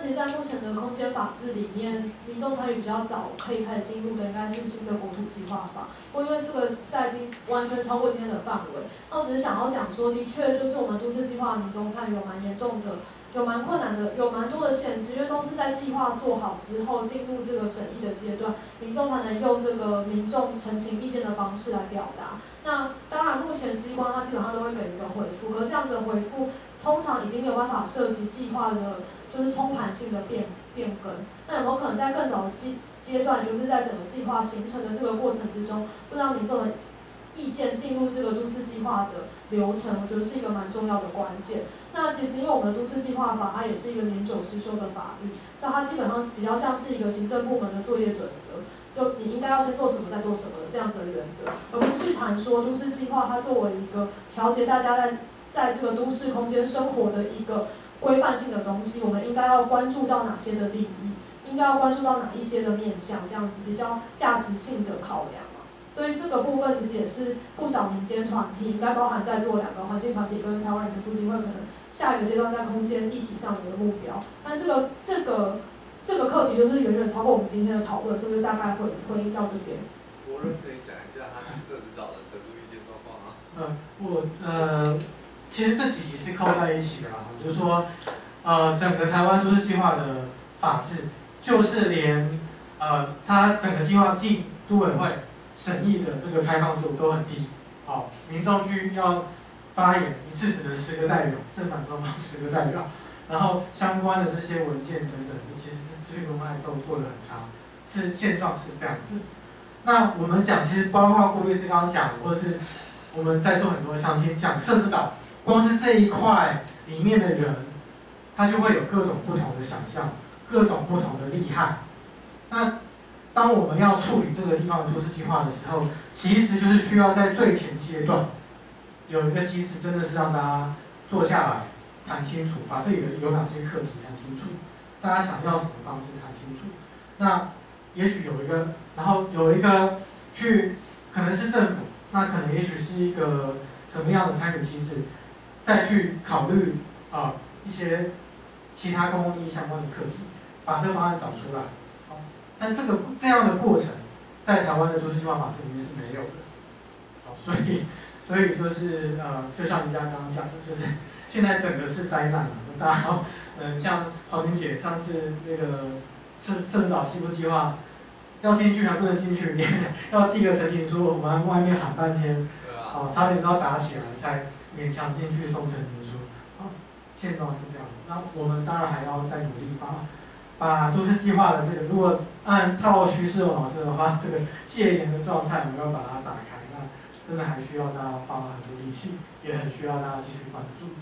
其实，在目前的空间法制里面，民众参与比较早可以开始进入的，应该是新的国土计划法。不过，因为这个是在完全超过今天的范围，那我只是想要讲说，的确就是我们都市计划民众参与有蛮严重的。有蛮困难的，有蛮多的限制，因为都是在计划做好之后进入这个审议的阶段，民众才能用这个民众陈情意见的方式来表达。那当然，目前机关它基本上都会给一个回复，可是这样子的回复通常已经没有办法涉及计划的，就是通盘性的变更。那有没有可能在更早的阶段，就是在整个计划形成的这个过程之中，就让民众的意见进入这个都市计划的流程，我觉得是一个蛮重要的关键。那其实因为我们的都市计划法，它也是一个年久失修的法律，那它基本上比较像是一个行政部门的作业准则，就你应该要先做什么再做什么的这样子的原则，而不是去谈说都市计划它作为一个调节大家在这个都市空间生活的一个规范性的东西，我们应该要关注到哪些的利益，应该要关注到哪一些的面向，这样子比较价值性的考量。所以这个部分其实也是不少民间团体，应该包含在座2个环境团体跟台湾人权促进会可能下一个阶段在空间议题上的一个目标。但这个课题就是远远超过我们今天的讨论，所以大概会回应到这边。
博伦可以讲一下他对社子岛的陈述意见状况吗？
其实这几题是扣在一起的啦，就是说，整个台湾都市计划的法制，就是连它整个计划进都委会审议的这个开放度都很低，好，民众去要发言一次只能10个代表，正反双方10个代表，然后相关的这些文件等等的，其实是资讯公开都做得很差，是现状是这样子。那我们讲，其实包括郭律师刚刚讲的，或者是我们在做很多相亲讲社子岛，光是这一块里面的人，他就会有各种不同的想象，各种不同的利害。那当我们要处理这个地方的都市计划的时候，其实就是需要在最前阶段有一个机制，真的是让大家坐下来谈清楚，把这里的有哪些课题谈清楚，大家想要什么方式谈清楚。那也许有一个，然后有一个去，可能是政府，那可能也许是一个什么样的参与机制，再去考虑一些其他公共利益相关的课题，把这个方案找出来。但这样的过程，在台湾的都市计划法制里面是没有的，所以就是就像人家刚刚讲的，就是现在整个是灾难了。大家像黄玲姐上次那个社子岛西部计划，要进去还不能进去，要递个陈情书，我们外面喊半天，差点都要打起来才勉强进去送陈情书。现状是这样子，那我们当然还要再努力把都市计划的这个，如果按套徐世荣老师的话，这个戒严的状态，我们要把它打开，那真的还需要大家花很多力气，也很需要大家继续关注。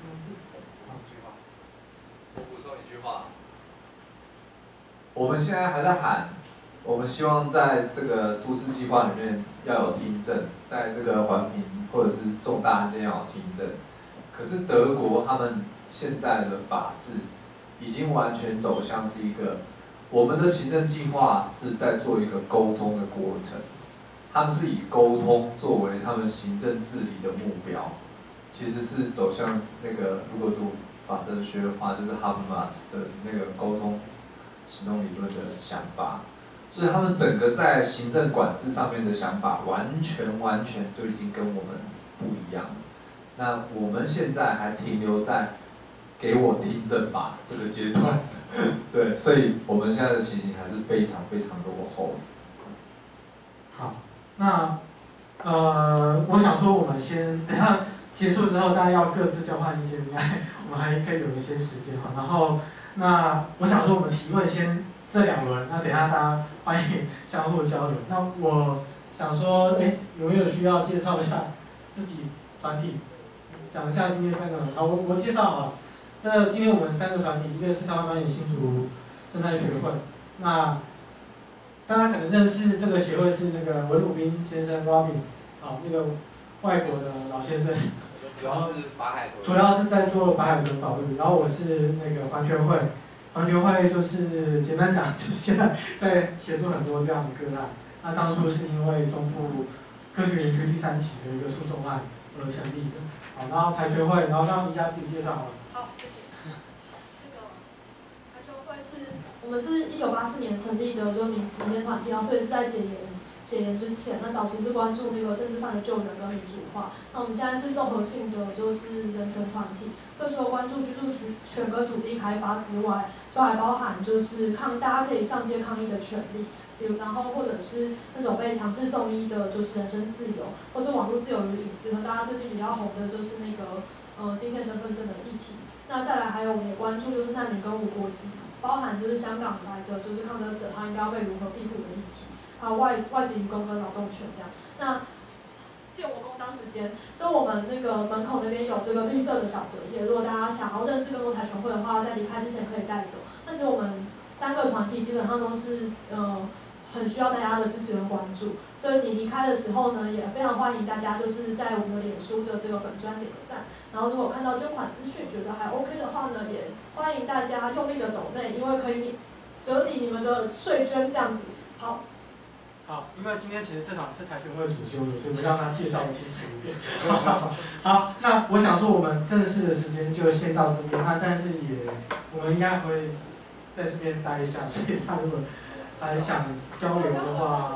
我补充一句话，我们现在还在喊，我们希望在这个都市计划里面要有听证，在这个环评或者是重大案件要有听证。可是德国他们现在的法制已经完全走向是一个，我们的行政计划是在做一个沟通的过程，他们是以沟通作为他们行政治理的目标，其实是走向那个如果读法哲学的话，就是 Habermas 的那个沟通行动理论的想法，所以他们整个在行政管制上面的想法完全就已经跟我们不一样了。那我们现在还停留在给我听证吧这个阶段，对，所以我们现在的情形还是非常落后的。
好，那我想说，我们先等下结束之后，大家要各自交换意见，应该我们还可以有一些时间哈。然后，那我想说，我们提问先这2轮，那等下大家欢迎相互交流。那我想说，有没有需要介绍一下自己团体？讲一下今天3个人。好，我介绍好了。今天我们3个团体，一个是台湾版野新竹生态学会，那大家可能认识这个协会是那个文鲁宾先生 Robin， 那个外国的老先生，主要是在做白海豚保育。然后我是那个环权会，环权会就是简单讲，就是现在在协助很多这样的个案。那当初是因为中部科学园区第3期的一个诉讼案而成立的。好，然后台权会，然后让宜家自己介绍好了。
好，谢谢。那个台权会我们是1984年成立的，就是民间团体，然后所以是在解严之前，那早期是关注那个政治犯的救援跟民主化。那我们现在是综合性的，就是人权团体，所以除了关注居住权跟土地开发之外，就还包含就是大家可以上街抗议的权利，然后或者是那种被强制送医的，就是人身自由，或是网络自由与隐私，和大家最近比较红的就是那个晶片身份证的议题。那再来还有我们也关注就是难民跟无国籍，包含就是香港来的就是抗争者，他应该要被如何庇护的议题，还有外籍移工跟劳动权这样。那借我工商时间，就我们那个门口那边有这个绿色的小折页，如果大家想要认识更多台全会的话，在离开之前可以带走。但是我们3个团体基本上都是很需要大家的支持跟关注，所以你离开的时候呢，也非常欢迎大家就是在我们的脸书的这个粉专点个赞。然后如果看到捐款资讯觉得还 OK 的话呢，也欢迎大家用力的抖内，因为可以折抵你们的税捐这样子。好。
好，因为今天其实这场是台全会主修的，所以我们让他介绍的清楚一点。好，那我想说我们正式的时间就先到这边，但是我们应该会在这边待一下，所以他如果还想交流的话，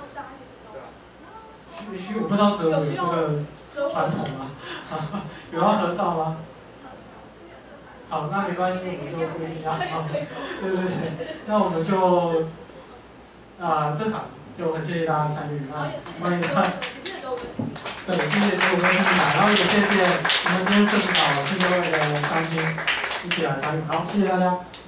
我不知道哲武有这个传统吗？有要合照吗？好，那没关系，我们就不一定要。对，那我们就这场就很谢谢大家参与，那欢迎大家。对，谢谢哲武跟陈凯，然后也谢谢我们今天社区岛世界会的乡亲一起来参与，好，谢谢大家。